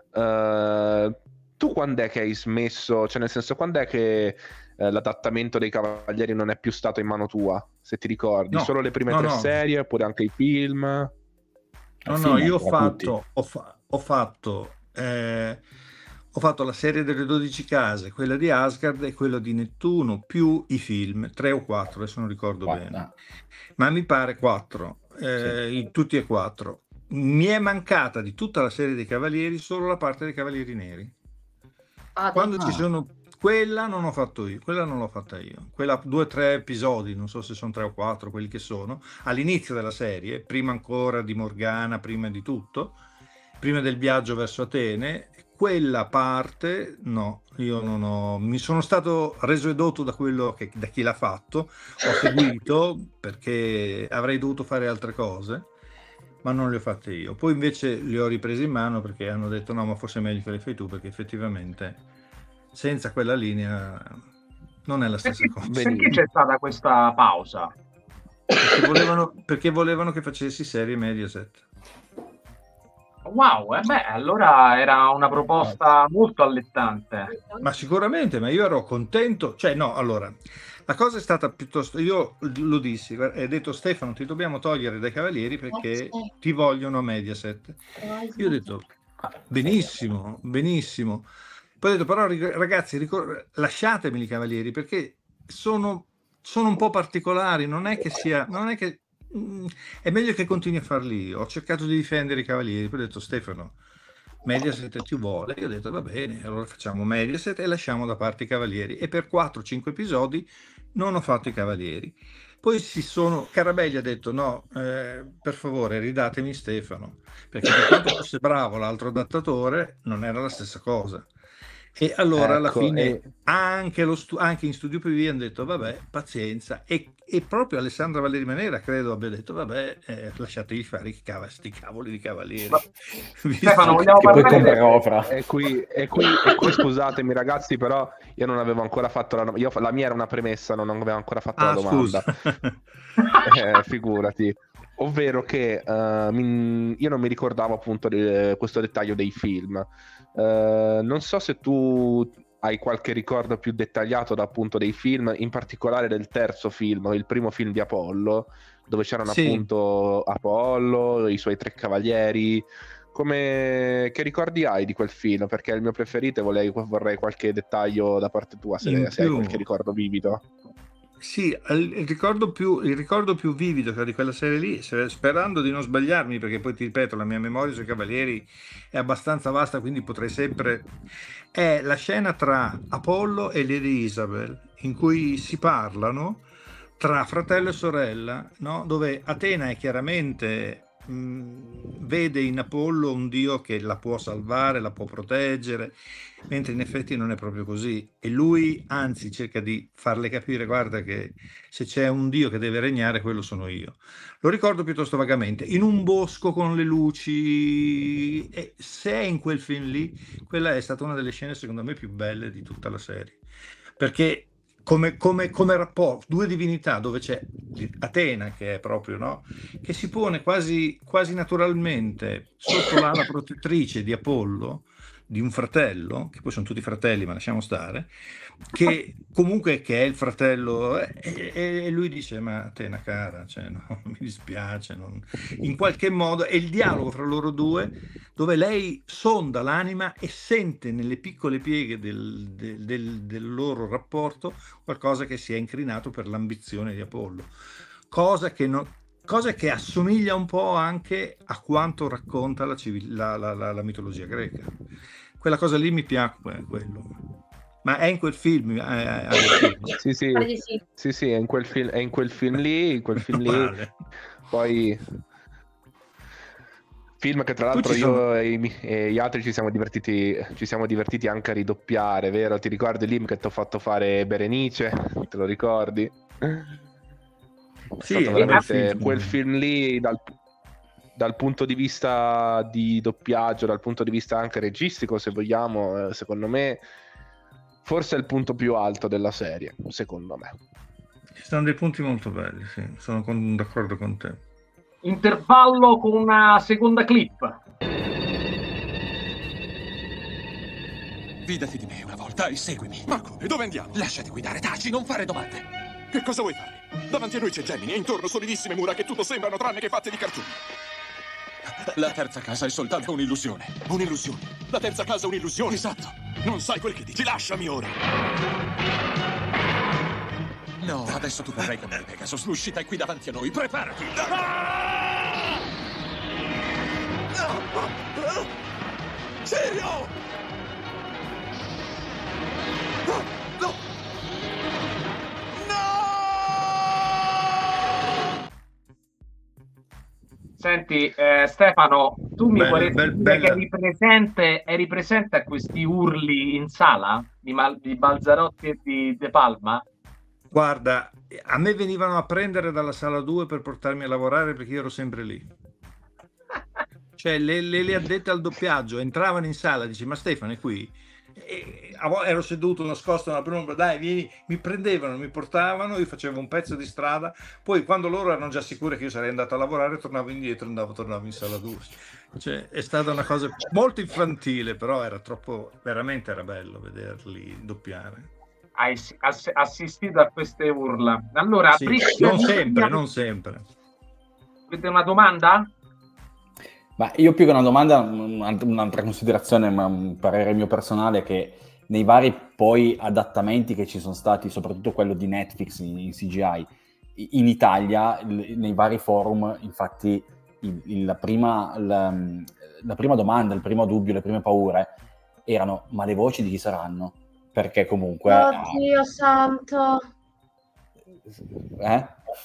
C: eh, tu quando è che hai smesso, cioè nel senso quando è che eh, l'adattamento dei Cavalieri non è più stato in mano tua, se ti ricordi?
L: No,
C: Solo le prime
L: no,
C: tre
L: no.
C: serie oppure anche i film?
L: No,
G: Al
L: no,
G: fine,
L: io ho
G: tra tutti.
L: fatto, ho, fa- ho fatto, eh, ho fatto la serie delle dodici case, quella di Asgard e quella di Nettuno, più i film, tre o quattro, adesso non ricordo
G: Guarda,
L: bene, ma mi pare quattro, eh, in tutti e quattro. Mi è mancata di tutta la serie dei Cavalieri solo la parte dei Cavalieri Neri.
D: Ah,
L: Quando
G: ah.
L: ci sono... Quella non ho fatto io, quella non l'ho fatta io. Quella due o tre episodi, non so se sono tre o quattro quelli che sono, all'inizio della serie, prima ancora di Morgana, prima di tutto, prima del viaggio verso Atene, quella parte no, io non ho, mi sono stato reso edotto da quello che, da chi l'ha fatto, ho seguito perché avrei dovuto fare altre cose, ma non le ho fatte io. Poi invece le ho riprese in mano perché hanno detto no, ma forse è meglio che le fai tu, perché effettivamente senza quella linea non è la stessa
A: Perché,
L: cosa.
A: perché c'è stata questa pausa?
L: Perché volevano, perché volevano che facessi serie Mediaset.
A: Wow, eh beh, allora era una proposta molto allettante.
L: Ma sicuramente, ma io ero contento, cioè no, allora, la cosa è stata piuttosto, io lo dissi, ho detto Stefano, ti dobbiamo togliere dai Cavalieri perché ti vogliono a Mediaset. Io ho detto, benissimo, benissimo. Poi ho detto, però ragazzi, ricor- lasciatemi i Cavalieri perché sono, sono un po' particolari, non è che sia, non è che, mm, è meglio che continui a farli io. Ho cercato di difendere i Cavalieri, poi ho detto Stefano, Mediaset ti vuole, io ho detto va bene, allora facciamo Mediaset e lasciamo da parte i Cavalieri, e per quattro cinque episodi non ho fatto i Cavalieri. Poi si sono, Carabelli ha detto no, eh, per favore ridatemi Stefano, perché per quanto fosse bravo l'altro adattatore non era la stessa cosa. E allora alla
C: Ecco,
L: fine
C: e-
L: anche, lo stu- anche in Studio P V hanno detto vabbè, pazienza, e, e proprio Alessandra Valeri Manera credo abbia detto vabbè, eh, lasciategli fare i cav- sti cavoli di Cavalieri.
A: Ma-
L: Visto
A: Stefano, vogliamo
G: Che poi
A: parlare
G: comprerò fra.
C: E qui, e, qui, e qui scusatemi ragazzi, però io non avevo ancora fatto la, io, la mia era una premessa, non avevo ancora fatto
L: Ah,
C: la domanda.
L: scusa.
C: Eh, figurati. Ovvero che eh, mi- io non mi ricordavo appunto di questo dettaglio dei film. Eh, non so se tu hai qualche ricordo più dettagliato da, appunto dei film, in particolare del terzo film, il primo film di Apollo, dove c'erano
L: Sì.
C: appunto Apollo, i suoi tre cavalieri. Come, che ricordi hai di quel film? Perché è il mio preferito e vorrei, vorrei qualche dettaglio da parte tua, se,
L: In
C: se hai
L: più.
C: qualche ricordo vivido.
L: Sì, il il ricordo più, il ricordo più vivido che ho di quella serie lì, se- sperando di non sbagliarmi, perché poi ti ripeto, la mia memoria sui Cavalieri è abbastanza vasta, quindi potrei sempre... è la scena tra Apollo e Lady Isabel, in cui si parlano tra fratello e sorella, no? Dove Atena è chiaramente... mh, vede in Apollo un dio che la può salvare, la può proteggere, mentre in effetti non è proprio così, e lui anzi cerca di farle capire, guarda che se c'è un dio che deve regnare quello sono io. Lo ricordo piuttosto vagamente, in un bosco con le luci, e se è in quel film lì, quella è stata una delle scene secondo me più belle di tutta la serie, perché come, come, come rapporto, due divinità dove c'è Atena che è proprio, no? Che si pone quasi, quasi naturalmente sotto l'ala protettrice di Apollo, di un fratello, che poi sono tutti fratelli ma lasciamo stare, che comunque che è il fratello, e, e- e lui dice ma Atena cara, cioè, no, mi dispiace, non... in qualche modo è il dialogo fra loro due dove lei sonda l'anima e sente nelle piccole pieghe del, del- del- del loro rapporto qualcosa che si è incrinato per l'ambizione di Apollo, cosa che, non- cosa che assomiglia un po' anche a quanto racconta la, civil- la- la- la- la mitologia greca. Quella cosa lì mi piacque, quello. Ma è in quel film? eh, eh, eh,
C: Sì, sì,
D: Pare di sì.
C: sì, sì, è in quel film, è in quel film lì, in quel film lì.
L: Male.
C: Poi film che tra
L: Poi
C: l'altro
L: ci
C: io
L: sono-
C: e, i mi- e gli altri ci siamo divertiti, ci siamo divertiti anche a ridoppiare, vero? Ti ricordi l'im che ti ho fatto fare Berenice? Te lo ricordi? È
L: Sì,
C: stato
L: è un bel
C: veramente
L: film.
C: quel film lì dal, dal punto di vista di doppiaggio, dal punto di vista anche registico, se vogliamo, eh, secondo me forse è il punto più alto della serie, secondo me.
L: Ci sono dei punti molto belli, sì, sono con, d'accordo con te.
A: Intervallo con una seconda clip.
I: Fidati di me una volta e seguimi.
J: Ma come? Dove andiamo?
I: Lasciati guidare, taci, non fare domande.
J: Che cosa vuoi fare? Davanti a noi c'è Gemini e intorno solidissime mura che tutto sembrano tranne che fatte di cartoni.
I: La terza casa è soltanto un'illusione.
J: Un'illusione? La terza casa è un'illusione?
I: Esatto.
J: Non sai quel che dici, lasciami ora.
I: No, adesso tu verrai con me, Pegasus. L'uscita è qui davanti a noi. Preparati.
J: Sirio! No!
A: Senti, eh, Stefano, tu mi
L: Bel-
A: vorresti
L: bel-
A: dire
L: bella.
A: che eri presente, eri presente a questi urli in sala di, Mal- di Balzarotti e di De Palma?
L: Guarda, a me venivano a prendere dalla sala due per portarmi a lavorare perché io ero sempre lì. Cioè, le, le, le addette al doppiaggio entravano in sala, dici, ma Stefano è qui? E a vo- ero seduto nascosto nella prima, dai, vieni, mi prendevano, mi portavano, io facevo un pezzo di strada, poi quando loro erano già sicuri che io sarei andato a lavorare, tornavo indietro, andavo, tornavo in sala due. Cioè, è stata una cosa molto infantile, però era troppo, veramente era bello vederli doppiare.
A: Hai ass- assistito a queste urla. Allora,
L: Sì,
A: Priscilla,
L: non sempre, non sempre.
A: avete una domanda?
G: Ma io più che una domanda, un- un'altra considerazione, ma un parere mio personale, è che nei vari poi adattamenti che ci sono stati, soprattutto quello di Netflix in, in C G I, i- in Italia, il- nei vari forum, infatti, il- il- la, prima, la, la prima domanda, il primo dubbio, le prime paure erano: ma le voci di chi saranno? Perché comunque...
D: Oddio santo.
G: Eh?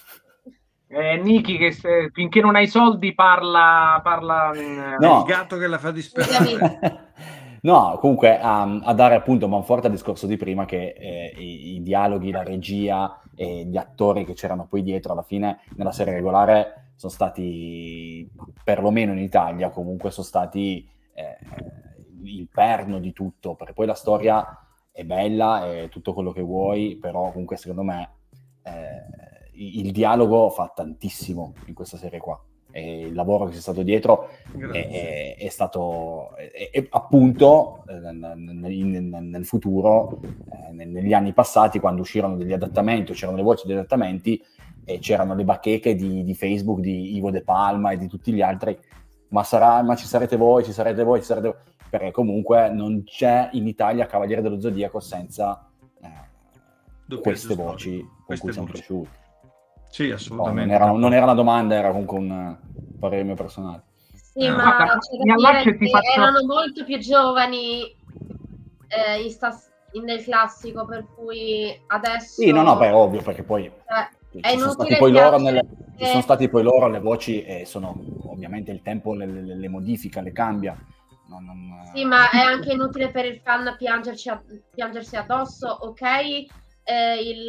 A: Eh, Niki, che se- finché non hai soldi parla... parla eh,
G: No.
L: Il gatto che la fa disperare.
G: No, comunque a, a dare appunto manforte al discorso di prima che eh, i, i dialoghi, la regia e gli attori che c'erano poi dietro alla fine nella serie regolare sono stati, perlomeno in Italia, comunque sono stati eh, il perno di tutto, perché poi la storia è bella, è tutto quello che vuoi, però comunque secondo me eh, il dialogo fa tantissimo in questa serie qua. E il lavoro che c'è stato dietro è, è, è stato è, è, appunto eh, nel, nel, nel futuro, eh, negli anni passati, quando uscirono degli adattamenti, c'erano le voci degli adattamenti e c'erano le bacheche di, di Facebook di Ivo De Palma e di tutti gli altri, ma, sarà, ma ci sarete voi, ci sarete voi, ci sarete voi, perché comunque non c'è in Italia Cavaliere dello Zodiaco senza eh, queste voci con
L: Queste
G: cui siamo
L: voci.
G: cresciuti.
L: Sì,
G: No,
L: assolutamente.
G: non, era, non era una domanda, era comunque un parere mio personale.
D: Sì, ma
A: Guarda,
D: c'è
A: mi
D: da
A: allaccio
D: dire
A: e ti
D: che
A: faccio-
D: erano molto più giovani eh, in sta- in- nel classico, per cui adesso...
G: Sì, no, no, beh, è ovvio, perché poi
D: Cioè, è
G: ci sono
D: inutile
G: stati poi loro,
D: piangere.
G: nelle, ci sono stati poi loro le voci e sono ovviamente il tempo le, le- le modifica, le cambia. Non- non-
D: Sì, ma è anche inutile per il fan piangerci a- piangersi addosso, ok? Eh, il,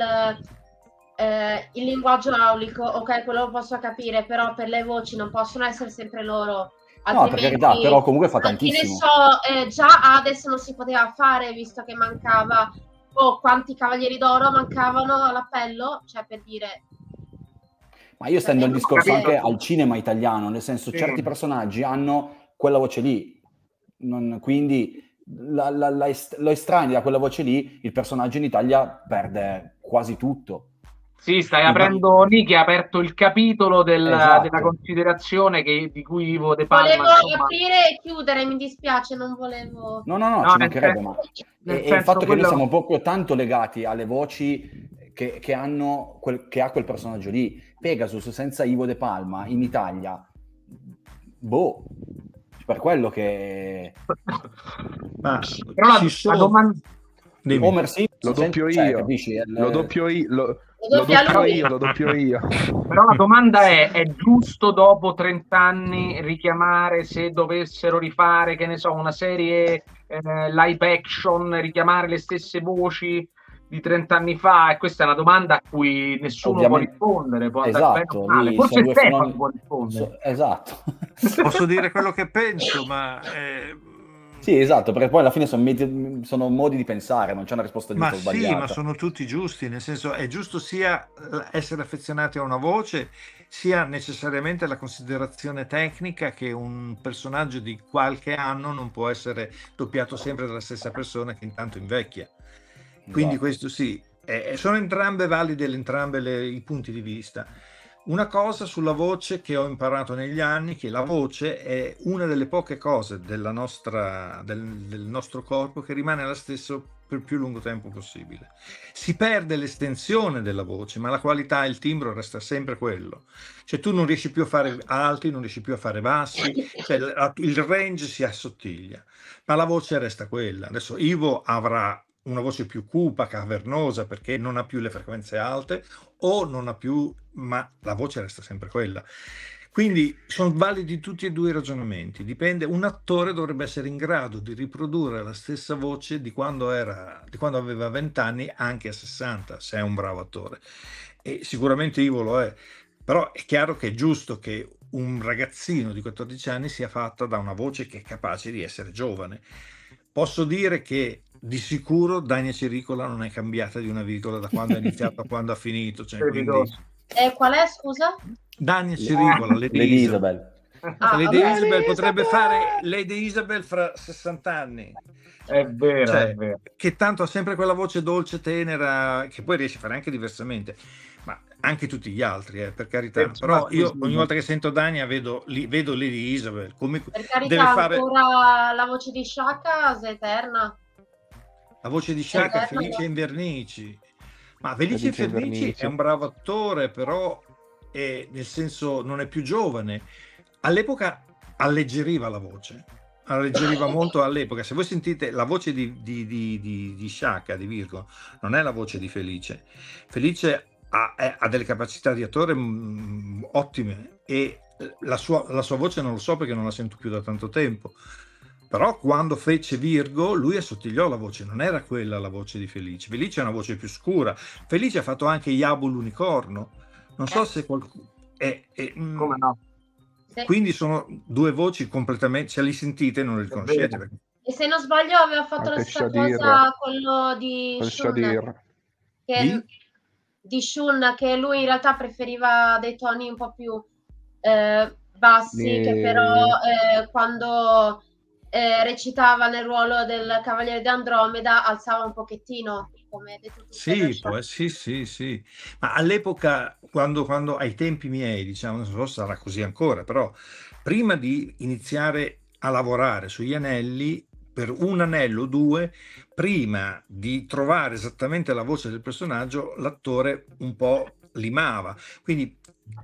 D: eh, il linguaggio aulico, ok, quello lo posso capire, però per le voci non possono essere sempre loro.
G: No, per
D: Altrimenti,
G: carità, però comunque fa
D: ma che ne
G: tantissimo.
D: so, eh, già adesso non si poteva fare, visto che mancava, oh, quanti Cavalieri d'Oro mancavano all'appello, cioè per dire...
G: Ma io stendo il discorso
D: Capito.
G: anche al cinema italiano, nel senso
L: Sì.
G: certi personaggi hanno quella voce lì, non- quindi la, la, la est- lo estranei da quella voce lì, il personaggio in Italia perde quasi tutto.
A: Sì, stai aprendo, Niki ha aperto il capitolo del-
G: Esatto.
A: della considerazione che, di cui Ivo De Palma...
D: Volevo
A: insomma,
D: aprire e chiudere, mi dispiace, non volevo...
G: No, no, no,
A: No,
G: ci
A: nel
G: mancherebbe,
A: senso-
G: ma
A: nel
G: e- e il
A: senso
G: fatto che noi
A: quello-
G: siamo proprio tanto legati alle voci che, che hanno quel, che ha quel personaggio lì. Pegasus senza Ivo De Palma in Italia, boh, per quello che
L: Ma
A: Però la,
L: ci
A: la
L: sono...
A: domanda...
L: Dimmi.
G: Homer Simpson
C: Lo doppio
G: cioè,
C: io.
G: capisci? È il-
C: Lo doppio io, lo,
D: Lo
C: lo
D: doppia
C: doppio
D: lui.
C: io, lo doppio io.
A: Però la domanda è, è giusto dopo trenta anni richiamare, se dovessero rifare, che ne so, una serie eh, live action, richiamare le stesse voci? di trenta anni fa, e questa è una domanda a cui nessuno
G: Ovviamente.
A: può rispondere, può andare
G: Esatto,
A: bene o male.
G: lì
A: Forse
G: sono due
A: Stefano
G: fenomeni-
A: può rispondere.
G: so- esatto.
L: Posso dire quello che penso, ma eh,
G: Sì, esatto, perché poi alla fine sono, medi- sono modi di pensare, non c'è una risposta
L: ma
G: giusta o
L: sì,
G: sbagliata.
L: ma sono tutti giusti, nel senso è giusto sia essere affezionati a una voce, sia necessariamente la considerazione tecnica che un personaggio di qualche anno non può essere doppiato sempre dalla stessa persona che intanto invecchia. Quindi
G: Esatto.
L: questo sì, eh, sono entrambe valide, entrambe le- i punti di vista. Una cosa sulla voce che ho imparato negli anni, che la voce è una delle poche cose della nostra, del, del nostro corpo che rimane la stessa per il più lungo tempo possibile. Si perde l'estensione della voce, ma la qualità e il timbro resta sempre quello. Cioè tu non riesci più a fare alti, non riesci più a fare bassi, cioè la- il range si assottiglia, ma la voce resta quella. Adesso Ivo avrà una voce più cupa, cavernosa, perché non ha più le frequenze alte, o non ha più, ma la voce resta sempre quella. Quindi sono validi tutti e due i ragionamenti. Dipende, un attore dovrebbe essere in grado di riprodurre la stessa voce di quando era, di quando aveva venti anni, anche a sessanta, se è un bravo attore. E sicuramente Ivo lo è. Però è chiaro che è giusto che un ragazzino di quattordici anni sia fatta da una voce che è capace di essere giovane. Posso dire che di sicuro Dania Cericola non è cambiata di una virgola da quando ha iniziato a quando ha finito. Cioè, quindi...
D: E qual è, scusa?
L: Dania Cericola, Lady,
G: Lady
L: Isabel.
G: Isabel.
D: Ah,
L: Lady
D: ok.
L: Isabel potrebbe fare Lady Isabel fra sessanta anni.
A: È vero,
L: Cioè,
A: è vero.
L: che tanto ha sempre quella voce dolce, tenera, che poi riesce a fare anche diversamente, ma anche tutti gli altri, eh, per carità.
A: Eh,
L: Però
A: sì,
L: io
A: sì,
L: ogni
A: sì.
L: volta che sento Dania vedo, li- vedo Lady Isabel, come
D: Per
L: deve
D: carità,
L: fare
D: ancora la voce di Shaka è eterna.
L: la voce di Shaka,
D: Eterna.
L: Felice Invernici. Ma Felice
C: Felice
L: Invernici
C: Invernici.
L: è un bravo attore, però è, nel senso non è più giovane. All'epoca alleggeriva la voce, alleggeriva molto all'epoca. Se voi sentite la voce di, di, di, di, di Shaka, di Virgo, non è la voce di Felice. Felice ha, è- ha delle capacità di attore mm, ottime, e la sua, la sua voce non lo so perché non la sento più da tanto tempo. Però quando fece Virgo, lui assottigliò la voce, non era quella la voce di Felice. Felice è una voce più scura. Felice ha fatto anche Iabu l'unicorno. Non so se qualcuno... è- è- mm,
A: Come no?
D: Sì.
L: Quindi sono due voci completamente... Se li sentite non le riconoscete.
A: vero.
L: perché-
D: E se non sbaglio aveva fatto la
C: Anche
D: stessa
C: Shadir.
D: cosa quello di
C: Con
D: Shun,
C: Shadir.
D: che,
L: Di?
D: di Shun, che lui in realtà preferiva dei toni un po' più eh, bassi,
C: Di-
D: che però eh, quando eh, recitava nel ruolo del Cavaliere di Andromeda alzava un pochettino, come hai detto tu.
L: Sì,
D: Pedro.
L: può- sì, sì, sì. Ma all'epoca, quando, quando ai tempi miei, diciamo, non so se sarà così ancora, però prima di iniziare a lavorare sugli anelli, per un anello o due, prima di trovare esattamente la voce del personaggio, l'attore un po' limava. Quindi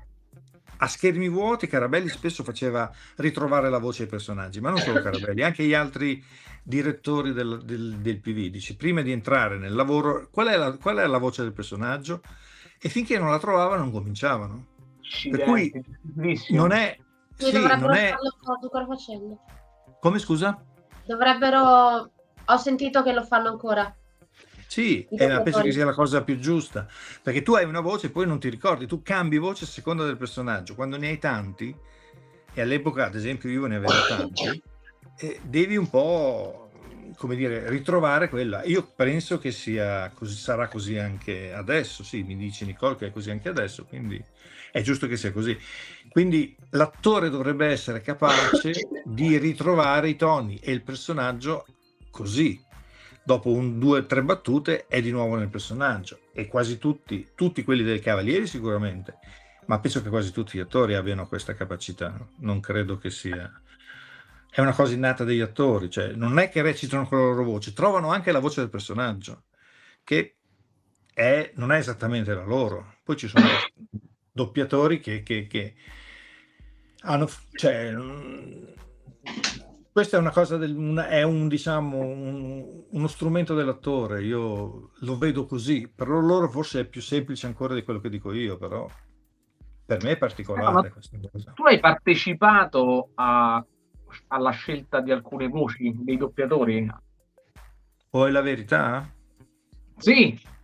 L: a schermi vuoti Carabelli spesso faceva ritrovare la voce ai personaggi, ma non solo Carabelli, anche gli altri direttori del, del, del P V. Dici, prima di entrare nel lavoro, qual è, la, qual è la voce del personaggio? E finché non la trovavano non cominciavano. Per cui
A: Accidenti,
L: non è...
D: Sì,
L: Sì,
D: dovrebbero
L: non è...
D: farlo ancora facendo.
L: Come scusa?
D: Dovrebbero... Ho sentito che lo fanno ancora.
L: Sì,
D: I
L: eh, ma penso
D: doppiatori.
L: che sia la cosa più giusta, perché tu hai una voce e poi non ti ricordi, tu cambi voce a seconda del personaggio. Quando ne hai tanti, e all'epoca ad esempio io ne avevo tanti, eh, devi un po', come dire, ritrovare quella. Io penso che sia così, sarà così anche adesso, sì, mi dice Nicole che è così anche adesso, quindi è giusto che sia così. Quindi l'attore dovrebbe essere capace di ritrovare i toni e il personaggio così. Dopo un, due o tre battute è di nuovo nel personaggio, e quasi tutti, tutti quelli del Cavalieri sicuramente, ma penso che quasi tutti gli attori abbiano questa capacità. Non credo che sia... È una cosa innata degli attori, cioè non è che recitano con la loro voce, trovano anche la voce del personaggio, che è, non è esattamente la loro. Poi ci sono doppiatori che, che, che hanno... Cioè, questa è una cosa del, una, è un diciamo un, uno strumento dell'attore, io lo vedo così, per loro forse è più semplice ancora di quello che dico io, però per me è particolare.
A: Eh, ma
L: questa cosa.
A: tu hai partecipato a, alla scelta di alcune voci dei doppiatori?
L: Poi la verità?
A: Sì,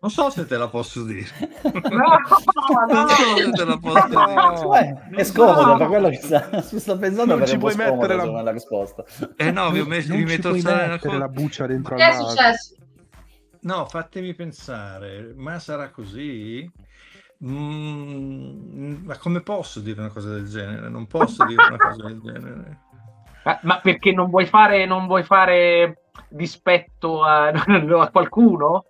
L: Non so se te la posso dire.
A: No,
L: non so se te la posso
G: no,
L: dire.
G: È scomodo, no. Per quello che sta, sta pensando,
C: non ci puoi mettere la...
G: la risposta.
L: Eh no, vi ho messo,
C: non
L: vi
C: ci
L: metto
C: puoi
L: la
C: mettere la buccia dentro
D: Che
C: al
D: è
C: naso.
D: successo?
L: No, fatemi pensare, ma sarà così? Mm, ma come posso dire una cosa del genere? Non posso dire una cosa del genere.
A: Ma, ma perché non vuoi fare, non vuoi fare dispetto a, a qualcuno?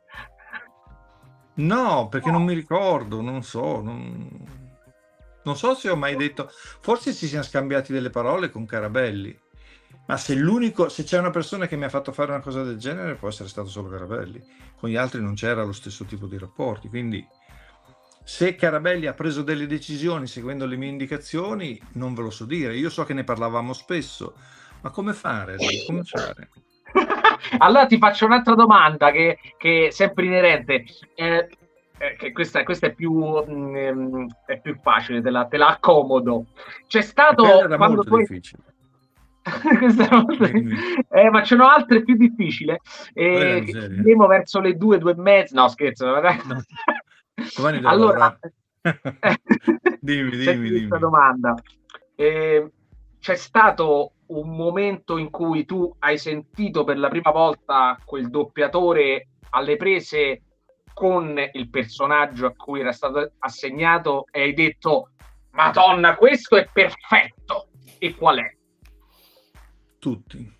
L: No, perché non mi ricordo, non so, non... non so se ho mai detto, forse ci siamo scambiati delle parole con Carabelli, ma se l'unico, se c'è una persona che mi ha fatto fare una cosa del genere può essere stato solo Carabelli, con gli altri non c'era lo stesso tipo di rapporti, quindi se Carabelli ha preso delle decisioni seguendo le mie indicazioni non ve lo so dire, io so che ne parlavamo spesso, ma come fare? Come fare?
A: Allora ti faccio un'altra domanda che, che è sempre inerente, eh, eh, che questa, questa è più mh, è più facile, te la, te la accomodo. C'è stato
L: era
A: quando
L: molto
A: tu...
L: difficile.
A: Questa molto... eh, ma ce n'ho altre più difficili, eh, che finiremo verso le due, due e mezza. No, scherzo.
L: No. Domani devo
A: Allora,
L: dimmi, dimmi,
A: senti
L: dimmi.
A: questa domanda. Eh, c'è stato un momento in cui tu hai sentito per la prima volta quel doppiatore alle prese con il personaggio a cui era stato assegnato e hai detto Madonna, questo è perfetto, e qual è?
L: Tutti.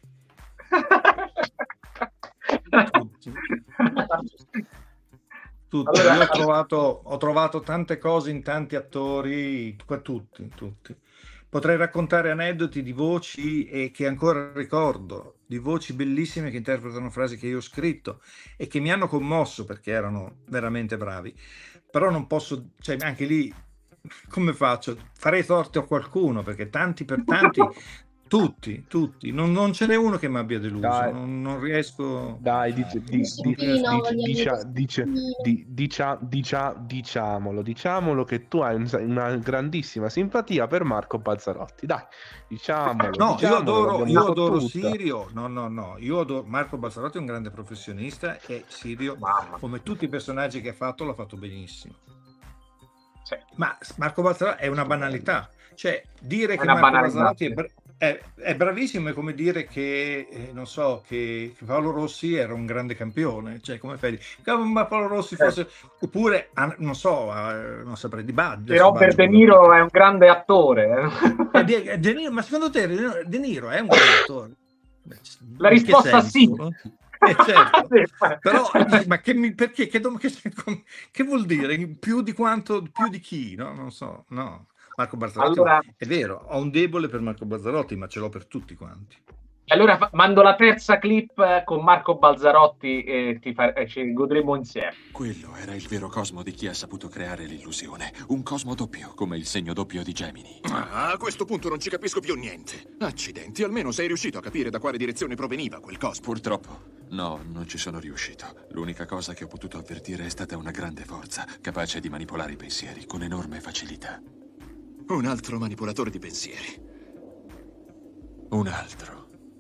L: Tutti. Tutti.
A: Allora,
L: Io ho trovato, ho trovato tante cose in tanti attori, tutti, tutti. Potrei raccontare aneddoti di voci e che ancora ricordo, di voci bellissime che interpretano frasi che io ho scritto e che mi hanno commosso perché erano veramente bravi. Però non posso, cioè anche lì, come faccio? Farei torto a qualcuno perché tanti per tanti, tutti, tutti, non, non ce n'è uno che mi abbia deluso,
C: Dai.
L: non, non riesco...
C: Dai, dice, di, di,
D: Pino,
C: dice,
D: voglio
C: dice,
D: dire,
C: dice, di, dicia, dicia, diciamolo, diciamolo che tu hai un- una grandissima simpatia per Marco Balzarotti. Dai, diciamolo.
L: No, io
C: diciamolo,
L: adoro,
C: l'abbiamo
L: io
C: detto
L: adoro
C: tutta.
L: Sirio, no, no, no, io adoro, Marco Balzarotti è un grande professionista e Sirio,
A: Mamma.
L: come tutti i personaggi che ha fatto, l'ha fatto benissimo.
A: Sì.
L: Ma Marco Balzarotti è una banalità, cioè dire
A: È
L: che
A: una
L: Marco
A: banalità,
L: Balzarotti è,
A: sì.
L: bra- è- è bravissimo è come dire che, eh, non so, che, che Paolo Rossi era un grande campione, cioè come fai? Ma Paolo Rossi fosse, oppure, ah, non so, eh, non saprei, di Baggio.
A: Che Robert De Niro è un grande attore.
L: E De, e De Niro, ma secondo te De Niro- De Niro è un grande attore?
A: La
L: In che
A: risposta
L: senso?
A: sì.
L: Eh, certo.
A: Sì.
L: Però dici, ma che, mi- perché? Che, dom- che, che vuol dire? Più di quanto, più di chi? No? Non so, no. Marco Balzarotti
A: Allora,
L: è vero, ho un debole per Marco Balzarotti, ma ce l'ho per tutti quanti.
A: allora fa- mando la terza clip eh, con Marco Balzarotti e ti fa- e ci godremo insieme.
I: Quello era il vero cosmo di chi ha saputo creare l'illusione. Un cosmo doppio, come il segno doppio di Gemini.
J: Ah, a questo punto non ci capisco più niente. Accidenti, almeno sei riuscito a capire da quale direzione proveniva quel cosmo.
I: Purtroppo, no, non ci sono riuscito. L'unica cosa che ho potuto avvertire è stata una grande forza, capace di manipolare i pensieri con enorme facilità.
J: Un altro manipolatore di pensieri.
I: Un altro.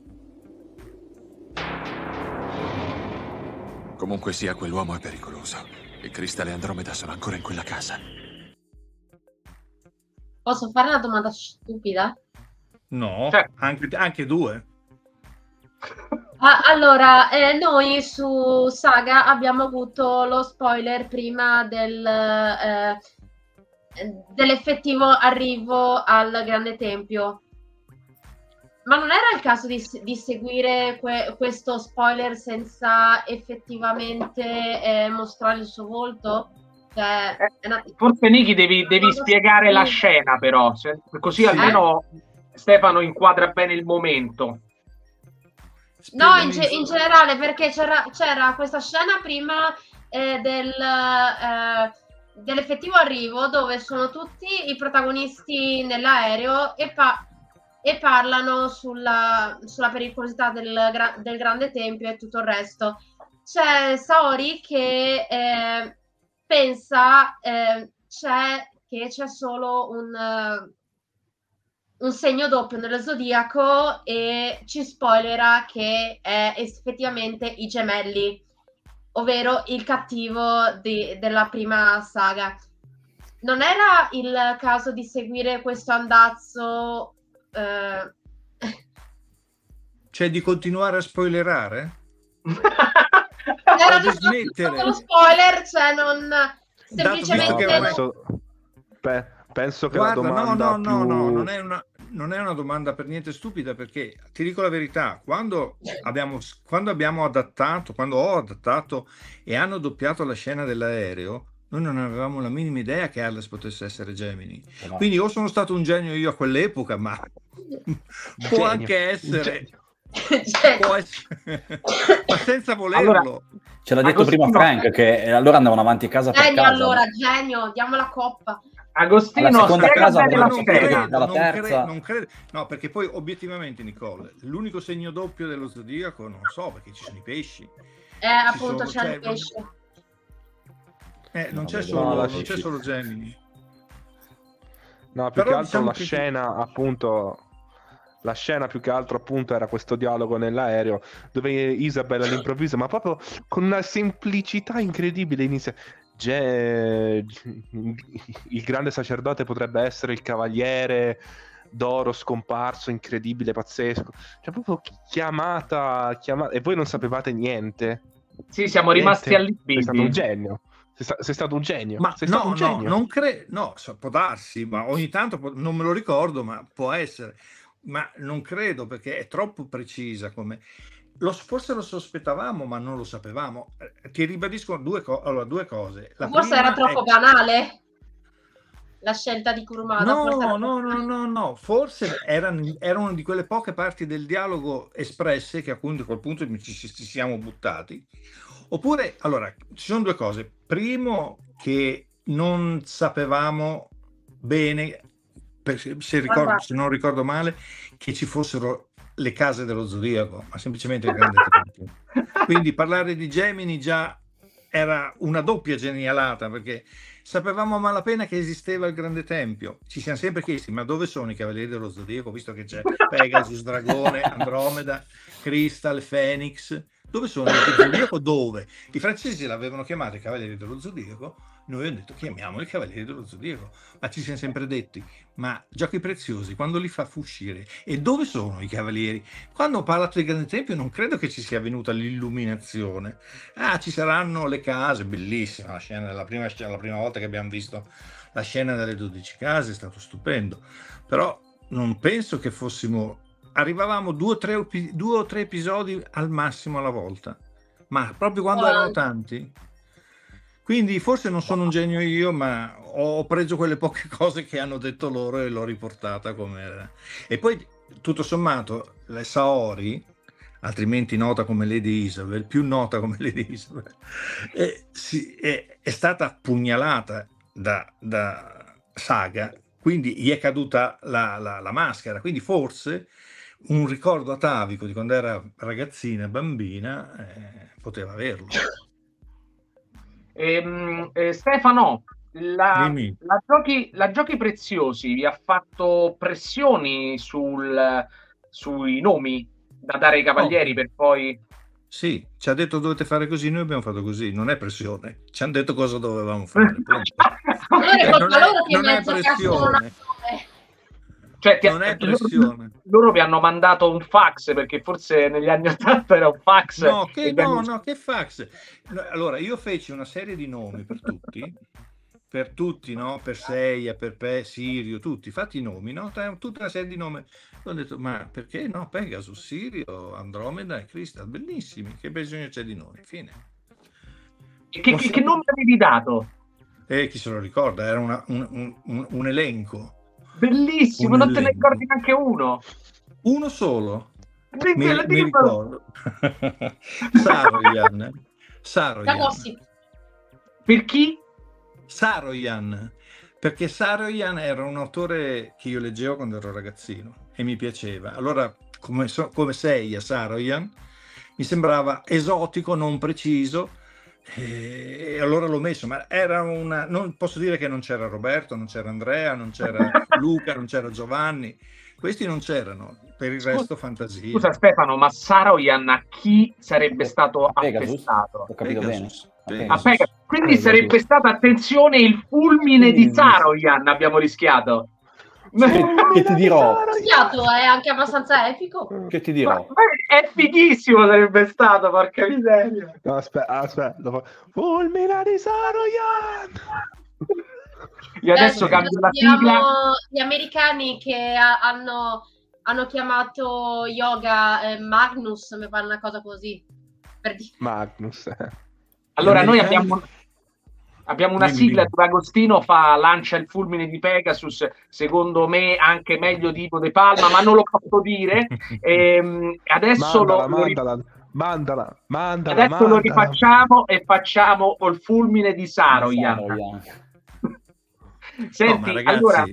I: Comunque sia, quell'uomo è pericoloso. Il cristallo e Andromeda sono ancora in quella casa.
D: Posso fare una domanda stupida?
L: No,
A: Certo.
L: anche, anche due.
D: Ah, allora, eh, noi su Saga abbiamo avuto lo spoiler prima del, eh, dell'effettivo arrivo al Grande Tempio. Ma non era il caso di, di seguire que- questo spoiler senza effettivamente eh, mostrare il suo volto? Cioè, è una...
A: Forse Niki devi, devi spiegare la scena però, se- così
L: Sì.
A: almeno Stefano inquadra bene il momento.
D: No, in, ge- in generale, perché c'era, c'era questa scena prima eh, del, eh, dell'effettivo arrivo, dove sono tutti i protagonisti nell'aereo e, pa- e parlano sulla, sulla pericolosità del, gra- del Grande Tempio e tutto il resto. C'è Saori che eh, pensa eh, c'è, che c'è solo un... eh, un segno doppio nello zodiaco e ci spoilerà che è effettivamente i gemelli. ovvero il cattivo di, della prima saga. Non era il caso di seguire questo andazzo? Eh...
L: Cioè di continuare a spoilerare?
D: Era
L: di
D: giusto
L: smettere.
D: lo spoiler, cioè non semplicemente
C: No,
L: che
C: penso, pe- penso che
L: Guarda,
C: la domanda
L: no, no,
C: più...
L: no, no, non è una, non è una domanda per niente stupida, perché ti dico la verità, quando abbiamo, quando abbiamo adattato, quando ho adattato e hanno doppiato la scena dell'aereo, noi non avevamo la minima idea che Arles potesse essere Gemini.
G: No.
L: Quindi o sono stato un genio io a quell'epoca, ma può
C: Genio.
L: anche essere...
D: Cioè,
L: può essere ma senza volerlo.
A: Allora,
G: Ce l'ha detto
A: Agostino-
G: prima Frank che eh, allora andavano avanti a casa per
D: genio
G: casa.
D: allora, genio, diamo la coppa.
A: Agostino,
G: Alla seconda
A: spiega
G: casa
A: bene
G: non
A: la
G: ci
A: scena.
G: credo.
L: credo,
G: dalla
L: non
G: terza.
L: cre- non credo. No, perché poi obiettivamente, Nicole, l'unico segno doppio dello zodiaco non so, perché ci sono i pesci.
D: Eh, appunto,
L: sono-
D: c'è il
L: cioè,
D: pesce.
L: Eh, non
G: No,
L: c'è
G: no,
L: solo,
C: la-
L: non c'è solo Gemini.
C: No, più
L: Però
C: che altro
L: diciamo
C: la
L: che-
C: scena, appunto, la scena più che altro appunto era questo dialogo nell'aereo dove Isabella all'improvviso, ma proprio con una semplicità incredibile, inizia: "Ge- il grande sacerdote potrebbe essere il cavaliere d'oro scomparso, incredibile, pazzesco", cioè proprio chiamata, chiamata, e voi non sapevate niente.
A: Sì, siamo rimasti
C: Niente.
A: allibiti.
C: Sei stato un genio. Sei, sta- sei stato un genio.
L: Ma
C: sei
L: no,
C: stato un
L: no,
C: genio.
L: non credo, no, so- può darsi, ma ogni tanto può- non me lo ricordo, ma può essere. Ma non credo, perché è troppo precisa come... Lo, forse lo sospettavamo, ma non lo sapevamo. Eh, Ti ribadisco due, co- allora, due cose. La
D: Forse
L: prima
D: era troppo
L: è-
D: banale la scelta di Kurumada.
L: No,
D: forse era
L: no,
D: troppo-
L: no, no, no, forse era, era una di quelle poche parti del dialogo espresse che appunto a quel punto ci, ci- ci siamo buttati. Oppure, allora, ci sono due cose. Primo, che non sapevamo bene, per- se, ricordo,
D: Guarda.
L: se non ricordo male, che ci fossero le case dello zodiaco, ma semplicemente il grande tempio. Quindi parlare di Gemini già era una doppia genialata, perché sapevamo a malapena che esisteva il grande tempio. Ci siamo sempre chiesti: ma dove sono i cavalieri dello zodiaco, visto che c'è Pegasus, Dragone, Andromeda, Crystal, Phoenix? Dove sono i zodiaco? Dove? I francesi l'avevano chiamato i cavalieri dello zodiaco, noi abbiamo detto chiamiamoli i cavalieri dello zodiaco, ma ci siamo sempre detti: ma Giochi Preziosi quando li fa uscire? E dove sono i cavalieri? Quando ho parlato del grande tempio non credo che ci sia venuta l'illuminazione. Ah, ci saranno le case, bellissima la scena, la prima, la prima volta che abbiamo visto la scena delle dodici case, è stato stupendo, però non penso che fossimo, arrivavamo due o tre, epi- due o tre episodi al massimo alla volta, ma proprio quando erano tanti. Quindi forse non sono un genio io, ma ho preso quelle poche cose che hanno detto loro e l'ho riportata come era. E poi, tutto sommato, la Saori, altrimenti nota come Lady Isabel, più nota come Lady Isabel, è, si- è- è stata pugnalata da, da Saga, quindi gli è caduta la, la- la maschera. Quindi forse un ricordo atavico di quando era ragazzina, bambina, eh, poteva averlo.
A: Ehm, eh, Stefano, la,
L: Dimmi.
A: la giochi, la Giochi Preziosi vi ha fatto pressioni sul, sui nomi da dare ai cavalieri per poi...
L: Sì, ci ha detto dovete fare così, noi abbiamo fatto così, non è pressione, ci hanno detto cosa dovevamo fare. punto.
D: Allora è
L: Eh,
D: colpa
L: non è-
D: loro che
L: non è
D: mezzo cazzo non ha
L: pressione.
D: nome.
A: Cioè, ti-
L: Non è
A: loro,
L: pressione.
A: loro vi hanno mandato un fax, perché forse negli anni ottanta era un fax.
L: No, che,
A: e vi hanno-
L: no, no, che fax. No, allora, io feci una serie di nomi per tutti, per tutti, no? Per Seiya, per Pe, Sirio, tutti, fatti i nomi, no? T- Tutta una serie di nomi. Ho detto, ma perché no? Pegasus, Sirio, Andromeda e Crystal, bellissimi, che bisogno c'è di noi? Fine.
A: Che, che, che nome avevi dato?
L: E chi se lo ricorda, era una- un, un- un- un elenco.
A: Bellissimo,
L: Un
A: non te ne
L: elenco.
A: ricordi neanche uno.
L: Uno solo.
A: Di-
L: Mi,
A: di-
L: mi
A: di-
L: ricordo. Saroyan. Saroyan.
D: Cagossi.
A: Per chi?
L: Saroyan. Perché Saroyan era un autore che io leggevo quando ero ragazzino e mi piaceva. Allora, come, so, come sei a Saroyan, mi sembrava esotico, non preciso, e, e allora l'ho messo. Ma era una. Non posso dire che non c'era Roberto, non c'era Andrea, non c'era Luca, non c'era Giovanni. Questi non c'erano. per il
A: Scusa-
L: resto fantasia.
A: Scusa Stefano, ma Saroyan a chi sarebbe stato
G: Pegasus?
A: attestato?
G: Ho capito
L: Pegasus,
G: bene.
A: A
G: Ok.
A: Pegasus. Quindi
C: Pegasus.
A: sarebbe stato, attenzione, il fulmine di Saroyan, abbiamo rischiato.
G: Che, che ti dirò?
D: Schiato è anche abbastanza epico.
G: Che ti
A: Ma-
G: dirò?
A: ma è fighissimo sarebbe stato, porca miseria.
C: No, aspetta, aspetta. lo fa- Fulmina di Saroyan!
A: Io adesso
D: Eh,
A: cambio la
D: abbiamo
A: sigla.
D: gli americani che ha- hanno, hanno chiamato Yoga eh, Magnus, mi pare una cosa così. Per dire.
C: Magnus. eh.
A: Allora
L: Gli
A: noi
L: americani-
A: abbiamo, abbiamo una
L: Dimmi,
A: sigla
L: dimmi.
A: dove Agostino fa lancia il fulmine di Pegasus, secondo me anche meglio di Ivo De Palma, ma non lo posso dire. Ehm, adesso lo,
C: Mandala,
A: lo ri-
C: mandala, mandala, mandala,
A: adesso lo
C: mandala.
A: rifacciamo e facciamo il fulmine di Saroyan.
G: Saroyan.
A: Senti,
L: No, ma ragazzi,
A: allora,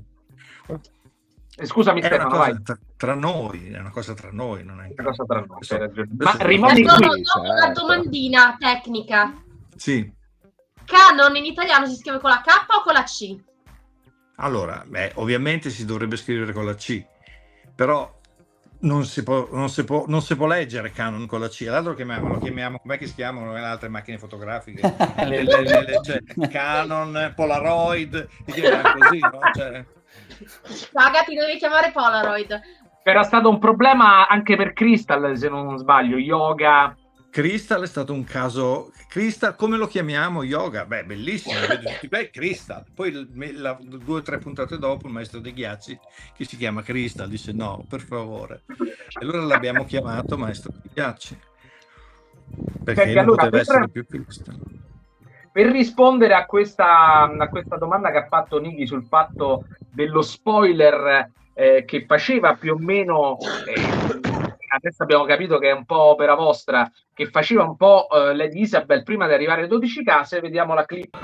A: eh, scusami
L: è una
A: Stefano,
L: cosa
A: vai.
L: tra, tra noi, è una cosa tra noi, non è
A: Una cosa tra noi,
L: Adesso-
A: hai ragione.
L: adesso-
A: Ma rimani
D: Dopo,
A: qui.
D: dopo la
C: certo.
D: domandina tecnica.
L: Sì.
D: Canon in italiano si scrive con la K o con la C?
L: Allora, beh, ovviamente si dovrebbe scrivere con la C, però non si può, non si può, non si può leggere Canon con la C. L'altro chiamiamo, lo chiamiamo, com'è che si chiamano le altre macchine fotografiche? Le- le- le- le- cioè, Canon, Polaroid, si chiamano così, no? Cioè,
D: Saga, ti devi chiamare Polaroid.
A: Era stato un problema anche per Crystal, se non sbaglio, Yoga.
L: Crystal è stato un caso. Crystal, come lo chiamiamo? Yoga? Beh, bellissimo. vedo tutti, beh, Crystal. Poi il- la- due o tre puntate dopo il maestro dei ghiacci, che si chiama Crystal, disse no, per favore. E allora l'abbiamo chiamato maestro dei ghiacci. Perché
A: Senti,
L: non
A: allora,
L: poteva
A: per-
L: essere più Crystal.
A: Per rispondere a questa, a questa domanda che ha fatto Niki sul fatto dello spoiler eh, che faceva più o meno, eh, adesso abbiamo capito che è un po' opera vostra, che faceva un po' eh, Lady Isabel prima di arrivare alle dodici case, vediamo la clip.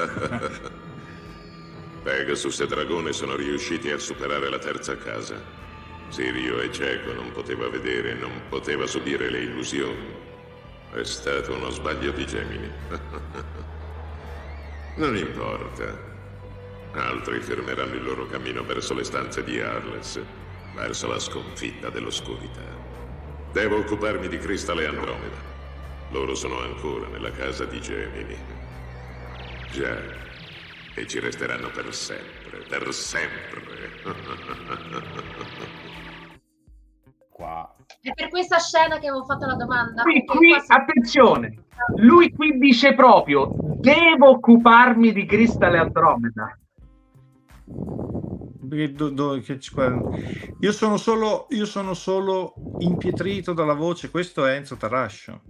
M: Pegasus e Dragone sono riusciti a superare la terza casa. Sirio è cieco, non poteva vedere, non poteva subire le illusioni. È stato uno sbaglio di Gemini. Non importa. Altri fermeranno il loro cammino verso le stanze di Arles, verso la sconfitta dell'oscurità. Devo occuparmi di Crystal e Andromeda. Loro sono ancora nella casa di Gemini. Già, e ci resteranno per sempre, per sempre.
G: Qua.
D: È per questa scena che avevo fatto la domanda.
A: Qui,
D: perché
A: qui,
D: qua si-
A: attenzione, lui qui dice proprio, devo occuparmi di Crystal e Andromeda.
L: Perché do- do- che ci- Io sono solo, io sono solo impietrito dalla voce. Questo è Enzo Tarascio.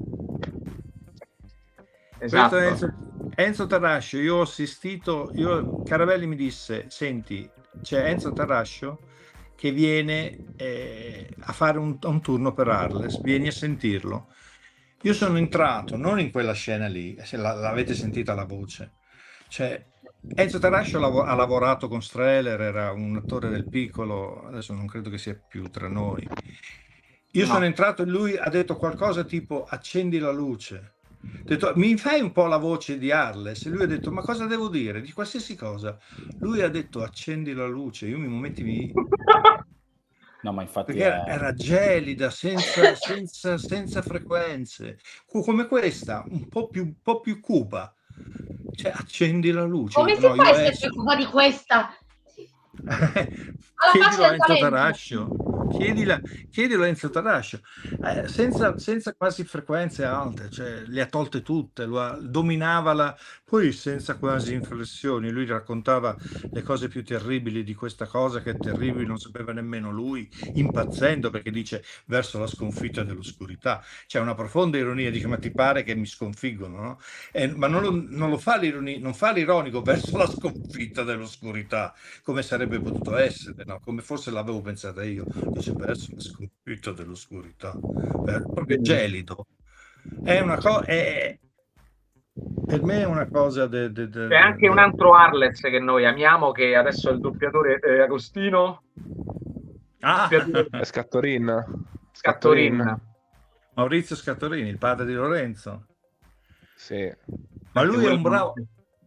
A: Esatto.
L: Questo è Enzo, Enzo Tarascio. Io ho assistito. Io, Caravelli mi disse: senti, c'è Enzo Tarascio che viene eh, a fare un, un turno per Arles. Vieni a sentirlo. Io sono entrato non in quella scena lì, se la- l'avete sentita la voce. Cioè, Enzo Tarascio lavo- ha lavorato con Streller, era un attore del piccolo, adesso non credo che sia più tra noi. Io
A: No.
L: sono entrato e lui ha detto qualcosa tipo accendi la luce. Ho detto, mi fai un po' la voce di Arles? E lui ha detto, ma cosa devo dire? Di qualsiasi cosa. Lui ha detto accendi la luce, io mi metti
G: No, ma infatti
L: perché era,
G: è-
L: era gelida, senza, senza, senza frequenze, Co- come questa, un po' più, un po' più cupa. Cioè, accendi la luce.
D: Come
L: Dico,
D: si
L: no,
D: fa a
L: io
D: essere
L: adesso-
D: preoccupati di questa? Alla
L: Chiedilo
D: faccia
L: a
D: del
L: Enzo
D: talento.
L: Tarascio, chiedila, chiedilo a Enzo Tarascio, eh, senza, senza quasi frequenze alte, cioè le ha tolte tutte, lo ha- dominava la, poi senza quasi inflessioni, lui raccontava le cose più terribili di questa cosa che è terribile, non sapeva nemmeno lui, impazzendo perché dice verso la sconfitta dell'oscurità, c'è una profonda ironia, dice ma ti pare che mi sconfiggono, no? Eh, ma non lo, non lo fa l'ironia, non fa l'ironico verso la sconfitta dell'oscurità, come sarebbe potuto essere, no? Come forse l'avevo pensata io, dice verso la sconfitta dell'oscurità, eh, proprio gelido. È una cosa, per me è una cosa de, de, de,
A: C'è anche
L: de-
A: un altro Arles che noi amiamo, che adesso è il doppiatore eh, Agostino.
L: Ah,
C: È Scattorin.
A: Scattorin.
L: Maurizio Scattorini, il padre di Lorenzo.
C: Sì.
L: Ma
A: Anche
L: lui è
A: quello-
L: un bravo,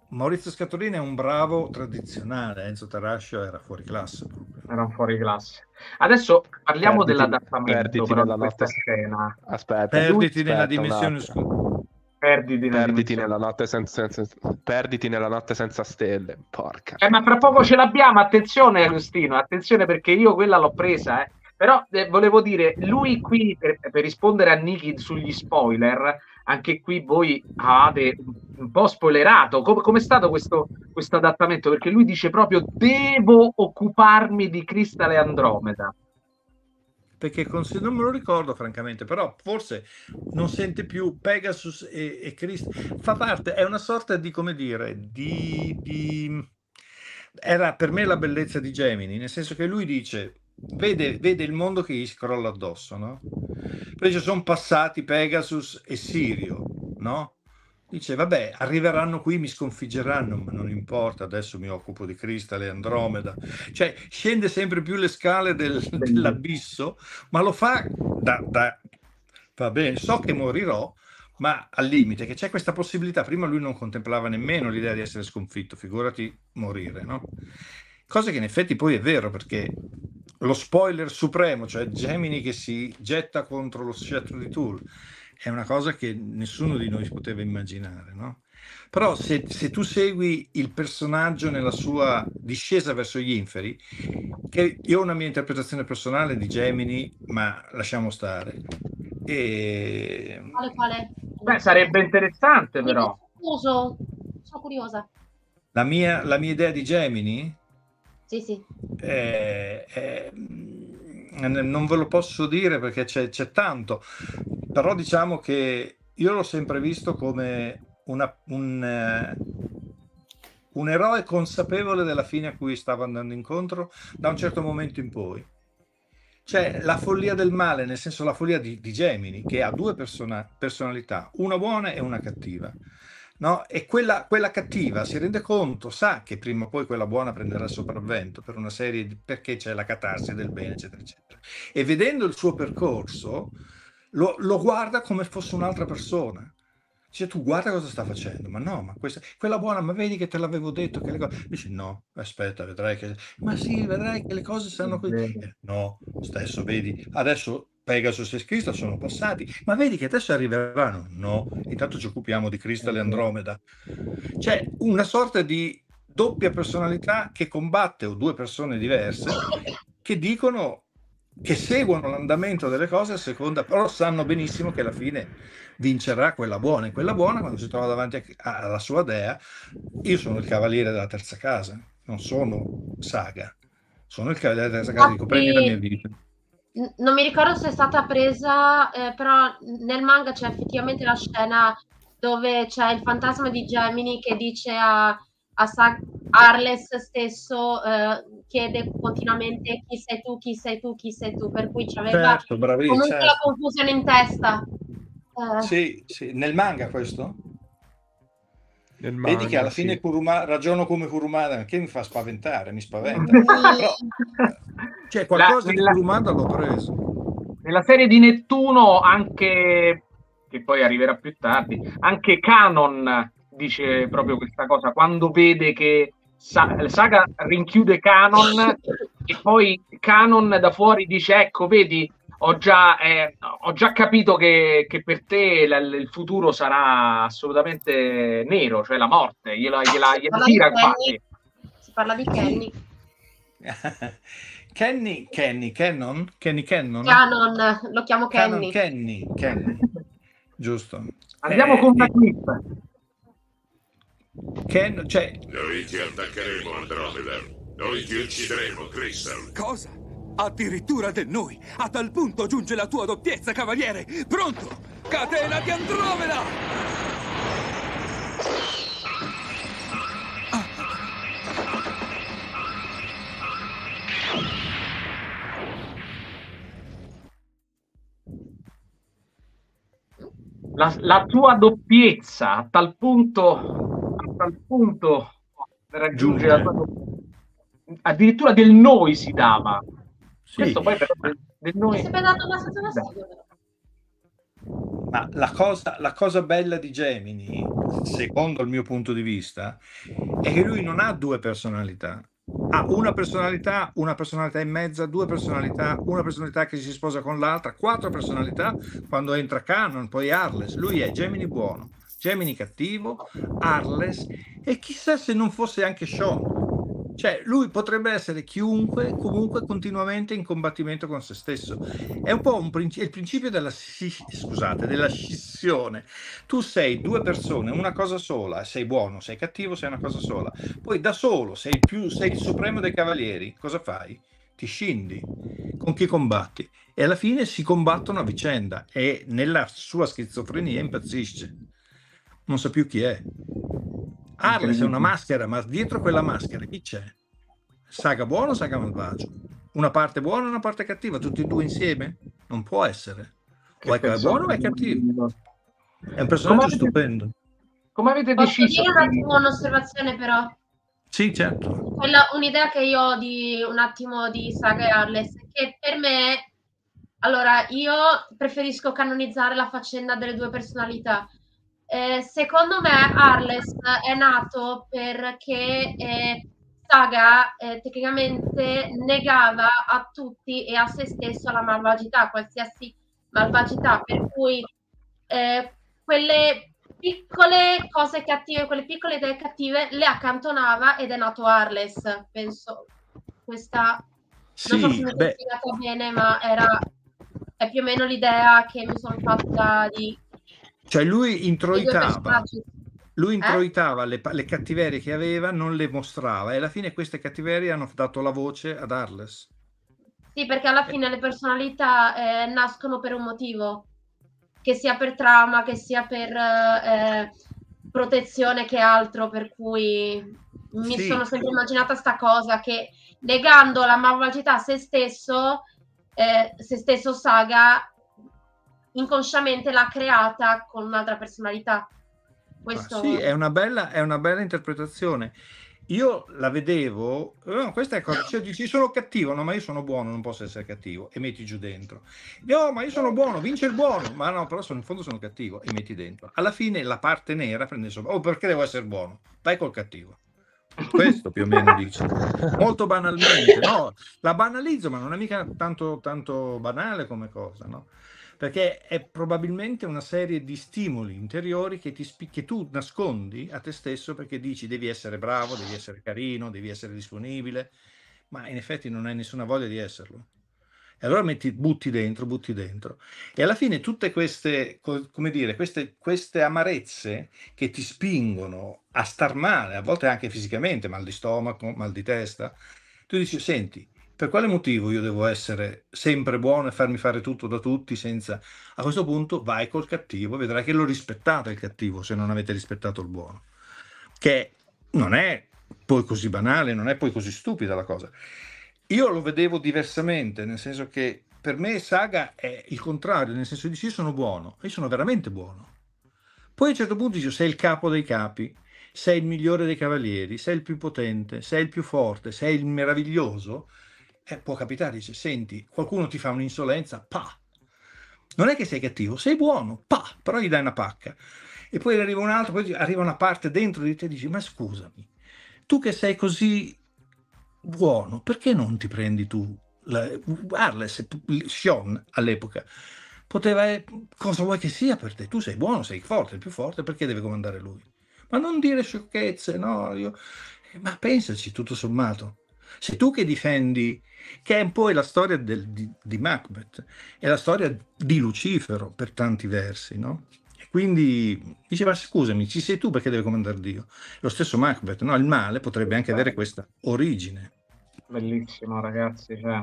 L: Maurizio Scatolini è un bravo tradizionale, Enzo Tarascio era fuori classe proprio.
A: Era un fuori classe. Adesso parliamo
C: Perditi-
A: dell'adattamento
C: perditi
A: però
C: nella
A: di questa
C: notte-
A: scena.
C: Aspetta,
L: Perditi
C: aspetta
L: nella
C: un
L: dimensione
C: attimo.
L: oscura.
A: Perditi nella
C: Perditi
A: dimensione.
C: nella notte senza, senza- perditi nella notte senza stelle. Porca.
A: Eh, ma fra poco ce l'abbiamo, attenzione Agostino, attenzione perché io quella l'ho presa, eh. Però eh, volevo dire, lui qui, per, per rispondere a Niki sugli spoiler, anche qui voi avete un po' spoilerato, come com'è stato questo, questo adattamento? Perché lui dice proprio, devo occuparmi di Crystal e Andromeda.
L: Perché cons- non me lo ricordo francamente, però forse non sente più Pegasus e, e Cristo. Fa parte, è una sorta di, come dire, di, di... Era per me la bellezza di Gemini, nel senso che lui dice, vede, vede il mondo che gli scrolla addosso, no? Poi ci sono passati Pegasus e Sirio, no? Dice, vabbè, arriveranno qui, mi sconfiggeranno, ma non importa, adesso mi occupo di Crystal e Andromeda. Cioè, scende sempre più le scale del- dell'abisso, ma lo fa da, da... Va bene, so che morirò, ma al limite, che c'è questa possibilità. Prima lui non contemplava nemmeno l'idea di essere sconfitto, figurati morire, no? Cosa che in effetti poi è vero, perché lo spoiler supremo, cioè Gemini che si getta contro lo scettro di Thule, è una cosa che nessuno di noi poteva immaginare, no? Però se, se tu segui il personaggio nella sua discesa verso gli inferi, che io ho una mia interpretazione personale di Gemini, ma lasciamo stare. E...
D: Quale, quale?
A: Beh, sarebbe interessante però.
D: Curioso. Sono curiosa.
L: La mia, la mia idea di Gemini
D: Sì, sì.
L: è, è- non ve lo posso dire perché c'è, c'è tanto, però diciamo che io l'ho sempre visto come una- un, eh, un eroe consapevole della fine a cui stava andando incontro da un certo momento in poi. C'è la follia del male, nel senso la follia di, di Gemini, che ha due persona- personalità, una buona e una cattiva. No? E quella, quella cattiva si rende conto, sa che prima o poi quella buona prenderà il sopravvento per una serie di, perché c'è la catarsi del bene, eccetera, eccetera. E vedendo il suo percorso, lo, lo guarda come fosse un'altra persona. Dice, tu guarda cosa sta facendo, ma no, ma questa, quella buona, ma vedi che te l'avevo detto che le cose... Dice, no, aspetta, vedrai che... Ma sì, vedrai che le cose stanno così. Eh, no, stesso, vedi, adesso Pegasus e Crystal sono passati, ma vedi che adesso arriveranno. No, intanto ci occupiamo di Crystal e Andromeda. C'è una sorta di doppia personalità che combatte, o due persone diverse, che dicono, che seguono l'andamento delle cose a seconda, però sanno benissimo che alla fine vincerà quella buona, e quella buona quando si trova davanti a- a- alla sua dea. Io sono il cavaliere della terza casa, non sono Saga, sono il cavaliere della terza casa, dico prendi la mia vita.
D: N- Non mi ricordo se è stata presa, eh, però nel manga c'è effettivamente la scena dove c'è il fantasma di Gemini che dice a, a Sa- Arles stesso, eh, chiede continuamente chi sei tu, chi sei tu, chi sei tu, per cui c'aveva
L: Certo, bravissimo,
D: comunque la
L: certo.
D: confusione in testa. Eh,
L: Sì, sì, nel manga questo?
C: Nel
L: Vedi che alla
C: manga,
L: fine
C: sì.
L: Kuruma, ragiono come Kurumada, che mi fa spaventare, mi spaventa. Però c'è qualcosa
A: La-
L: di
A: nella-
L: Kurumada l'ho preso.
A: Nella serie di Nettuno, anche che poi arriverà più tardi, anche Canon dice proprio questa cosa quando vede che Sa- Saga rinchiude Canon e poi Canon da fuori dice ecco vedi ho già, eh, ho già capito che, che per te la- il futuro sarà assolutamente nero, cioè la morte, gliela, gliela, gliela
D: parla di
A: tira
D: Kenny.
A: quasi.
D: Si parla di Kenny.
L: Kenny, Kenny, Cannon? Kenny Cannon?
D: Canon, lo chiamo
L: Canon,
D: Kenny.
L: Kenny, Kenny. Giusto.
A: Andiamo
L: Eh,
A: con una
L: eh,
A: clip.
L: Ken, cioè,
M: Noi ti attaccheremo, Andromeda. Noi ti uccideremo, Crystal.
N: Cosa? Addirittura del noi. A tal punto giunge la tua doppiezza, cavaliere. Pronto? Catena di Andromeda!
A: La, la tua doppiezza a tal punto, a tal punto raggiunge la tua doppiezza. Addirittura del noi si dava.
L: sì.
A: Questo poi però del, del
D: Mi
A: noi
D: è sempre dato abbastanza fastidio, però.
L: Ma la cosa, la cosa bella di Gemini, secondo il mio punto di vista, è che lui non ha due personalità. Ha una personalità, una personalità e mezza, due personalità, una personalità che si sposa con l'altra, quattro personalità quando entra Canon, poi Arles. Lui è Gemini buono, Gemini cattivo, Arles e chissà se non fosse anche Sean. Cioè, lui potrebbe essere chiunque, comunque continuamente in combattimento con se stesso. È un po' un princi- il principio della, sci- scusate, della scissione. Tu sei due persone, una cosa sola, sei buono, sei cattivo, sei una cosa sola. Poi da solo sei il, più, sei il supremo dei cavalieri, cosa fai? Ti scendi. Con chi combatti? E alla fine si combattono a vicenda e nella sua schizofrenia impazzisce. Non sa più chi è. Arles è una maschera, ma dietro quella maschera chi c'è? Saga buono o Saga malvagio? Una parte buona e una parte cattiva, tutti e due insieme? Non può essere. O è buono o è cattivo. È un personaggio
A: Come
L: stupendo.
A: avete, come avete
D: Posso
A: deciso?
D: dire un attimo un'osservazione però?
L: Sì, certo.
D: Quella, un'idea che io ho di un attimo di Saga e Arles, che per me, allora, io preferisco canonizzare la faccenda delle due personalità. Eh, secondo me Arles è nato perché eh, Saga eh, tecnicamente negava a tutti e a se stesso la malvagità, qualsiasi malvagità, per cui eh, quelle piccole cose cattive, quelle piccole idee cattive le accantonava ed è nato Arles, penso. Questa
L: sì,
D: non so se mi sono spiegata bene, ma era è più o meno l'idea che mi sono fatta di
L: Cioè lui introitava, lui
D: Eh?
L: introitava le, le cattiverie che aveva, non le mostrava e alla fine queste cattiverie hanno dato la voce ad Arles.
D: Sì, perché alla fine le personalità eh, nascono per un motivo, che sia per trauma, che sia per eh, protezione che altro, per cui mi
L: Sì.
D: sono sempre immaginata sta cosa, che negando la malvagità a se stesso, eh, se stesso Saga inconsciamente l'ha creata con un'altra personalità. Questo
L: Ah, sì, è una bella, è una bella interpretazione. Io la vedevo, no, questa è cosa, cioè dici sono cattivo, no, ma io sono buono, non posso essere cattivo, e metti giù dentro. No, ma io sono buono, vince il buono, ma no, però sono, in fondo sono cattivo, e metti dentro. Alla fine la parte nera prende sopra, oh, perché devo essere buono? Vai col cattivo. Questo più o meno dice, molto banalmente, no, la banalizzo, ma non è mica tanto, tanto banale come cosa, no? Perché è probabilmente una serie di stimoli interiori che, ti spi- che tu nascondi a te stesso perché dici devi essere bravo, devi essere carino, devi essere disponibile, ma in effetti non hai nessuna voglia di esserlo. E allora metti, butti dentro, butti dentro. E alla fine tutte queste, co- come dire, queste, queste amarezze che ti spingono a star male, a volte anche fisicamente, mal di stomaco, mal di testa, tu dici, senti, per quale motivo io devo essere sempre buono e farmi fare tutto da tutti senza... A questo punto vai col cattivo, vedrai che lo rispettate il cattivo se non avete rispettato il buono. Che non è poi così banale, non è poi così stupida la cosa. Io lo vedevo diversamente, nel senso che per me Saga è il contrario, nel senso di sì, io sono buono, io sono veramente buono. Poi a un certo punto dici, sei il capo dei capi, sei il migliore dei cavalieri, sei il più potente, sei il più forte, sei il meraviglioso. Eh, può capitare, dice, senti, qualcuno ti fa un'insolenza, pa! Non è che sei cattivo, sei buono, pa! Però gli dai una pacca. E poi arriva un altro, poi arriva una parte dentro di te e dici, ma scusami, tu che sei così buono, perché non ti prendi tu? La, Arles, Sean all'epoca, poteva, cosa vuoi che sia per te? Tu sei buono, sei forte, il più forte, perché deve comandare lui? Ma non dire sciocchezze, no? Io, ma pensaci, tutto sommato. Sei tu che difendi, che è un po' la storia del, di, di Macbeth, è la storia di Lucifero per tanti versi, no? E quindi diceva, scusami, ci sei tu perché deve comandare Dio? Lo stesso Macbeth, no? Il male potrebbe anche avere questa origine.
A: Bellissimo, ragazzi. Cioè.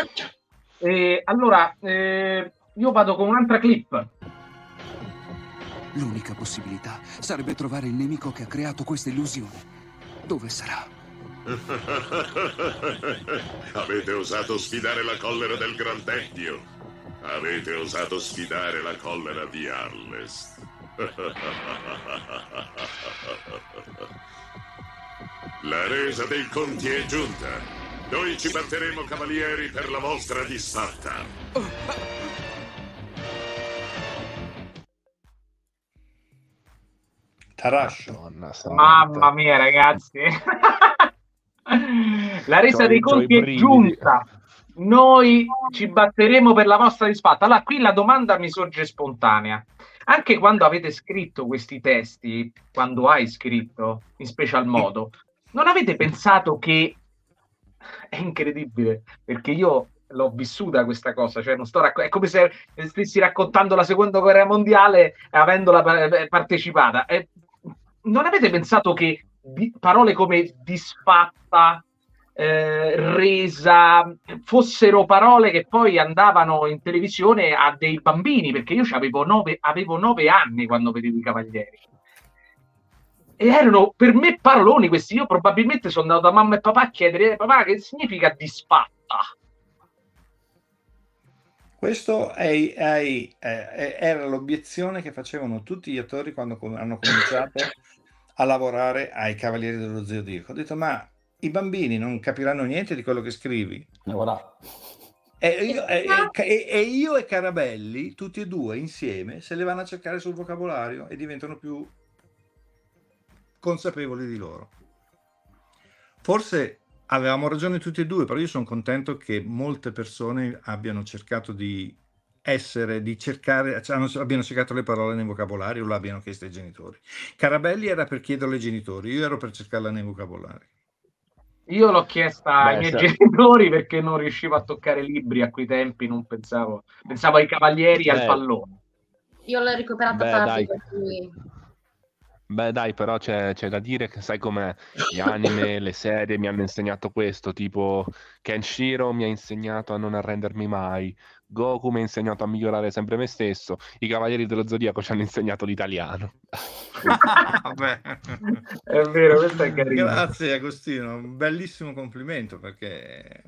A: E allora, eh, io vado con un'altra clip.
N: L'unica possibilità sarebbe trovare il nemico che ha creato questa illusione. Dove sarà?
M: Avete osato sfidare la collera del Gran Dio. Avete osato sfidare la collera di Arles. La resa dei conti è giunta. Noi ci batteremo, cavalieri, per la vostra disfatta.
L: Arash.
C: Madonna santa.
A: Mamma mia, ragazzi. La resa
C: C'ho
A: dei
C: i- c'ho i
A: conti è
C: brividi.
A: giunta. Noi ci batteremo per la vostra disfatta. Allora, qui la domanda mi sorge spontanea. Anche quando avete scritto questi testi, quando hai scritto in special modo, non avete pensato che è incredibile, perché io l'ho vissuta questa cosa, cioè non sto racco- è come se stessi raccontando la seconda guerra mondiale avendola pa- partecipata. Eh, non avete pensato che di- parole come disfatta, eh, resa, fossero parole che poi andavano in televisione a dei bambini, perché io avevo nove, avevo nove anni quando vedevo i Cavalieri. E erano per me paroloni questi. Io probabilmente sono andato da mamma e papà a chiedere: papà, che significa disfatta?
L: Questo è, è- è- era l'obiezione che facevano tutti gli attori quando com- hanno cominciato a lavorare ai Cavalieri dello Zodiaco. Ho detto, ma i bambini non capiranno niente di quello che scrivi.
G: E voilà.
L: E io, e- e- e io e Carabelli, tutti e due insieme, se le vanno a cercare sul vocabolario e diventano più consapevoli di loro. Forse avevamo ragione tutti e due, però io sono contento che molte persone abbiano cercato di essere, di cercare, cioè, hanno- abbiano cercato le parole nel vocabolario o l'abbiano chiesto ai genitori. Carabelli era per chiederle ai genitori, io ero per cercarla nei vocabolari.
A: Io l'ho chiesta ai
L: Beh,
A: miei
L: se-
A: genitori perché non riuscivo a toccare libri a quei tempi, non pensavo, pensavo ai Cavalieri e al
C: Beh.
A: pallone.
D: Io l'ho recuperata
C: Beh,
D: tardi,
C: dai.
D: per cui...
C: Beh, dai, però c'è, c'è da dire che sai com'è, gli anime, le serie mi hanno insegnato questo, tipo Kenshiro mi ha insegnato a non arrendermi mai, Goku mi ha insegnato a migliorare sempre me stesso, i Cavalieri dello Zodiaco ci hanno insegnato l'italiano.
L: Vabbè.
A: È vero, questo è carino.
L: Grazie Agostino, un bellissimo complimento perché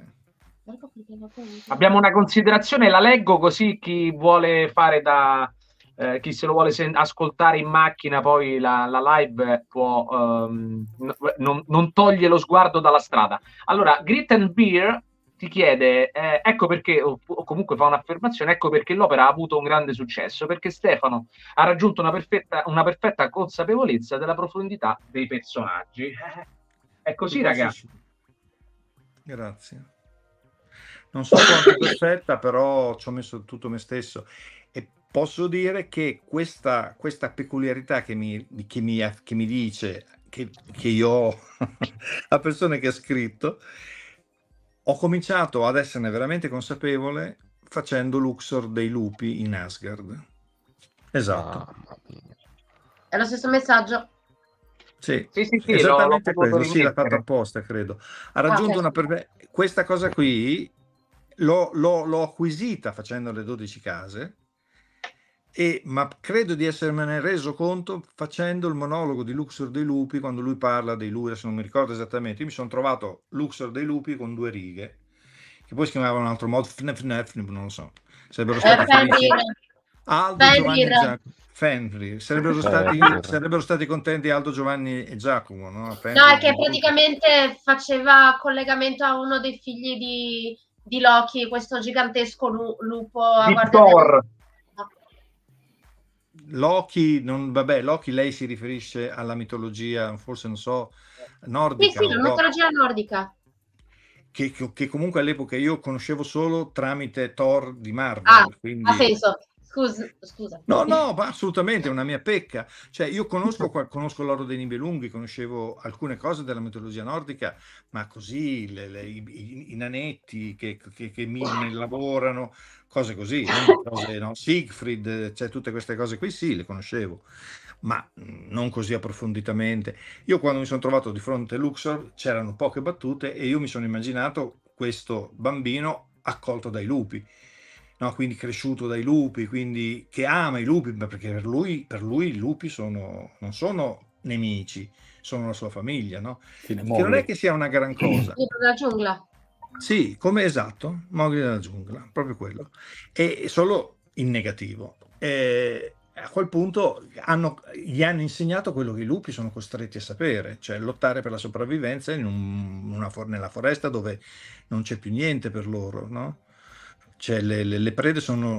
A: Abbiamo una considerazione, la leggo così chi vuole fare da eh, chi se lo vuole sen- ascoltare in macchina, poi la, la live può ehm, n- non, non toglie lo sguardo dalla strada. Allora, Grit and Beer ti chiede, eh, ecco perché, o, o comunque fa un'affermazione, ecco perché l'opera ha avuto un grande successo, perché Stefano ha raggiunto una perfetta, una perfetta consapevolezza della profondità dei personaggi. Eh, È così,
L: Questo
A: ragazzi.
L: sì. Grazie. Non so quanto perfetta, però ci ho messo tutto me stesso e posso dire che questa, questa peculiarità che mi, che mi, che mi dice che, che io ho la persona che ha scritto, ho cominciato ad esserne veramente consapevole facendo Luxor dei lupi in Asgard. Esatto.
D: È lo stesso messaggio.
L: Sì,
A: Sì, sì, sì,
L: esattamente
A: l'ho- l'ho
L: quello,
A: potuto
L: sì, l'ha fatto
A: rimettere.
L: apposta, credo. Ha raggiunto
D: ok.
L: una perfe- questa cosa qui l'ho, l'ho- l'ho acquisita facendo le dodici case, e, ma credo di essermene reso conto facendo il monologo di Luxor dei lupi, quando lui parla dei lupi, adesso non mi ricordo esattamente, io mi sono trovato Luxor dei lupi con due righe, che poi si chiamava in un altro modo, Fnef Nef, non lo so, sarebbero
D: Eh,
L: stati felici.
D: Fenrir.
L: Aldo, Giovanni e
D: Fenrir.
L: Giacomo. Fenrir. Sarebbero stati,
C: Fenrir.
L: sarebbero stati contenti Aldo, Giovanni e Giacomo, no?
D: No,
L: Fenrir
D: è che
L: di-
D: praticamente faceva collegamento a uno dei figli di, di Loki, questo gigantesco lu- lupo a
A: Di
D: guardia
A: Thor.
L: Loki, non, vabbè, Loki lei si riferisce alla mitologia, forse non so,
D: Sì,
L: nordica,
D: sì,
L: o
D: la
L: go-
D: mitologia nordica.
L: che, che- che comunque all'epoca io conoscevo solo tramite Thor di Marvel,
D: Ah,
L: quindi...
D: ha senso. Scusa, scusa.
L: No, no, ma assolutamente è una mia pecca. Cioè, io conosco, qua- conosco l'oro dei Nibelunghi, conoscevo alcune cose della mitologia nordica, ma così le- le- i, i- i nanetti che, che, che mine lavorano, cose così, non cose, no? Siegfried, cioè tutte queste cose qui sì, le conoscevo, ma mh, non così approfonditamente. Io quando mi sono trovato di fronte a Luxor c'erano poche battute e io mi sono immaginato questo bambino accolto dai lupi. No, quindi cresciuto dai lupi, quindi che ama i lupi, ma perché per lui, per lui i lupi sono, non sono nemici, sono la sua famiglia, no? Che non è che sia una gran cosa.
D: Libro della giungla.
L: Sì, come esatto, Mowgli della giungla, proprio quello. E solo in negativo. E a quel punto hanno, gli hanno insegnato quello che i lupi sono costretti a sapere, cioè lottare per la sopravvivenza in un- una for- nella foresta dove non c'è più niente per loro, no? Cioè le, le- le prede sono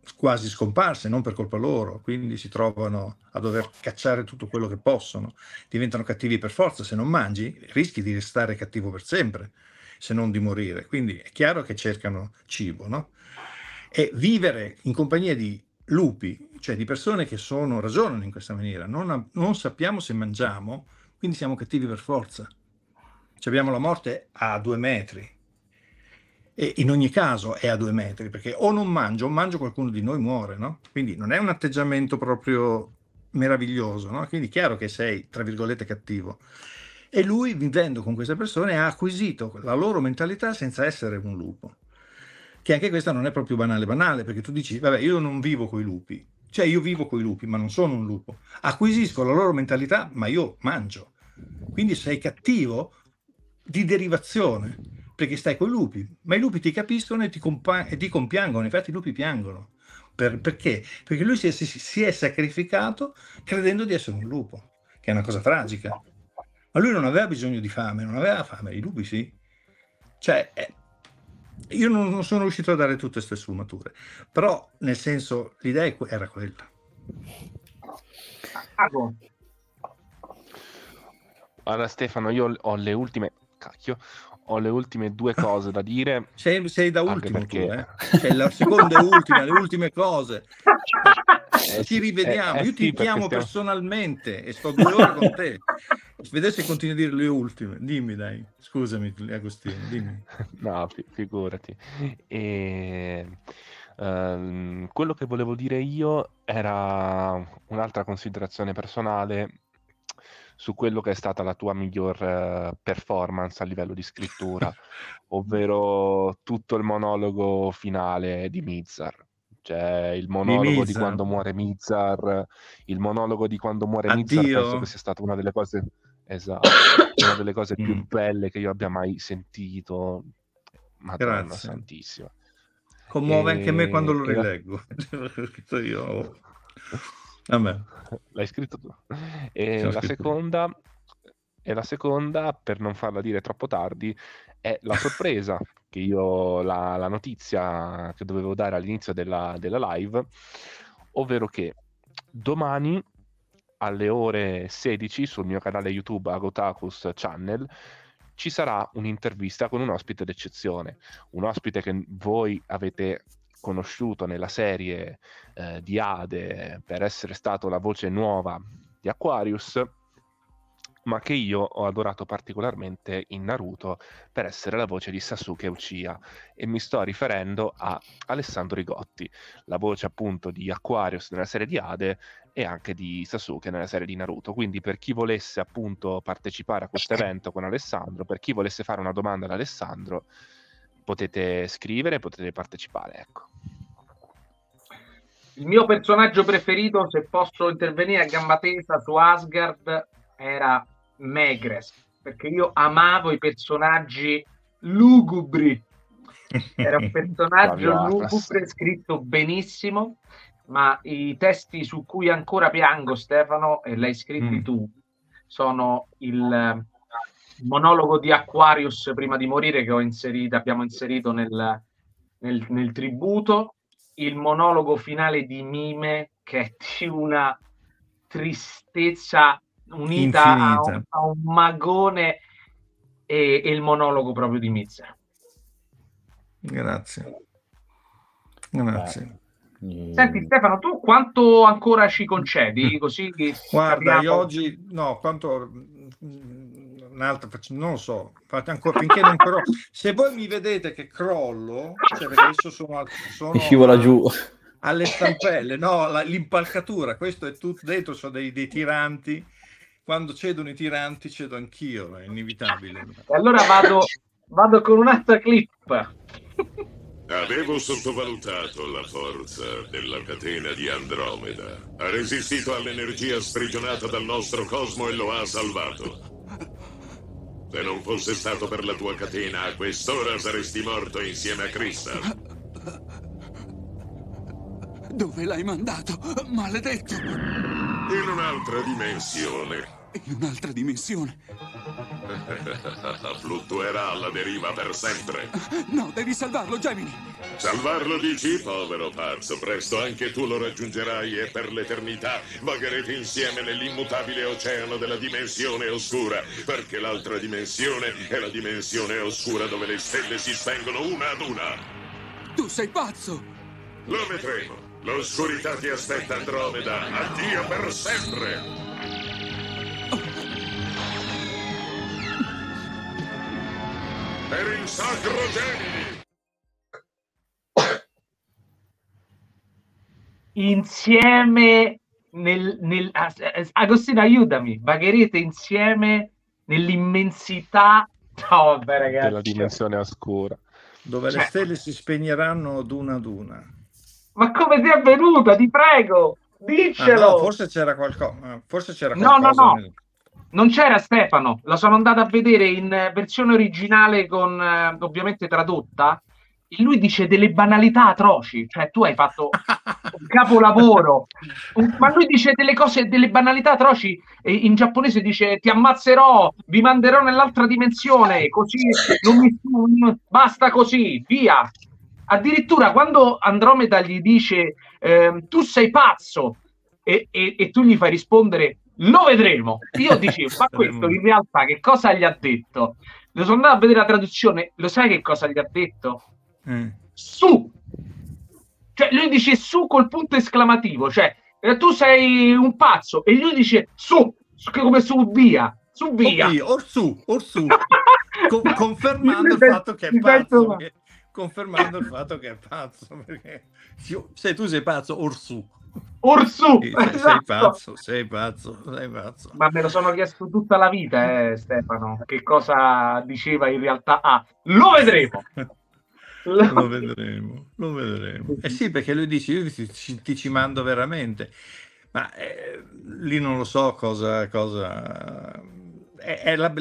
L: quasi scomparse, non per colpa loro, quindi si trovano a dover cacciare tutto quello che possono, diventano cattivi per forza. Se non mangi rischi di restare cattivo per sempre, se non di morire, quindi è chiaro che cercano cibo, no? E vivere in compagnia di lupi, cioè di persone che sono, ragionano in questa maniera, non, non sappiamo se mangiamo, quindi siamo cattivi per forza. Cioè abbiamo la morte a due metri. E in ogni caso è a due metri, perché o non mangio o mangio qualcuno di noi muore, no? Quindi non è un atteggiamento proprio meraviglioso, no? Quindi è chiaro che sei, tra virgolette, cattivo. E lui, vivendo con queste persone, ha acquisito la loro mentalità senza essere un lupo. Che anche questa non è proprio banale banale, perché tu dici, vabbè, io non vivo coi lupi. Cioè io vivo coi lupi, ma non sono un lupo. Acquisisco la loro mentalità, ma io mangio. Quindi sei cattivo di derivazione, perché stai con i lupi, ma i lupi ti capiscono e ti, compa- e ti compiangono. Infatti i lupi piangono. Per- perché? Perché lui si è, si, si è sacrificato credendo di essere un lupo, che è una cosa tragica. Ma lui non aveva bisogno di fame, non aveva fame, i lupi sì. Cioè, eh, io non, non sono riuscito a dare tutte queste sfumature, però nel senso l'idea era quella.
C: Allora Stefano, io ho le ultime... Cacchio... Ho le ultime due cose da dire.
L: Sei, sei da ultimo
C: perché...
L: tu, eh? Cioè, la seconda e ultima, le ultime cose. Eh, Ci rivediamo,
C: eh, eh,
L: io ti
C: sì,
L: chiamo
C: stiamo...
L: personalmente e sto due ore con te. Vedete se continui a dire le ultime. Dimmi dai, scusami Agostino, dimmi.
C: No, fi- figurati. E... Uh, quello che volevo dire io era un'altra considerazione personale su quello che è stata la tua miglior uh, performance a livello di scrittura, ovvero tutto il monologo finale di Mizar. Cioè il monologo di, di quando muore Mizar, il monologo di quando muore Mizar, penso che sia stata una delle cose, esatto, una delle cose più
L: mm.
C: belle che io abbia mai sentito. Madonna Grazie. Santissima.
L: Commuove
C: e...
L: anche me quando lo
C: e
L: rileggo. La... io... Vabbè.
C: L'hai scritto tu. E la, seconda, e la seconda, per non farla dire troppo tardi, è la sorpresa che io, la, la notizia che dovevo dare all'inizio della, della live, ovvero che domani alle ore sedici sul mio canale YouTube Agotakus Channel ci sarà un'intervista con un ospite d'eccezione, un ospite che voi avete conosciuto nella serie eh, di Ade per essere stato la voce nuova di Aquarius, ma che io ho adorato particolarmente in Naruto per essere la voce di Sasuke Uchiha, e mi sto riferendo a Alessandro Rigotti, la voce appunto di Aquarius nella serie di Ade e anche di Sasuke nella serie di Naruto. Quindi per chi volesse appunto partecipare a questo evento con Alessandro, per chi volesse fare una domanda ad Alessandro, potete scrivere, potete partecipare, ecco.
A: Il mio personaggio preferito, se posso intervenire a gamba tesa su Asgard, era Maegres, perché io amavo i personaggi lugubri. Era un personaggio lugubre, scritto benissimo, ma i testi su cui ancora piango, Stefano, e l'hai scritti mm. tu, sono il monologo di Aquarius prima di morire, che ho inserito, abbiamo inserito nel, nel, nel tributo, il monologo finale di Mime, che è di una tristezza unita a un, a un magone, e, e il monologo proprio di Mizar.
L: Grazie. Grazie.
A: Beh. Senti Stefano, tu quanto ancora ci concedi? Così
L: guarda, capiamo... io oggi no, quanto un'altra, non lo so, fate ancora finché non però se voi mi vedete che crollo, cioè perché adesso sono, sono
G: mi scivola a, giù
L: alle stampelle, no, la, l'impalcatura, questo è tutto dentro, sono dei, dei tiranti, quando cedono i tiranti cedo anch'io, è inevitabile.
A: E allora vado, vado con un'altra clip.
M: Avevo sottovalutato la forza della catena di Andromeda. Ha resistito all'energia sprigionata dal nostro cosmo e lo ha salvato. Se non fosse stato per la tua catena, a quest'ora saresti morto insieme a Crystal.
N: Dove l'hai mandato, maledetto?
M: In un'altra dimensione.
N: In un'altra dimensione.
M: Fluttuerà alla deriva per sempre.
N: No, devi salvarlo, Gemini.
M: Salvarlo dici, povero pazzo. Presto anche tu lo raggiungerai e per l'eternità vagherete insieme nell'immutabile oceano della dimensione oscura, perché l'altra dimensione è la dimensione oscura dove le stelle si spengono una ad una.
N: Tu sei pazzo.
M: Lo vedremo. L'oscurità ti aspetta, Andromeda. Addio per sempre. Per il sacro Gemini!
A: Insieme nel, nel ah, Agostino, aiutami, vagherete insieme nell'immensità, no, beh, ragazzi,
C: della dimensione oscura,
L: dove
A: cioè,
L: le stelle si spegneranno ad una ad una.
A: Ma come ti è venuta? Ti prego, diccelo.
L: Ah, no, forse c'era qualcosa. Forse c'era
A: No,
L: qualcosa.
A: no, no.
L: Nel...
A: Non c'era Stefano, la sono andata a vedere in versione originale con eh, ovviamente tradotta, e lui dice delle banalità atroci, cioè tu hai fatto un capolavoro, un, ma lui dice delle cose, delle banalità atroci, e in giapponese dice ti ammazzerò, vi manderò nell'altra dimensione, così non mi, non, basta così, via. Addirittura quando Andromeda gli dice eh, tu sei pazzo e, e, e tu gli fai rispondere lo vedremo, io dicevo ma questo in realtà che cosa gli ha detto? Lo sono andato a vedere la traduzione, lo sai che cosa gli ha detto?
L: Mm.
A: Su, cioè lui dice su col punto esclamativo, cioè eh, tu sei un pazzo, e lui dice su, su come su via, su via,
L: o, or su, or su. Con, confermando il fatto che è pazzo, che, confermando il fatto che è pazzo, perché se tu sei pazzo, or su.
A: Orsù,
L: sì,
A: esatto.
L: sei pazzo, sei pazzo, sei pazzo.
A: Ma me lo sono chiesto tutta la vita, eh, Stefano, che cosa diceva in realtà. Ah, lo vedremo.
L: Lo vedremo, lo vedremo. Eh sì, perché lui dice, io ti, ti, ti ci mando veramente, ma eh, lì non lo so cosa... cosa... È, è la...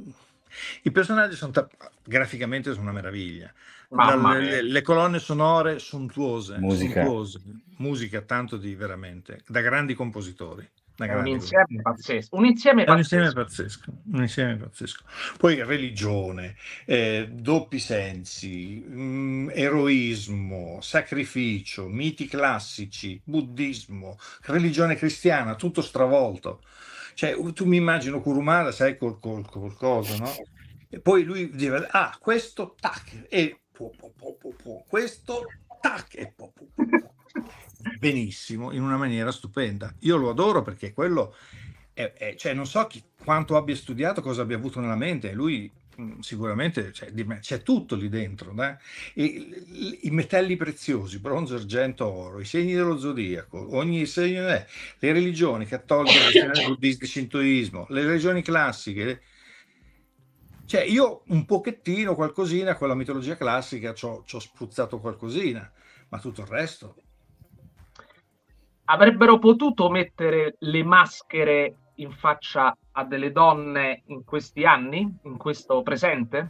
L: I personaggi sono ta... graficamente sono una meraviglia. La, le, le colonne sonore sontuose,
G: musica.
L: sontuose, musica tanto di veramente, da grandi compositori. Da
A: È
L: grandi
A: un insieme pazzesco. Un insieme
L: È un
A: pazzesco.
L: insieme pazzesco. Un insieme pazzesco. Poi religione, eh, doppi sensi, mh, eroismo, sacrificio, miti classici, buddismo, religione cristiana, tutto stravolto. Cioè, tu mi immagino Kurumada, sai, col, col, col coso, no? E poi lui diceva, ah, questo, tac, e po, po, po, po, po, questo, tac, e po, po, po, po. Benissimo, in una maniera stupenda. Io lo adoro perché quello è, è, cioè non so chi, quanto abbia studiato, cosa abbia avuto nella mente, lui mh, sicuramente cioè, c'è tutto lì dentro, né? E, i, i metalli preziosi, bronzo, argento, oro, i segni dello zodiaco, ogni segno è, le religioni cattoliche, cristiane, buddiste, shintoismo, le religioni classiche. Cioè io un pochettino, qualcosina, con la mitologia classica ci ho spruzzato qualcosina, ma tutto il resto...
A: Avrebbero potuto mettere le maschere in faccia a delle donne in questi anni, in questo presente?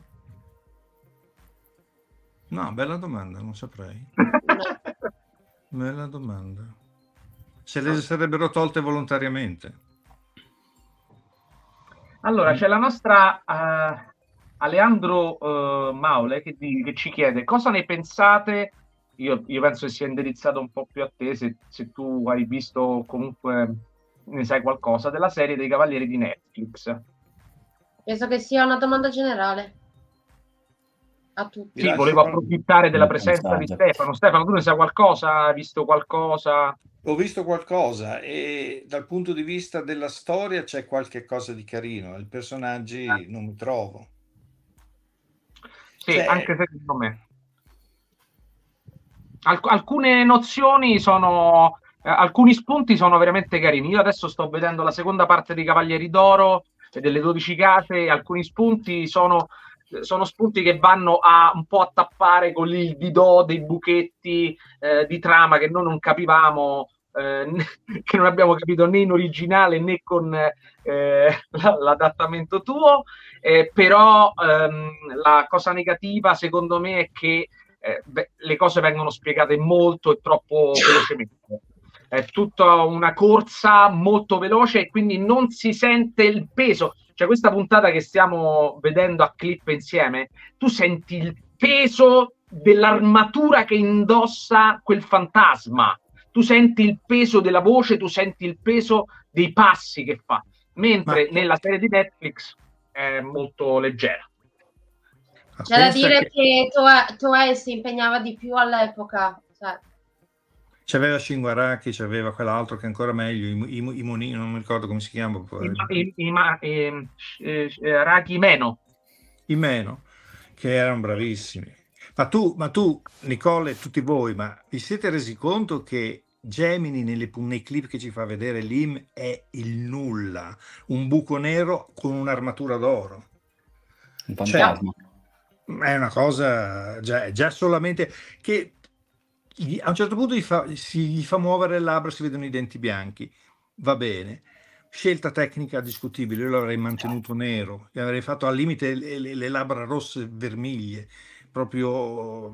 L: No, bella domanda, non saprei. Bella domanda. Se le sarebbero tolte volontariamente.
A: Allora, c'è la nostra uh, Aleandro uh, Maule che, di, che ci chiede cosa ne pensate. Io, io penso che sia indirizzato un po' più a te, se, se tu hai visto, comunque ne sai qualcosa, della serie dei Cavalieri di Netflix.
D: Penso che sia una domanda generale a tutti.
A: Sì, volevo approfittare della presenza di Stefano. Stefano, tu ne sai qualcosa? Hai visto qualcosa?
L: Ho visto qualcosa e dal punto di vista della storia c'è qualche cosa di carino, i personaggi ah. non mi trovo.
A: Sì,
L: cioè...
A: anche secondo me. Alc- alcune nozioni sono, eh, alcuni spunti sono veramente carini. Io adesso sto vedendo la seconda parte di Cavalieri d'Oro e delle dodici case, e alcuni spunti sono, sono spunti che vanno a un po' a tappare con il didò dei buchetti eh, di trama che noi non capivamo, eh, che non abbiamo capito né in originale né con eh, l'adattamento tuo, eh, però ehm, la cosa negativa secondo me è che Eh, beh, le cose vengono spiegate molto e troppo velocemente. è tutta una corsa molto veloce e quindi non si sente il peso. Cioè questa puntata che stiamo vedendo a clip insieme, tu senti il peso dell'armatura che indossa quel fantasma, tu senti il peso della voce, tu senti il peso dei passi che fa, mentre Ma... nella serie di Netflix è molto leggera.
D: C'è da dire che, che Toei, Toei si impegnava di più all'epoca, cioè.
L: C'aveva Shinguaraki, c'aveva quell'altro che è ancora meglio, i, i, i Monini, non mi ricordo come si chiama.
A: I, i, i, i, eh, Raki Meno.
L: I Meno, che erano bravissimi. Ma tu, ma tu, Nicole e tutti voi, ma vi siete resi conto che Gemini nelle, nei clip che ci fa vedere Lim è il nulla, un buco nero con un'armatura d'oro.
G: Un fantasma.
L: Cioè, è una cosa, già, già solamente che a un certo punto gli fa, si, gli fa muovere le labbra, si vedono i denti bianchi, va bene. Scelta tecnica discutibile, io l'avrei mantenuto nero, gli avrei fatto al limite le, le, le labbra rosse vermiglie, proprio.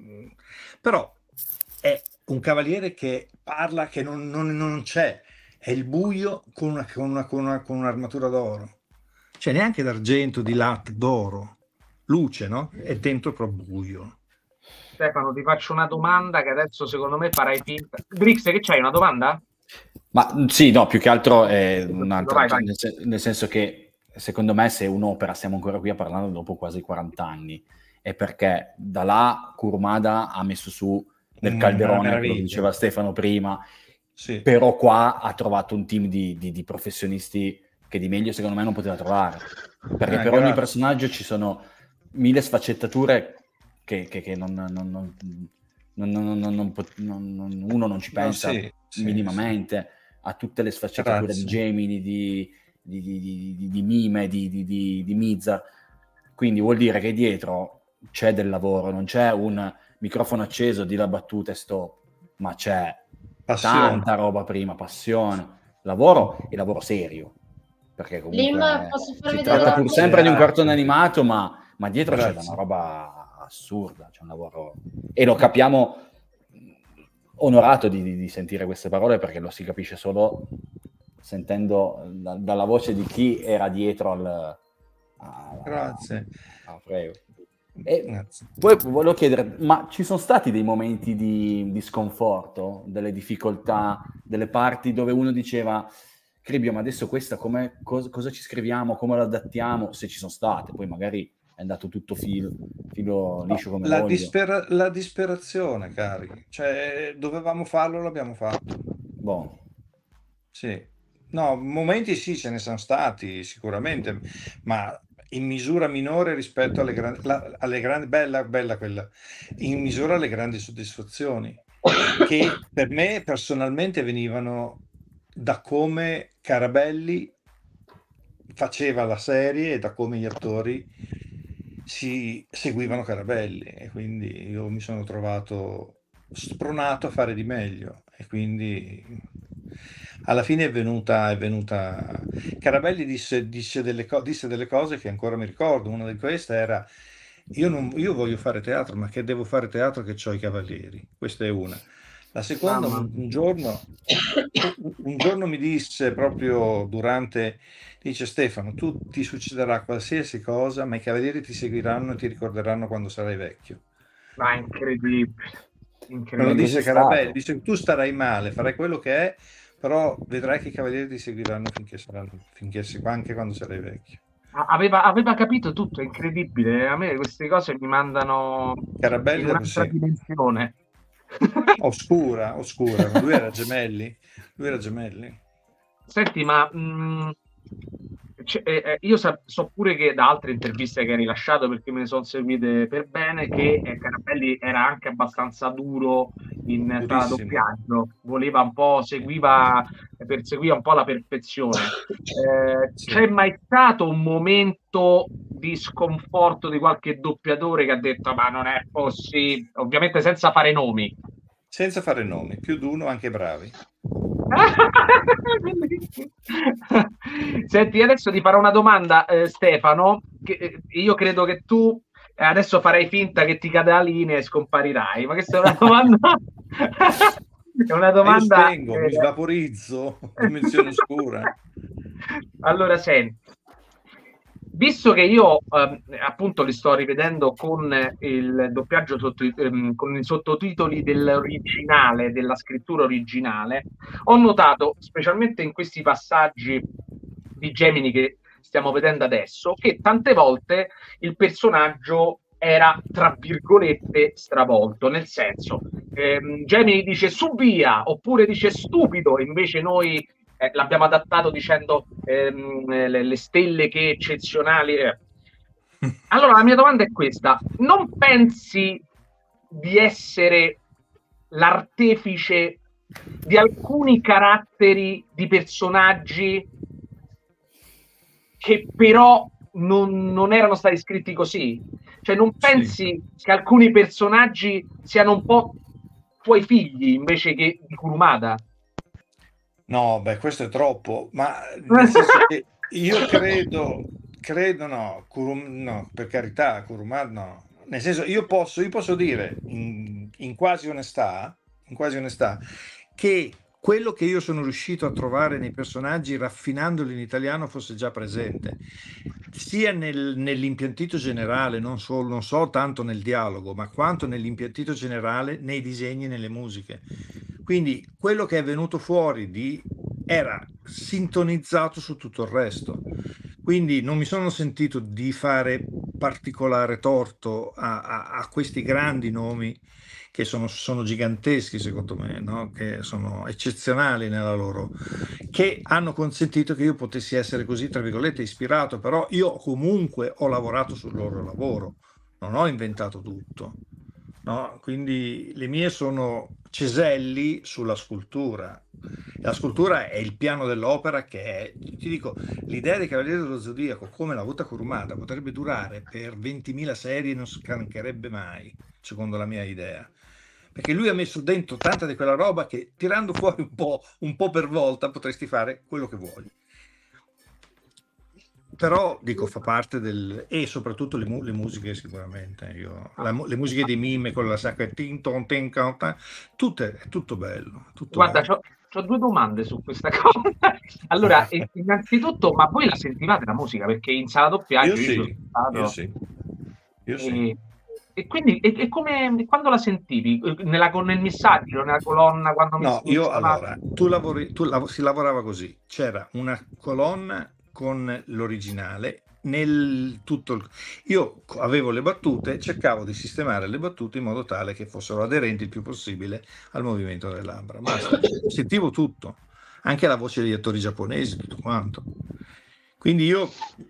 L: Però è un cavaliere che parla, che non, non, non c'è, è il buio con, una, con, una, con, una, con un'armatura d'oro, cioè neanche d'argento, di latte, d'oro, luce, no? È dentro proprio buio.
A: Stefano, ti faccio una domanda che adesso secondo me farai finta. Grix, che c'hai una domanda?
G: Ma sì, no, più che altro è un'altra,
A: vai, vai.
G: Nel, sen- nel senso che secondo me se un'opera, stiamo ancora qui a parlare dopo quasi quaranta anni, è perché da là Kurumada ha messo su nel calderone, quello che diceva Stefano prima, sì. Però qua ha trovato un team di, di, di professionisti che di meglio secondo me non poteva trovare, perché eh, per grazie. ogni personaggio ci sono mille sfaccettature che, che, che non, non, non, non, non, non, non, non, uno non ci pensa no, sì, minimamente sì. a tutte le sfaccettature grazie. di Gemini, di, di, di, di, di, di Mime, di, di, di, di Miza, quindi vuol dire che dietro c'è del lavoro, non c'è un microfono acceso, di la battuta e stop, ma c'è passione. Tanta roba prima, passione, lavoro e lavoro serio, perché comunque
D: Lim, posso far
G: si
D: vedere
G: tratta pur sempre di un cartone animato, ma, ma dietro
L: Grazie.
G: c'è una roba assurda, c'è un lavoro, e lo capiamo, onorato di, di, di sentire queste parole, perché lo si capisce solo sentendo da, dalla voce di chi era dietro al... A,
L: Grazie.
G: A, a, prego. E poi volevo chiedere, ma ci sono stati dei momenti di, di sconforto, delle difficoltà, delle parti dove uno diceva Cribbio, ma adesso questa come, cosa, cosa ci scriviamo, come lo adattiamo, se ci sono state, poi magari è andato tutto filo, filo liscio come
L: la,
G: voglio.
L: dispera- la disperazione, cari, cioè dovevamo farlo, l'abbiamo fatto.
G: Boh.
L: Sì, no, momenti sì, ce ne sono stati sicuramente, ma in misura minore rispetto alle grandi, la, alle grandi, bella, bella quella, in misura alle grandi soddisfazioni, che per me personalmente venivano da come Carabelli faceva la serie e da come gli attori si seguivano Carabelli, e quindi io mi sono trovato spronato a fare di meglio, e quindi alla fine è venuta, è venuta... Carabelli disse, disse, delle co- disse delle cose che ancora mi ricordo. Una di queste era io, non, io voglio fare teatro, ma che devo fare teatro che c'ho i cavalieri, questa è una. La seconda, un, un giorno un giorno mi disse proprio durante, dice Stefano, tu ti succederà qualsiasi cosa, ma i cavalieri ti seguiranno e ti ricorderanno quando sarai vecchio.
A: Ma incredibile,
L: incredibile. Me lo disse Carabelli, dice tu starai male, farai quello che è, però vedrai che i cavalieri ti seguiranno finché saranno, finché si, anche quando sarai vecchio.
A: Aveva, aveva capito tutto, è incredibile. A me queste cose mi mandano
L: Carabelli
A: in un'altra dimensione.
L: Oscura, oscura. Lui era Gemelli. Lui era Gemelli.
A: Senti, ma mh, c- eh, io sa- so pure che da altre interviste che hai rilasciato, perché me ne sono seguite per bene, che eh, Carabelli era anche abbastanza duro in sala doppiaggio, voleva un po', seguiva, perseguiva un po' la perfezione. Eh,
L: Sì.
A: C'è mai stato un momento di sconforto di qualche doppiatore che ha detto ma non è possibile, ovviamente senza fare nomi?
L: Senza fare nomi, più di uno, anche bravi.
A: Senti, adesso ti farò una domanda, eh, Stefano, che eh, io credo che tu eh, adesso farai finta che ti cade la linea e scomparirai, ma questa è una domanda È una domanda...
L: Io spengo,
A: eh...
L: mi svaporizzo, dimensione oscura.
A: Allora, senti, visto che io eh, appunto li sto rivedendo con il doppiaggio sotto, ehm, con i sottotitoli dell'originale, della scrittura originale, ho notato, specialmente in questi passaggi di Gemini che stiamo vedendo adesso, che tante volte il personaggio era, tra virgolette, stravolto, nel senso, ehm, Gemini dice su via, oppure dice stupido, invece noi eh, l'abbiamo adattato dicendo ehm, le, le stelle che eccezionali. Eh. Allora la mia domanda è questa: non pensi di essere l'artefice di alcuni caratteri di personaggi che però non, non erano stati scritti così? Cioè non pensi sì. che alcuni personaggi siano un po' tuoi figli invece che di Kurumada?
L: No, beh, questo è troppo, ma nel senso che io credo, credo no, Kurum, no, per carità, Kurumada no. Nel senso, io posso, io posso dire in, in quasi onestà, in quasi onestà, che quello che io sono riuscito a trovare nei personaggi, raffinandoli in italiano, fosse già presente, sia nel, nell'impiantito generale, non, solo, non so tanto nel dialogo, ma quanto nell'impiantito generale, nei disegni e nelle musiche. Quindi quello che è venuto fuori di, era sintonizzato su tutto il resto. Quindi non mi sono sentito di fare particolare torto a, a, a questi grandi nomi che sono, sono giganteschi secondo me, no? Che sono eccezionali nella loro, che hanno consentito che io potessi essere così, tra virgolette, ispirato, però io comunque ho lavorato sul loro lavoro, non ho inventato tutto. No? Quindi le mie sono ceselli sulla scultura. La scultura è il piano dell'opera, che è, ti dico, l'idea dei Cavalieri dello Zodiaco come l'ha avuta Kurumada potrebbe durare per ventimila serie e non scancherebbe mai, secondo la mia idea, perché lui ha messo dentro tanta di quella roba che tirando fuori un po', un po' per volta potresti fare quello che vuoi. Però dico, fa parte del, e soprattutto le, mu le musiche sicuramente, io, la, le musiche di Mime con la sacra tin ton ten ton, tutte, è tutto bello, tutto
A: guarda,
L: bello.
A: ho due domande su questa cosa. Allora, innanzitutto, ma voi la sentivate la musica? Perché in sala doppiaggio
L: io,
A: io,
L: sì,
A: stato,
L: io sì, io
A: e,
L: sì.
A: E quindi, e, e come, quando la sentivi? Nella, nel messaggio, nella colonna, quando
L: No,
A: mi,
L: io
A: mi
L: allora, tu lavori, tu lav si lavorava così, c'era una colonna con l'originale, nel tutto il... io avevo le battute, cercavo di sistemare le battute in modo tale che fossero aderenti il più possibile al movimento delle labbra, basta, sentivo tutto, anche la voce degli attori giapponesi, tutto quanto. Quindi io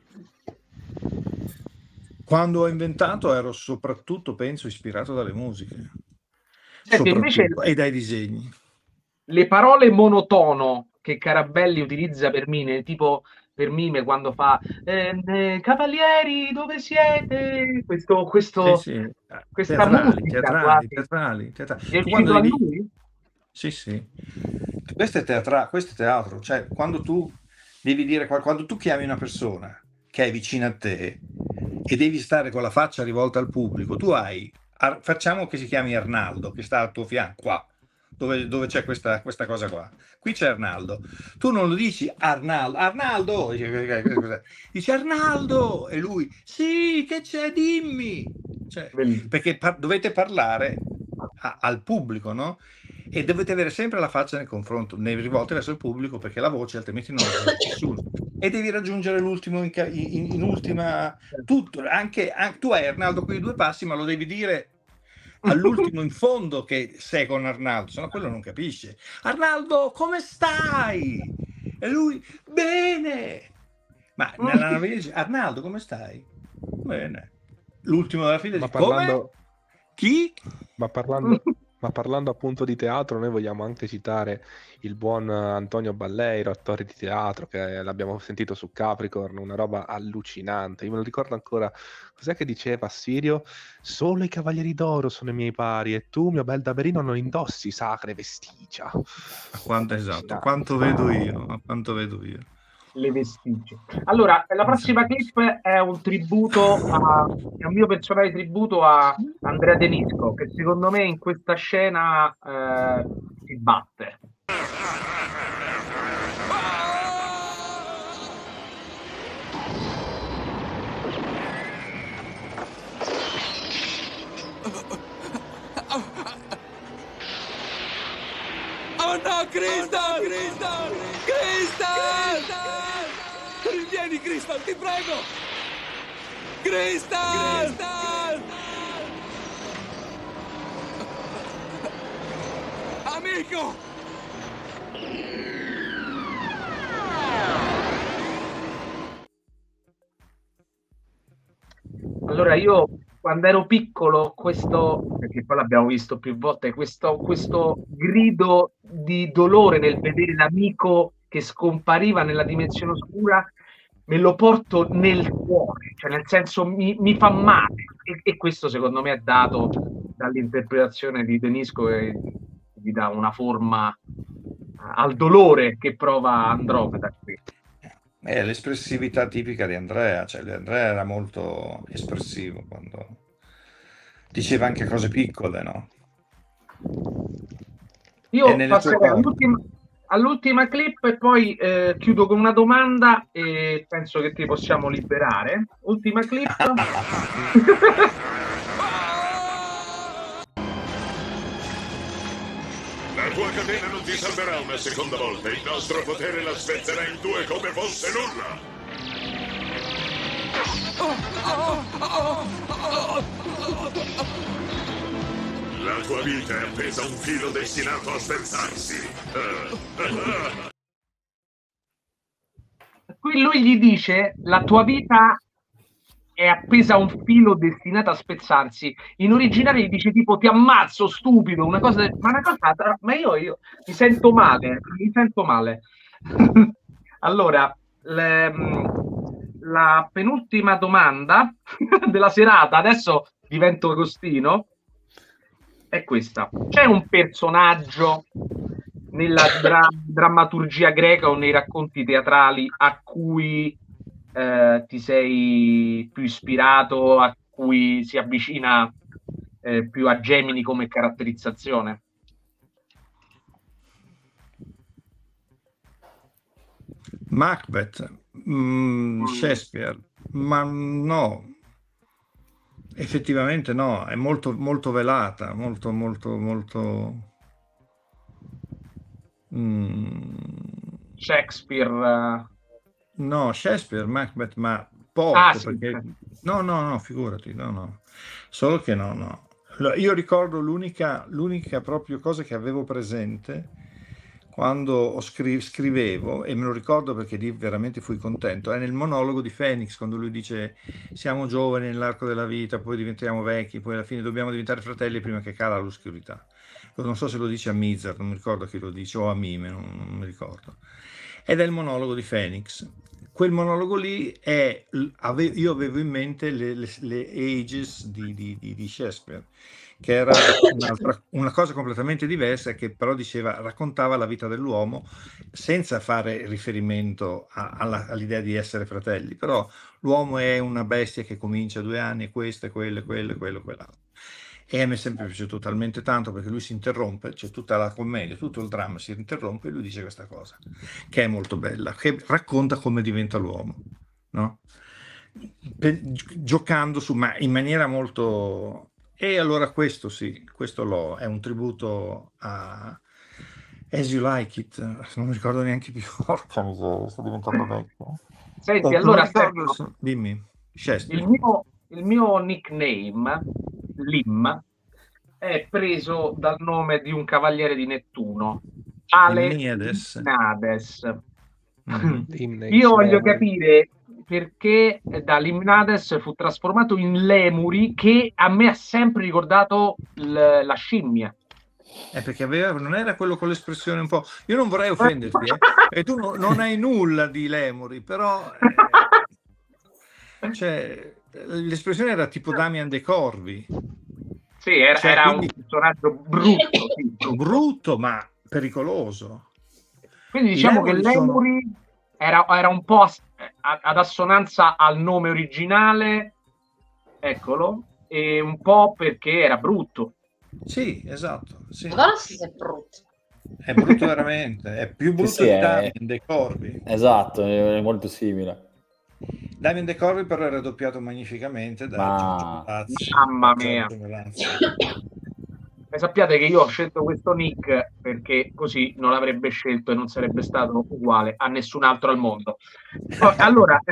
L: quando ho inventato ero soprattutto, penso, ispirato dalle musiche.
A: Senti, invece,
L: e dai disegni.
A: Le parole monotono che Carabelli utilizza per Mime, tipo per Mime quando fa eh, eh, Cavalieri, dove siete? Questo, questo,
L: sì, sì.
A: questa
L: teatrali,
A: musica
L: teatrali, teatrali, teatrali.
A: È uscito da lui?
L: Sì, sì. Questo è, teatra... questo è teatro, cioè quando tu devi dire, quando tu chiami una persona che è vicina a te e devi stare con la faccia rivolta al pubblico, tu hai, facciamo che si chiami Arnaldo, che sta al tuo fianco, qua, dove, dove c'è questa, questa cosa qua. Qui c'è Arnaldo. Tu non lo dici Arnaldo, Arnaldo, dici Arnaldo, e lui, sì, che c'è, dimmi. Cioè, perché par dovete parlare a, al pubblico, no? E dovete avere sempre la faccia nel confronto, ne rivolte verso il pubblico, perché la voce altrimenti non la vede nessuno. E devi raggiungere l'ultimo in, in, in ultima, tutto, anche, anche tu hai Arnaldo qui due passi, ma lo devi dire all'ultimo in fondo che sei con Arnaldo, sennò quello non capisce. Arnaldo, come stai? E lui, bene. Ma nella nave dice, Arnaldo, come stai? Bene. L'ultimo della fila dice, parlando... come? Chi?
C: Ma parlando... Ma parlando appunto di teatro, noi vogliamo anche citare il buon Antonio Balleiro, attore di teatro, che l'abbiamo sentito su Capricorn, una roba allucinante. Io me lo ricordo ancora, cos'è che diceva Sirio? Solo i cavalieri d'oro sono i miei pari e tu, mio bel Daverino, non indossi sacre vestigia.
L: Quanto esatto, quanto vedo io, quanto vedo io.
A: le vestigia. Allora, la prossima clip è un tributo a, è un mio personale tributo a Andrea Denisco, che secondo me in questa scena eh, si batte.
N: Oh no, Crystal! Crystal! Crystal! Vieni, Crystal, ti prego! Crystal! Crystal! Amico!
A: Allora, io quando ero piccolo, questo, perché poi l'abbiamo visto più volte, questo, questo grido di dolore nel vedere l'amico che scompariva nella dimensione oscura, me lo porto nel cuore, cioè nel senso mi, mi fa male. E, e questo secondo me è dato dall'interpretazione di Denisco, che gli dà una forma al dolore che prova Andromeda qui.
L: È l'espressività tipica di Andrea, cioè Andrea era molto espressivo quando diceva anche cose piccole, no?
A: Io passerei all'ultima, all'ultima clip e poi eh, chiudo con una domanda e penso che ti possiamo liberare. Ultima clip.
M: La tua catena non ti salverà una seconda volta. Il nostro potere la spezzerà in due come fosse nulla. La tua vita è appesa a un filo destinato a spezzarsi.
A: Qui lui gli dice: la tua vita è appesa a un filo destinato a spezzarsi. In originale gli dice tipo ti ammazzo stupido, una cosa, ma una cosa, ma io, io mi sento male, mi sento male. Allora, le, la penultima domanda della serata, adesso divento Agostino, è questa. C'è un personaggio nella dra drammaturgia greca o nei racconti teatrali a cui Eh, ti sei più ispirato, a cui si avvicina eh, più a Gemini come caratterizzazione?
L: Macbeth, mm, Shakespeare, ma no, effettivamente no, è molto, molto velata, molto, molto, molto... Mm.
A: Shakespeare... Uh...
L: No, Shakespeare, Macbeth, ma poco,
A: ah, sì,
L: perché...
A: sì.
L: No, no, no, figurati, no, no. Solo che no, no. Io ricordo l'unica l'unica proprio cosa che avevo presente quando scri scrivevo, e me lo ricordo perché lì veramente fui contento, è nel monologo di Phoenix, quando lui dice siamo giovani nell'arco della vita, poi diventiamo vecchi, poi alla fine dobbiamo diventare fratelli prima che cala l'oscurità. Non so se lo dice a Mizar, non mi ricordo chi lo dice, o a Mime, non, non mi ricordo. Ed è il monologo di Phoenix. Quel monologo lì è, io avevo in mente le, le, le Ages di, di, di, di Shakespeare, che era una cosa completamente diversa, che però diceva, raccontava la vita dell'uomo senza fare riferimento all'idea di essere fratelli, però l'uomo è una bestia che comincia a due anni, e questo, e quello, e quello, e quello, quell'altro. E mi è sempre piaciuto talmente tanto perché lui si interrompe, c'è tutta la commedia, tutto il dramma si interrompe e lui dice questa cosa, che è molto bella, che racconta come diventa l'uomo, no? Per, giocando su, ma in maniera molto... E allora questo sì, questo lo, è un tributo a As You Like It, non mi ricordo neanche più, porca miseria, sto diventando vecchio.
A: Senti, allora,
L: ricordo, Sergio, dimmi,
A: il mio, il mio nickname... Lim è preso dal nome di un cavaliere di Nettuno, Limnades. Mm-hmm. Io voglio capire perché da Limnades fu trasformato in Lemuri, che a me ha sempre ricordato la scimmia.
L: È perché aveva, non era quello con l'espressione un po'... Io non vorrei offenderti, eh? E tu no, non hai nulla di Lemuri, però... Eh, cioè... L'espressione era tipo Damian De Corvi.
A: Sì, era,
L: cioè,
A: era
L: quindi,
A: un personaggio brutto, sì,
L: brutto, ma pericoloso.
A: Quindi diciamo che Lemuri, era, era un po' as- a- ad assonanza al nome originale, eccolo, e un po' perché era brutto.
L: Sì, esatto. Sì.
D: Madonna, sì, è brutto.
L: È brutto veramente, è più brutto
G: sì,
L: di
G: è-
L: Damien dei Corvi.
G: Esatto, è è molto simile.
L: Damien De Corvi però era doppiato magnificamente da
G: Ma-
L: Giorgio Palazzi.
A: Mamma
L: Da
A: mia.
L: Giorgio Palazzi.
A: E sappiate che io ho scelto questo nick perché così non l'avrebbe scelto e non sarebbe stato uguale a nessun altro al mondo. Oh, allora,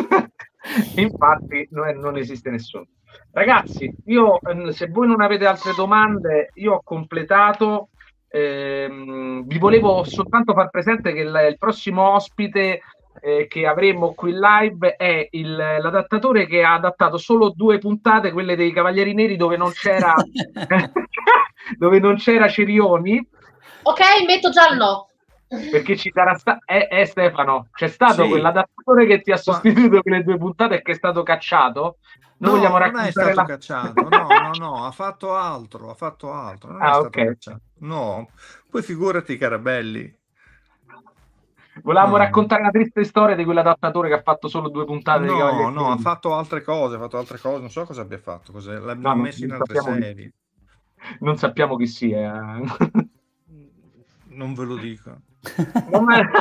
A: infatti non, è- non esiste nessuno. Ragazzi, io eh, se voi non avete altre domande, io ho completato. Ehm, vi volevo soltanto far presente che il, il prossimo ospite eh, che avremo qui in live è il- l'adattatore che ha adattato solo due puntate, quelle dei Cavalieri Neri, dove non c'era dove non c'era Cerioni,
D: Ok, metto già il no.
A: perché ci sarà stato eh, eh, Stefano, c'è stato
L: Sì.
A: quell'adattatore che ti ha sostituito quelle due puntate e che è stato cacciato. Noi
L: No,
A: vogliamo
L: non è
A: raccontare
L: stato
A: la...
L: cacciato, no, no, no, ha fatto altro, ha fatto altro, non è
A: Ah,
L: stato
A: ok.
L: cacciato. No, poi figurati Carabelli.
A: Volevamo
L: No.
A: raccontare la triste storia di quell'adattatore che ha fatto solo due puntate di
L: No,
A: Cavalieri
L: no, ha
A: Neri.
L: fatto altre cose, ha fatto altre cose, non so cosa abbia fatto, cos'è,
A: No,
L: l'abbiamo
A: non-
L: messo in
A: non
L: altre
A: sappiamo chi-
L: serie,
A: Non sappiamo chi sia.
L: non ve lo dico.
A: Non è-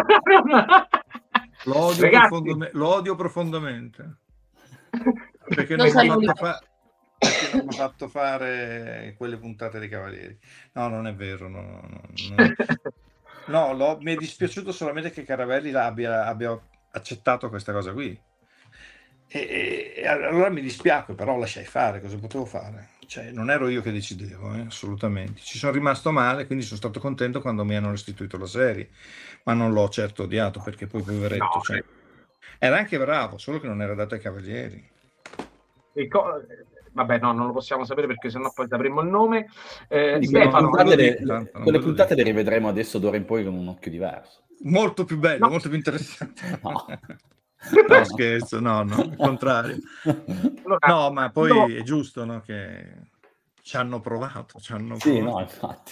L: Lo odio,
A: Ragazzi,
L: profondame- lo odio profondamente. Perché
D: Non
L: non, mi
D: sei
L: ha
D: l'unico.
L: fatto fa- perché non mi ha fatto fare quelle puntate dei Cavalieri. No, non è vero. No, no, no, no. No, l'ho- mi è dispiaciuto solamente che Caravelli abbia, abbia accettato questa cosa qui. E, e- e allora mi dispiace, però lasciai fare, cosa potevo fare? Cioè, non ero io che decidevo, eh, assolutamente. Ci sono rimasto male, quindi sono stato contento quando mi hanno restituito la serie, ma non l'ho certo odiato perché poi poveretto,
A: No,
L: cioè, era anche bravo, solo che non era dato ai Cavalieri.
A: il co- Vabbè, no, non lo possiamo sapere perché sennò poi sapremo il nome. Eh,
G: Quindi quelle
A: Stefano,
G: puntate,
L: non ve lo
G: le,
L: dico tanto, non
G: quelle
L: ve lo
G: puntate le rivedremo adesso d'ora in poi con un occhio diverso.
L: Molto più bello,
A: No.
L: molto più interessante.
G: No.
L: No, scherzo, no, no, al contrario.
A: allora,
L: No, ma poi
A: io-
L: è giusto, no, che ci hanno provato, ci hanno
G: Sì,
L: provato.
G: no, infatti.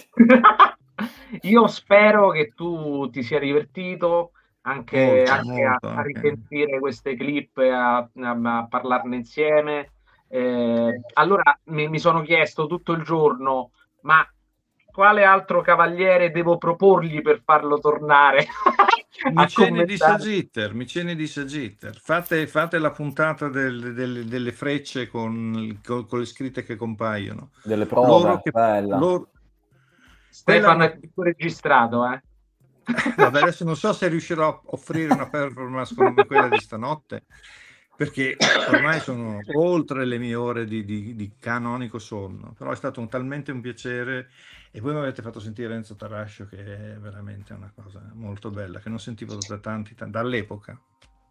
A: Io spero che tu ti sia divertito anche,
L: Molto,
A: anche a,
L: molto,
A: a
L: anche.
A: risentire queste clip e a, a- a parlarne insieme. Eh, allora mi, mi sono chiesto tutto il giorno, ma quale altro cavaliere devo proporgli per farlo tornare a
L: Micene di
A: commentare?
L: Sagitter, Micene di Sagitter. Fate, fate la puntata del- del- delle frecce con, con- con le scritte che compaiono.
G: Delle prove,
L: Loro che-
G: bella.
L: loro-
A: Stefano
L: quella-
A: è tutto registrato, eh?
L: Vabbè, adesso non so se riuscirò a offrire una performance come quella di stanotte, perché ormai sono oltre le mie ore di, di- di canonico sonno, però è stato un- talmente un piacere, e voi mi avete fatto sentire Enzo Tarascio, che è veramente una cosa molto bella, che non sentivo da tanti, tanti dall'epoca.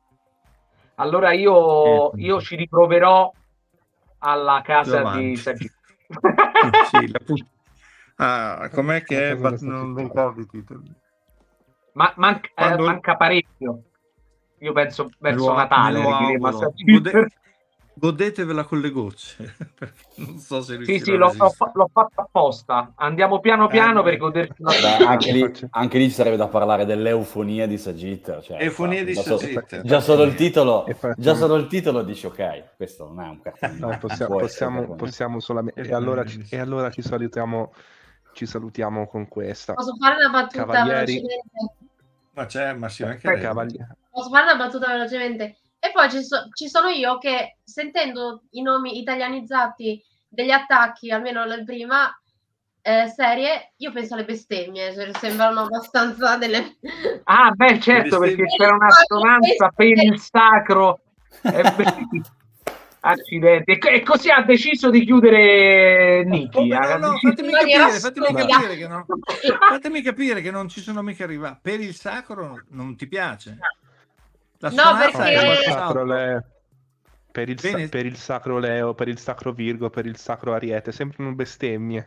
A: Allora io,
L: Eh,
A: io ci riproverò alla
L: più
A: casa
L: avanti.
A: di Sagittaro.
L: Sì, la pu- ah, com'è che è?
C: La casa
L: Bat-
C: del
L: non mi ricordo i titoli.
A: Ma manca, eh,
L: Quando-
A: manca parecchio. Io penso
L: Me
A: verso
L: lo,
A: Natale
L: me lo
A: arriveremo a
L: auguro.
A: Sagittaro.
L: Gode- godetevela con le gocce, perché non so se
A: Sì,
L: riuscirò
A: sì,
L: a
A: l'ho, l'ho,
L: resistere.
A: fa- l'ho fatto apposta. Andiamo piano piano
L: Eh,
A: per
L: beh.
A: goderci la
G: Beh,
A: settimana.
G: anche, lì, anche lì ci sarebbe da parlare dell'eufonia di Sagitter. Cioè,
L: Eufonia di
G: già so-
L: Sagitter.
G: già solo il titolo,
C: E fa-
G: già solo il titolo dici ok, questo non è un cartone.
C: No, possiamo, possiamo, possiamo solamente. E allora, ci- e allora ci salutiamo. Ci salutiamo con questa.
D: Posso fare una battuta
C: Cavalieri.
D: velocemente?
L: Ma c'è, ma sì, anche
A: Eh,
L: lei.
C: Cavalieri.
D: Posso fare una battuta velocemente? E poi ci, so- ci sono io che, sentendo i nomi italianizzati degli attacchi, almeno la prima eh, serie, io penso alle bestemmie, cioè, sembrano abbastanza delle...
A: Ah, beh, certo, perché c'era una assonanza per il sacro. Eh, beh, accidenti. E, co- e così ha deciso di chiudere Niki.
L: Come
A: ha
L: no, no,
A: deciso-
L: fatemi
D: In maniera
L: capire, fatemi
D: stupida.
L: capire che no, fatemi capire che non ci sono mica arrivati. Per il sacro non ti piace? La
D: No,
L: sonanza
D: perché-
L: è
C: Per il
L: qualcos'altro.
C: sacro Leo, per il, sa-
L: Bene.
C: per il sacro Leo, per il sacro Virgo, per il sacro Ariete, sembrano bestemmie.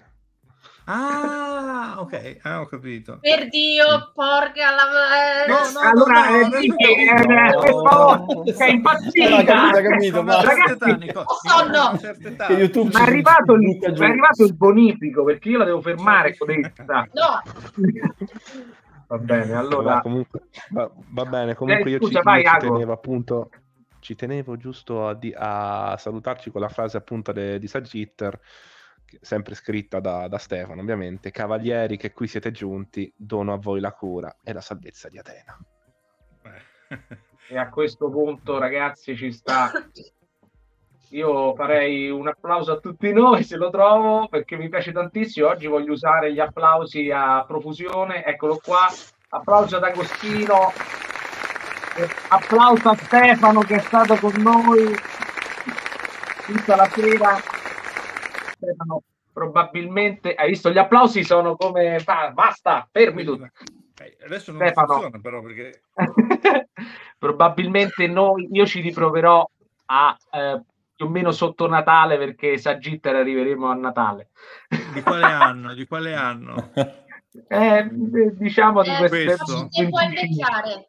L: Ah, ok, ah, ho capito.
D: Per Dio, porca la...
L: No, no,
A: Allora,
L: no,
A: eh,
L: adesso
A: Niki,
L: ho
A: eh,
L: capito.
A: per favore, sei impazzita.
G: Ha capito, ha capito,
L: Sono
G: ma-
L: a certe
A: Ragazzi,
L: età, Nico-
D: ho sonno.
L: Nico, sono a certe età.
G: Che YouTube
A: Ma è
G: ci-
A: arrivato, il,
G: butta giù.
A: è arrivato il bonifico perché io la devo fermare, codesta.
D: No,
A: Va bene, allora...
C: Allora, comunque, va, va bene, comunque
A: Eh,
C: io,
A: scusa,
C: ci,
A: vai,
C: io ci
A: Ago.
C: tenevo appunto, ci tenevo giusto a, di- a salutarci con la frase appunto de- di Sagitter, che- sempre scritta da, da Stefano ovviamente: cavalieri che qui siete giunti, dono a voi la cura e la salvezza di Atena.
A: E a questo punto, ragazzi, ci sta. Io farei un applauso a tutti noi se lo trovo, perché mi piace tantissimo. Oggi voglio usare gli applausi a profusione. Eccolo qua. Applauso ad Agostino. E applauso a Stefano che è stato con noi tutta la sera. Stefano, probabilmente hai visto gli applausi sono come ah, basta, fermi tutti.
L: Eh, adesso non
A: Stefano.
L: funziona però perché
A: Probabilmente noi, io ci riproverò a eh, più o meno sotto Natale, perché Sagitter arriveremo a Natale.
L: di quale anno? Di quale anno?
A: Eh, diciamo di
D: Eh,
A: queste
L: questo?
D: Tempo a invecchiare.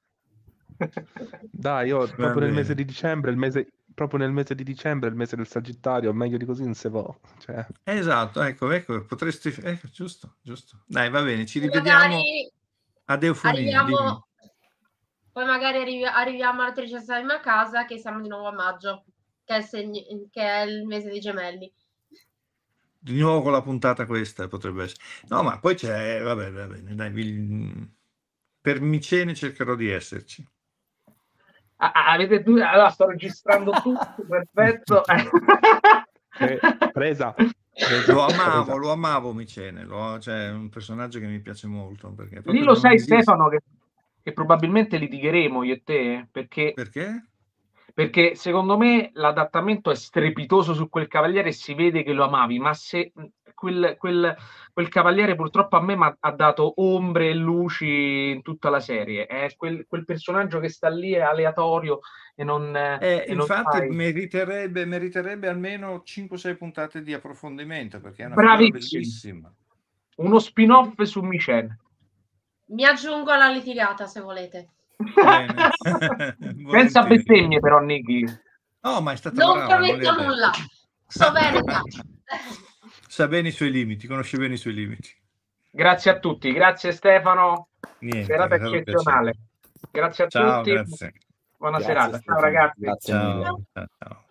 C: Dai, io proprio nel
L: bene.
C: mese di dicembre, il mese, proprio nel mese di dicembre, il mese del Sagittario, meglio di così non si può. Cioè,
L: Esatto, ecco, ecco, potresti... Ecco, giusto, giusto. Dai, va bene, ci rivediamo
D: Magari
L: ad Eufonia. dimmi.
D: arriviamo, poi magari arrivi- arriviamo alla tredicesima a casa, che siamo di nuovo a maggio, che è, il segni- che è il mese dei gemelli.
L: Di nuovo con la puntata questa potrebbe essere. No, ma poi c'è... Vabbè, va bene, dai, vi- per Micene cercherò di esserci.
A: Ah, ah, avete due, allora sto registrando tutto, perfetto.
C: pre- presa.
L: Lo amavo, lo amavo Micene, lo- cioè, è un personaggio che mi piace molto. Perché
A: Lì
L: proprio
A: lo
L: non
A: sai,
L: esiste.
A: Stefano, che, che probabilmente litigheremo io e te, perché,
L: Perché?
A: perché secondo me l'adattamento è strepitoso su quel cavaliere e si vede che lo amavi, ma se quel, quel, quel cavaliere purtroppo a me m'ha- ha dato ombre e luci in tutta la serie. È quel, quel personaggio che sta lì, è aleatorio e non,
L: Eh,
A: e non
L: infatti
A: sai.
L: meriterebbe, meriterebbe almeno cinque sei puntate di approfondimento perché è una figura
A: Bravissimo.
L: bellissima.
A: Uno spin-off su Micene.
D: Mi aggiungo alla litigata se volete.
L: Bene.
A: Senza
L: Volentieri.
A: bestemmie però, Niki.
L: No, ma è stata
D: Non
L: brava, non le ha
D: prometto
L: dette.
D: nulla. So bene. già.
L: Sa bene i suoi limiti, conosce bene i suoi limiti.
A: Grazie a tutti, grazie Stefano.
L: Niente,
A: Serata
L: è stato un
A: eccezionale. Grazie a
L: Ciao,
A: tutti.
L: grazie.
A: Buona
G: Grazie,
A: serata. Ciao
G: Stefano.
A: ragazzi.
G: Grazie
L: Ciao.
G: mille.
L: Ciao, ciao.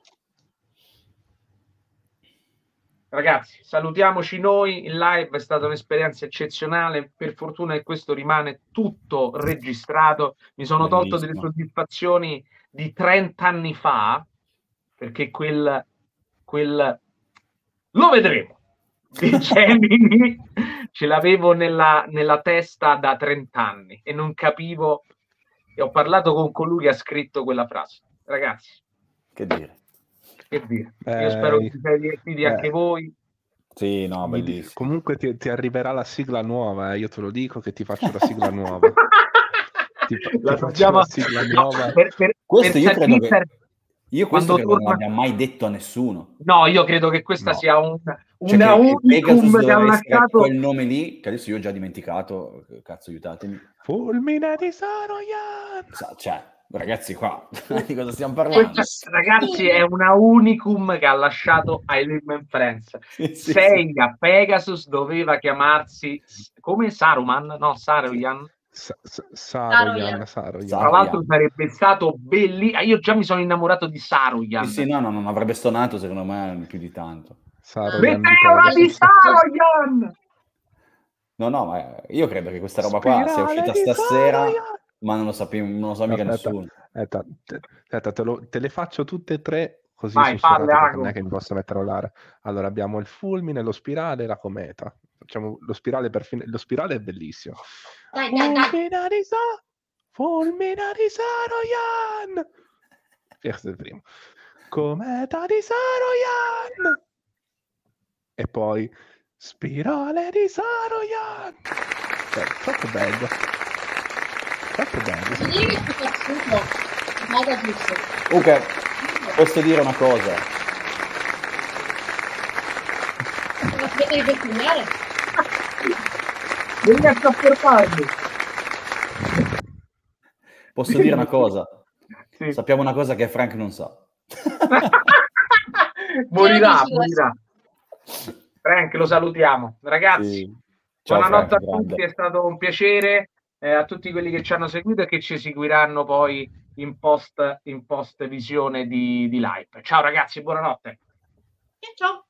A: Ragazzi, salutiamoci noi. Il live è stata un'esperienza eccezionale. Per fortuna che questo rimane tutto registrato. Mi sono tolto delle
G: Bellissimo.
A: soddisfazioni di trenta anni fa, perché quel, quel lo vedremo di Gemini ce l'avevo nella, nella testa da trenta anni e non capivo, e ho parlato con colui che ha scritto quella frase. Ragazzi,
G: Che dire.
A: che dire,
C: Eh,
A: io spero che vi siate divertiti
C: eh.
A: anche voi.
G: Sì, no,
C: mi di-
G: bellissimo.
C: comunque ti, ti arriverà la sigla nuova, eh, io te lo dico che ti faccio la sigla nuova. Ti, fa-
A: La
C: ti faccio
A: dobbiamo-
C: la sigla
A: No,
C: nuova.
A: per- per-
G: Questo
A: per
G: io credo che-
A: Sagitter-
G: Io questo
A: quando
G: credo non
A: torna-
G: l'abbia mai detto a nessuno.
A: No, io credo che questa
C: No.
A: sia un,
G: Cioè
A: una
G: che il Pegasus
A: unicum che ha
G: doveva essere
A: lasciato.
G: quel nome lì, che adesso io ho già dimenticato, cazzo aiutatemi.
C: Fulmine di Saroyan!
G: Sa- Cioè, ragazzi qua, di cosa stiamo parlando?
A: Questa, ragazzi, è una unicum che ha lasciato ai Lehman Friends.
G: Sì, sì,
A: Seiya Pegasus doveva chiamarsi come Saruman? No, Saruyan.
C: Sa- sa- Saroyan,
D: Saroyan.
C: Saroyan.
A: Tra
G: Saruyan.
A: l'altro sarebbe stato bellissimo. Io già mi sono innamorato di Saruyan.
G: Sì, sì, no, no, non avrebbe stonato secondo me più di tanto.
C: Saroyan di
A: Meteora di
C: Pegasus.
A: Saruyan!
G: No, no, ma io credo che questa roba qua sia
C: Spirale
G: uscita
C: di
G: stasera,
C: Saroyan!
G: ma non lo sappiamo, non lo sa mica
C: Aspetta,
G: nessuno.
C: aspetta, te, aspetta, te, lo- te le faccio tutte e tre così
A: Vai,
C: sussurrate,
A: falle,
C: perché
A: Ago.
C: non è che mi posso mettere a volare. Allora abbiamo il fulmine, lo spirale e la cometa. Facciamo lo spirale per fine. Lo spirale è bellissimo.
D: Dai, dai, dai.
C: Fulmina di Sa- fulmina di Saroyan! Questo è il primo. Cometa di Saroyan! E poi spirale di Saroyan! Cioè, troppo bello. Troppo bello.
D: Sì, che ti piaciuto. Mega giusto.
G: Ok, posso dire una cosa.
D: Non aspetta di bestemmiare.
A: Non riesco a fermarmi.
G: Posso dire una cosa.
A: Sì.
G: Sappiamo una cosa che Frank non sa.
A: morirà,
D: Che lo dici
A: morirà. Frank, lo salutiamo. Ragazzi,
G: Sì. Ciao,
A: buonanotte
G: Frank,
A: a tutti,
G: grande.
A: è stato un piacere. eh, a tutti quelli che ci hanno seguito e che ci seguiranno poi in post, in post visione di, di live. Ciao ragazzi, buonanotte.
D: Ciao.